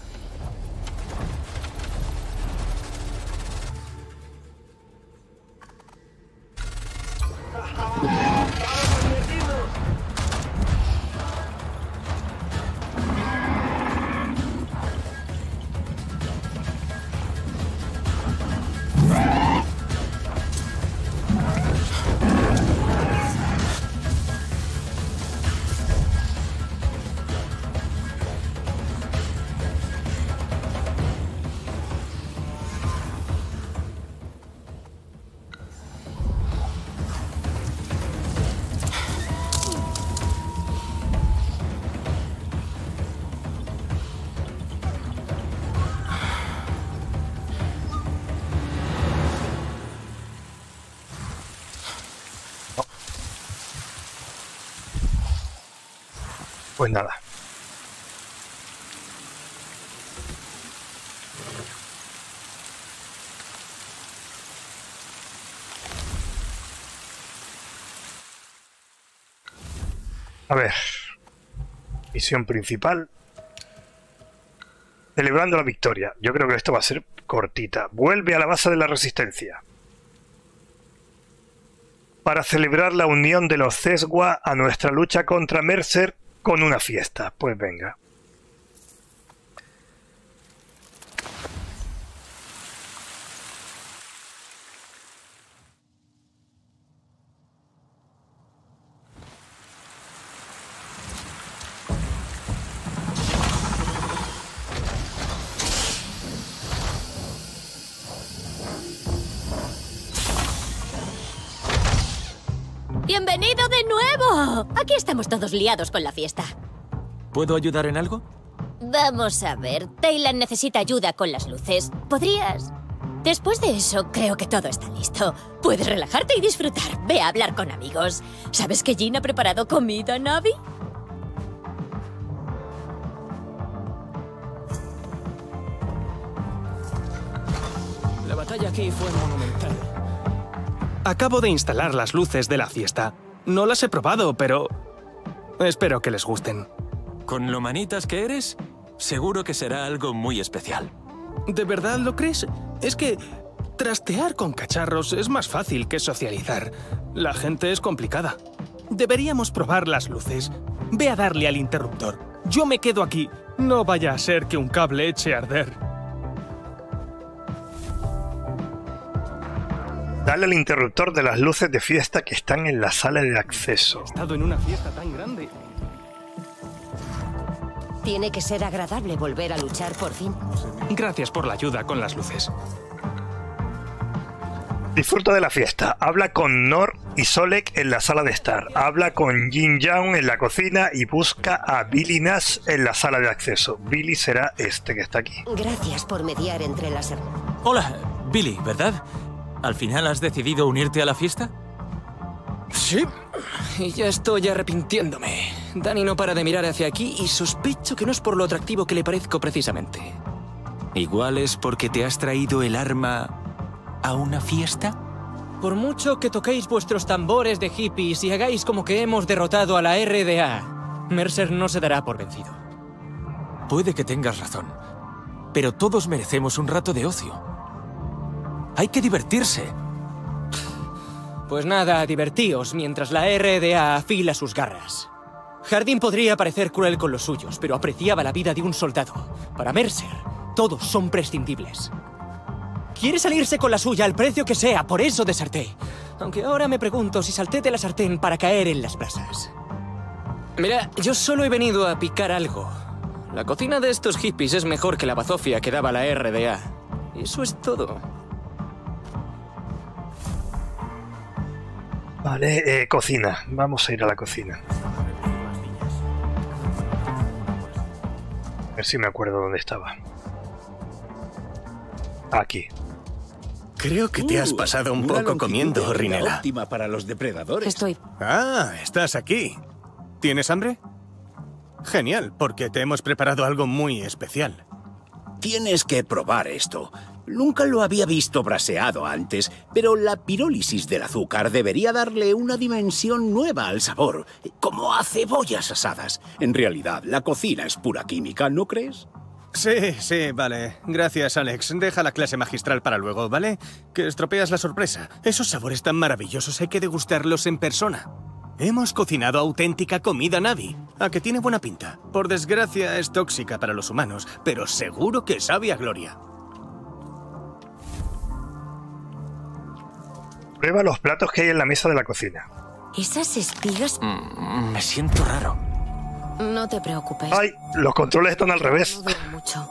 Pues nada. A ver. Misión principal. Celebrando la victoria. Yo creo que esto va a ser cortita. Vuelve a la base de la resistencia. para celebrar la unión de los Ceswa a nuestra lucha contra Mercer con una fiesta. Pues venga. ¡Bienvenido de nuevo! Aquí estamos todos liados con la fiesta. ¿Puedo ayudar en algo? Vamos a ver. Taylan necesita ayuda con las luces. ¿Podrías...? Después de eso, creo que todo está listo. Puedes relajarte y disfrutar. Ve a hablar con amigos. ¿Sabes que Jin ha preparado comida, Navi? La batalla aquí fue monumental. Acabo de instalar las luces de la fiesta. No las he probado, pero espero que les gusten. Con lo manitas que eres, seguro que será algo muy especial. ¿De verdad lo crees? Es que trastear con cacharros es más fácil que socializar. La gente es complicada. Deberíamos probar las luces. Ve a darle al interruptor. Yo me quedo aquí. No vaya a ser que un cable eche a arder. Dale al interruptor de las luces de fiesta que están en la sala de acceso. He estado en una fiesta tan grande. Tiene que ser agradable volver a luchar por fin. Gracias por la ayuda con las luces. Disfruta de la fiesta. Habla con Nor y Solek en la sala de estar. Habla con Jin Young en la cocina y busca a Billy Nash en la sala de acceso. Billy será este que está aquí. Gracias por mediar entre las... Hola, Billy, ¿verdad? ¿Al final has decidido unirte a la fiesta? Sí, y ya estoy arrepintiéndome. Dani no para de mirar hacia aquí y sospecho que no es por lo atractivo que le parezco precisamente. ¿Igual es porque te has traído el arma a una fiesta? Por mucho que toquéis vuestros tambores de hippies y hagáis como que hemos derrotado a la R D A, Mercer no se dará por vencido. Puede que tengas razón, pero todos merecemos un rato de ocio. Hay que divertirse. Pues nada, divertíos mientras la R D A afila sus garras. Jardín podría parecer cruel con los suyos, pero apreciaba la vida de un soldado. Para Mercer, todos son prescindibles. Quiere salirse con la suya al precio que sea, por eso deserté. Aunque ahora me pregunto si salté de la sartén para caer en las brasas. Mira, yo solo he venido a picar algo. La cocina de estos hippies es mejor que la bazofia que daba la R D A. Eso es todo. Vale, eh, cocina. Vamos a ir a la cocina. A ver si me acuerdo dónde estaba. Aquí. Creo que te has pasado un poco comiendo, Rinela. Óptima para los depredadores. Estoy... Ah, estás aquí. ¿Tienes hambre? Genial, porque te hemos preparado algo muy especial. Tienes que probar esto. Nunca lo había visto braseado antes, pero la pirólisis del azúcar debería darle una dimensión nueva al sabor, como a cebollas asadas. En realidad, la cocina es pura química, ¿no crees? Sí, sí, vale. Gracias, Alex. Deja la clase magistral para luego, ¿vale? Que estropeas la sorpresa. Esos sabores tan maravillosos hay que degustarlos en persona. Hemos cocinado auténtica comida Navi, a que tiene buena pinta. Por desgracia es tóxica para los humanos, pero seguro que sabe a gloria. Prueba los platos que hay en la mesa de la cocina. Esas espigas... Mm, me siento raro. No te preocupes. ¡Ay! Los controles están al revés. No duele mucho.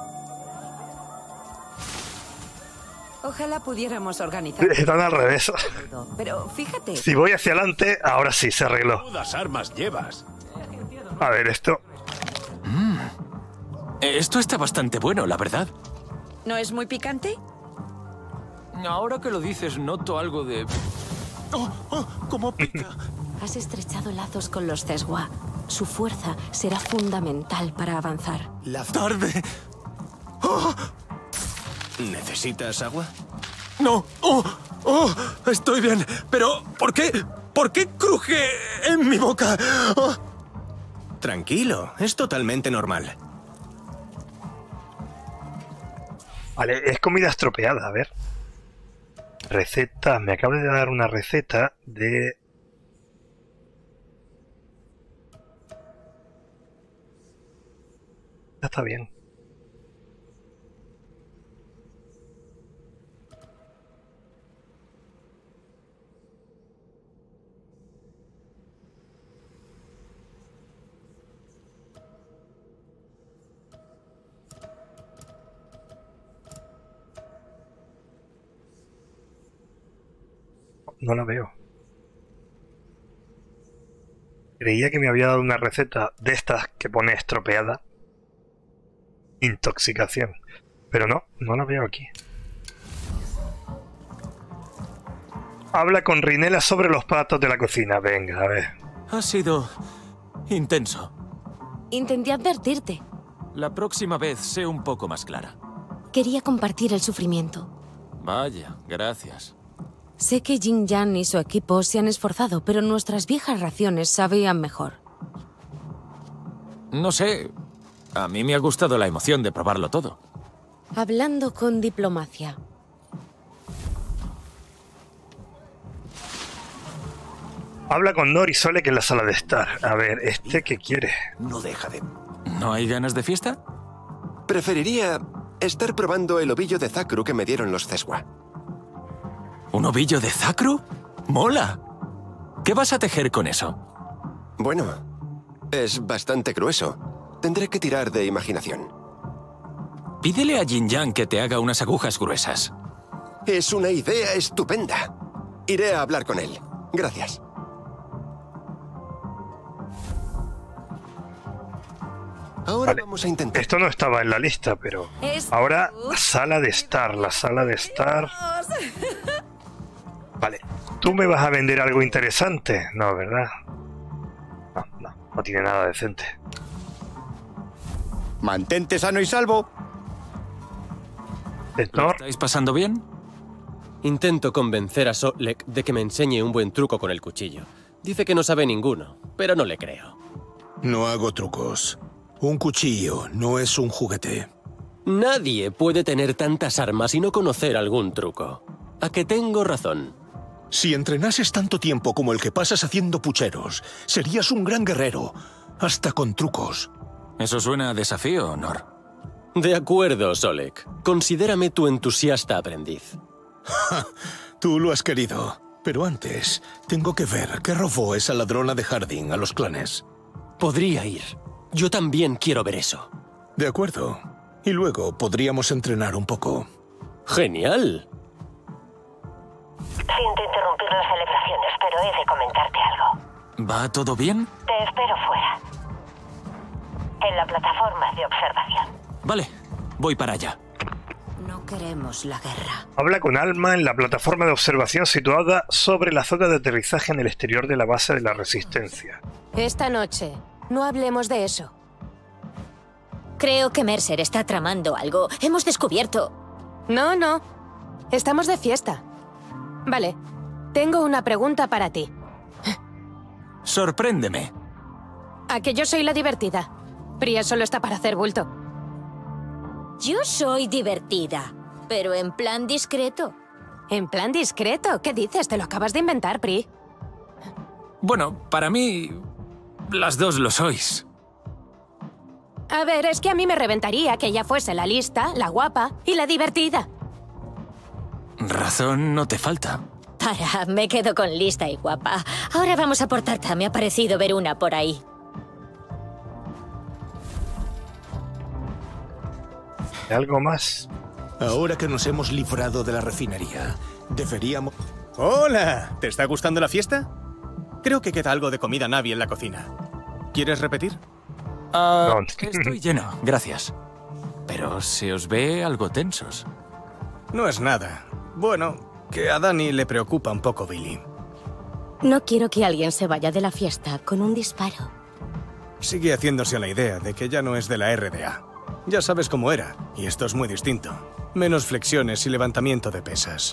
Ojalá pudiéramos organizar... Están al revés. Pero fíjate... Si voy hacia adelante, ahora sí, se arregló. Todas armas llevas. A ver, esto... Mm. Esto está bastante bueno, la verdad. ¿No es muy picante? Ahora que lo dices, noto algo de... ¡Oh, oh! ¡Cómo pica! Has estrechado lazos con los Ceswa. Su fuerza será fundamental para avanzar. La tarde... ¡Oh! ¿Necesitas agua? No. ¡Oh! ¡Oh! Estoy bien. Pero, ¿por qué? ¿Por qué cruje en mi boca? ¡Oh! Tranquilo, es totalmente normal. Vale, es comida estropeada, a ver. Receta, me acabo de dar una receta de está bien. No la veo. Creía que me había dado una receta de estas que pone estropeada. Intoxicación. Pero no, no la veo aquí. Habla con Rinella sobre los platos de la cocina. Venga, a ver. Ha sido intenso. Intenté advertirte. La próxima vez sé un poco más clara. Quería compartir el sufrimiento. Vaya, gracias. Sé que Jin Yan y su equipo se han esforzado, pero nuestras viejas raciones sabían mejor. No sé. A mí me ha gustado la emoción de probarlo todo. Hablando con diplomacia. Habla con Nor y Solek en la sala de estar. A ver, ¿este qué quiere? No deja de... ¿No hay ganas de fiesta? Preferiría estar probando el ovillo de Zakru que me dieron los Zeswa. ¿Un ovillo de Zakru? ¡Mola! ¿Qué vas a tejer con eso? Bueno, es bastante grueso. Tendré que tirar de imaginación. Pídele a Jin Yang que te haga unas agujas gruesas. Es una idea estupenda. Iré a hablar con él. Gracias. Ahora Vale. vamos a intentar. Esto no estaba en la lista, pero... Ahora, la sala de estar, la sala de estar... Vale. ¿Tú me vas a vender algo interesante? No, ¿verdad? No, no, no tiene nada decente. Mantente sano y salvo. ¿Lo estáis pasando bien? Intento convencer a Solek de que me enseñe un buen truco con el cuchillo. Dice que no sabe ninguno, pero no le creo. No hago trucos. Un cuchillo no es un juguete. Nadie puede tener tantas armas y no conocer algún truco. ¿A que tengo razón? Si entrenases tanto tiempo como el que pasas haciendo pucheros, serías un gran guerrero, hasta con trucos. Eso suena a desafío, Nor. De acuerdo, Solek. Considérame tu entusiasta aprendiz. Ja, tú lo has querido. Pero antes, tengo que ver qué robó esa ladrona de jardín a los clanes. Podría ir. Yo también quiero ver eso. De acuerdo. Y luego podríamos entrenar un poco. ¡Genial! Siento interrumpir las celebraciones, pero he de comentarte algo. ¿Va todo bien? Te espero fuera. En la plataforma de observación. Vale, voy para allá. No queremos la guerra. Habla con Alma en la plataforma de observación situada sobre la zona de aterrizaje en el exterior de la base de la Resistencia. Esta noche, no hablemos de eso. Creo que Mercer está tramando algo. Hemos descubierto... No, no. Estamos de fiesta. Vale. Tengo una pregunta para ti. Sorpréndeme. ¿A que yo soy la divertida? Priya solo está para hacer bulto. Yo soy divertida, pero en plan discreto. ¿En plan discreto? ¿Qué dices? Te lo acabas de inventar, Pri. Bueno, para mí... las dos lo sois. A ver, es que a mí me reventaría que ella fuese la lista, la guapa y la divertida. Razón no te falta. Para, me quedo con lista y guapa. Ahora vamos a por tarta. Me ha parecido ver una por ahí. ¿Algo más? Ahora que nos hemos librado de la refinería, deberíamos... ¡Hola! ¿Te está gustando la fiesta? Creo que queda algo de comida Navi en la cocina. ¿Quieres repetir? Ah, estoy lleno, gracias. Pero se os ve algo tensos. No es nada. Bueno, que a Dani le preocupa un poco Billy. No quiero que alguien se vaya de la fiesta con un disparo. Sigue haciéndose a la idea de que ya no es de la R D A. Ya sabes cómo era, y esto es muy distinto. Menos flexiones y levantamiento de pesas.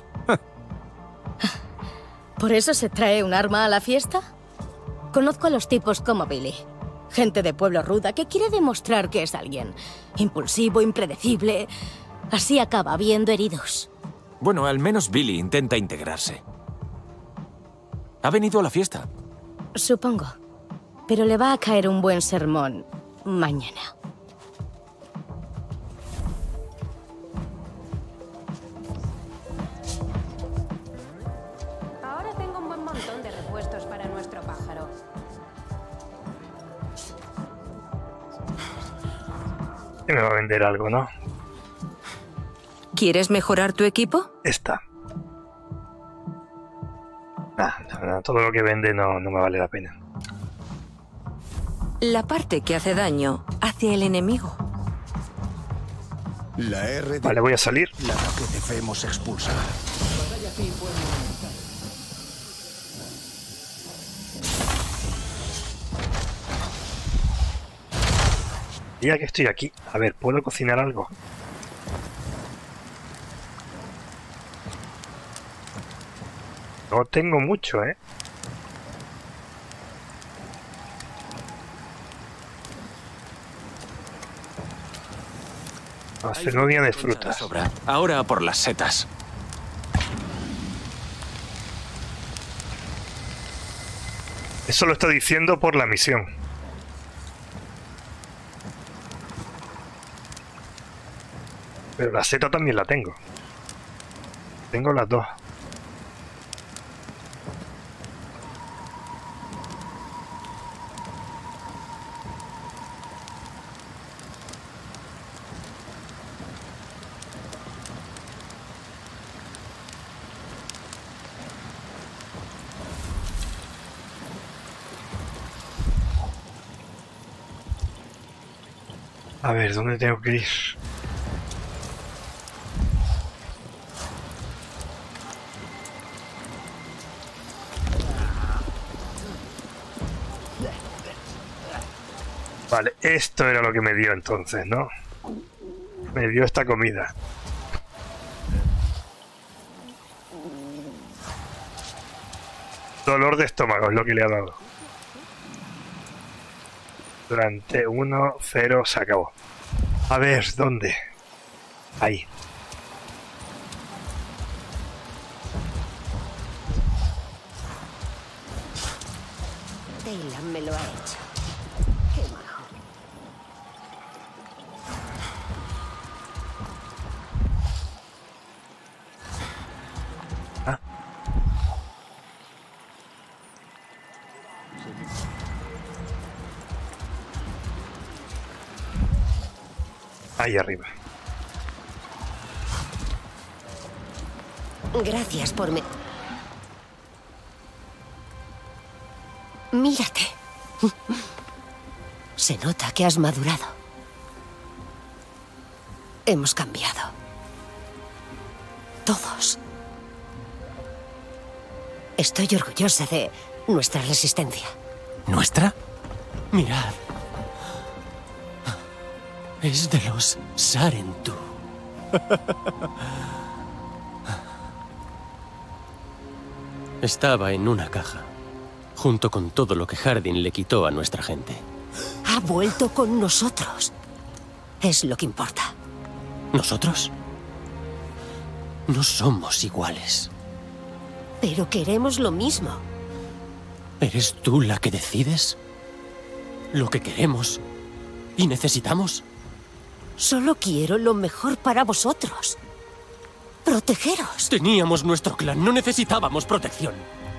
¿Por eso se trae un arma a la fiesta? Conozco a los tipos como Billy. Gente de pueblo ruda que quiere demostrar que es alguien. Impulsivo, impredecible. Así acaba viendo heridos. Bueno, al menos Billy intenta integrarse. ¿Ha venido a la fiesta? Supongo. Pero le va a caer un buen sermón mañana. Este me va a vender algo, ¿no? ¿Quieres mejorar tu equipo? Esta. Nah, no, no, todo lo que vende no, no me vale la pena. La parte que hace daño hacia el enemigo. La R D... Vale, voy a salir. La que debemos expulsar. Ya que estoy aquí, a ver, ¿puedo cocinar algo? No tengo mucho, ¿eh? Macedonia de frutas. Ahora por las setas. Eso lo está diciendo por la misión. Pero la seta también la tengo. Tengo las dos. A ver, ¿dónde tengo que ir? Vale, esto era lo que me dio entonces, ¿no? Me dio esta comida. Dolor de estómago es lo que le ha dado. Durante uno, cero, se acabó. A ver, ¿dónde? Ahí. Taylan me lo ha hecho. Qué majo. Ah. Ahí arriba. Gracias por me... Mírate. Se nota que has madurado. Hemos cambiado. Todos. Estoy orgullosa de nuestra resistencia. ¿Nuestra? Mirad. Es de los Sarentu. Estaba en una caja, junto con todo lo que Hardin le quitó a nuestra gente. Ha vuelto con nosotros. Es lo que importa. ¿Nosotros? No somos iguales. Pero queremos lo mismo. ¿Eres tú la que decides lo que queremos y necesitamos? Solo quiero lo mejor para vosotros. Protegeros. Teníamos nuestro clan, no necesitábamos protección.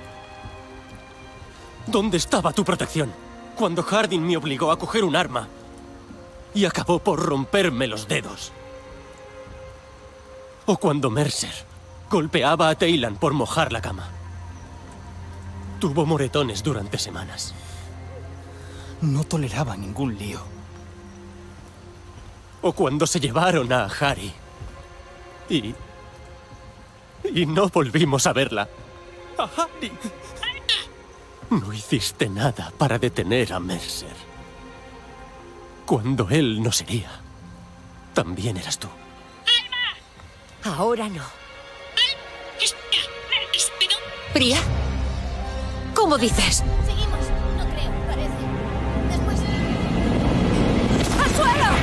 ¿Dónde estaba tu protección cuando Hardin me obligó a coger un arma y acabó por romperme los dedos? ¿O cuando Mercer golpeaba a Taylan por mojar la cama? Tuvo moretones durante semanas. No toleraba ningún lío. O cuando se llevaron a Harry y... y no volvimos a verla. ¡A Harry! No hiciste nada para detener a Mercer. Cuando él no sería, también eras tú. Ahora no. ¿Priya? ¿Cómo dices? Seguimos. No creo, parece. Después... ¡Al suelo!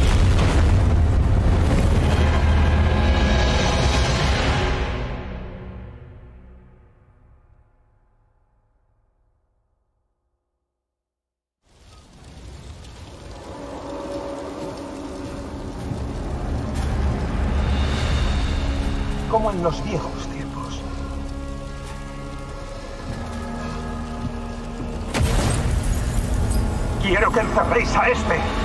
Como en los viejos tiempos. Quiero que encerréis a este.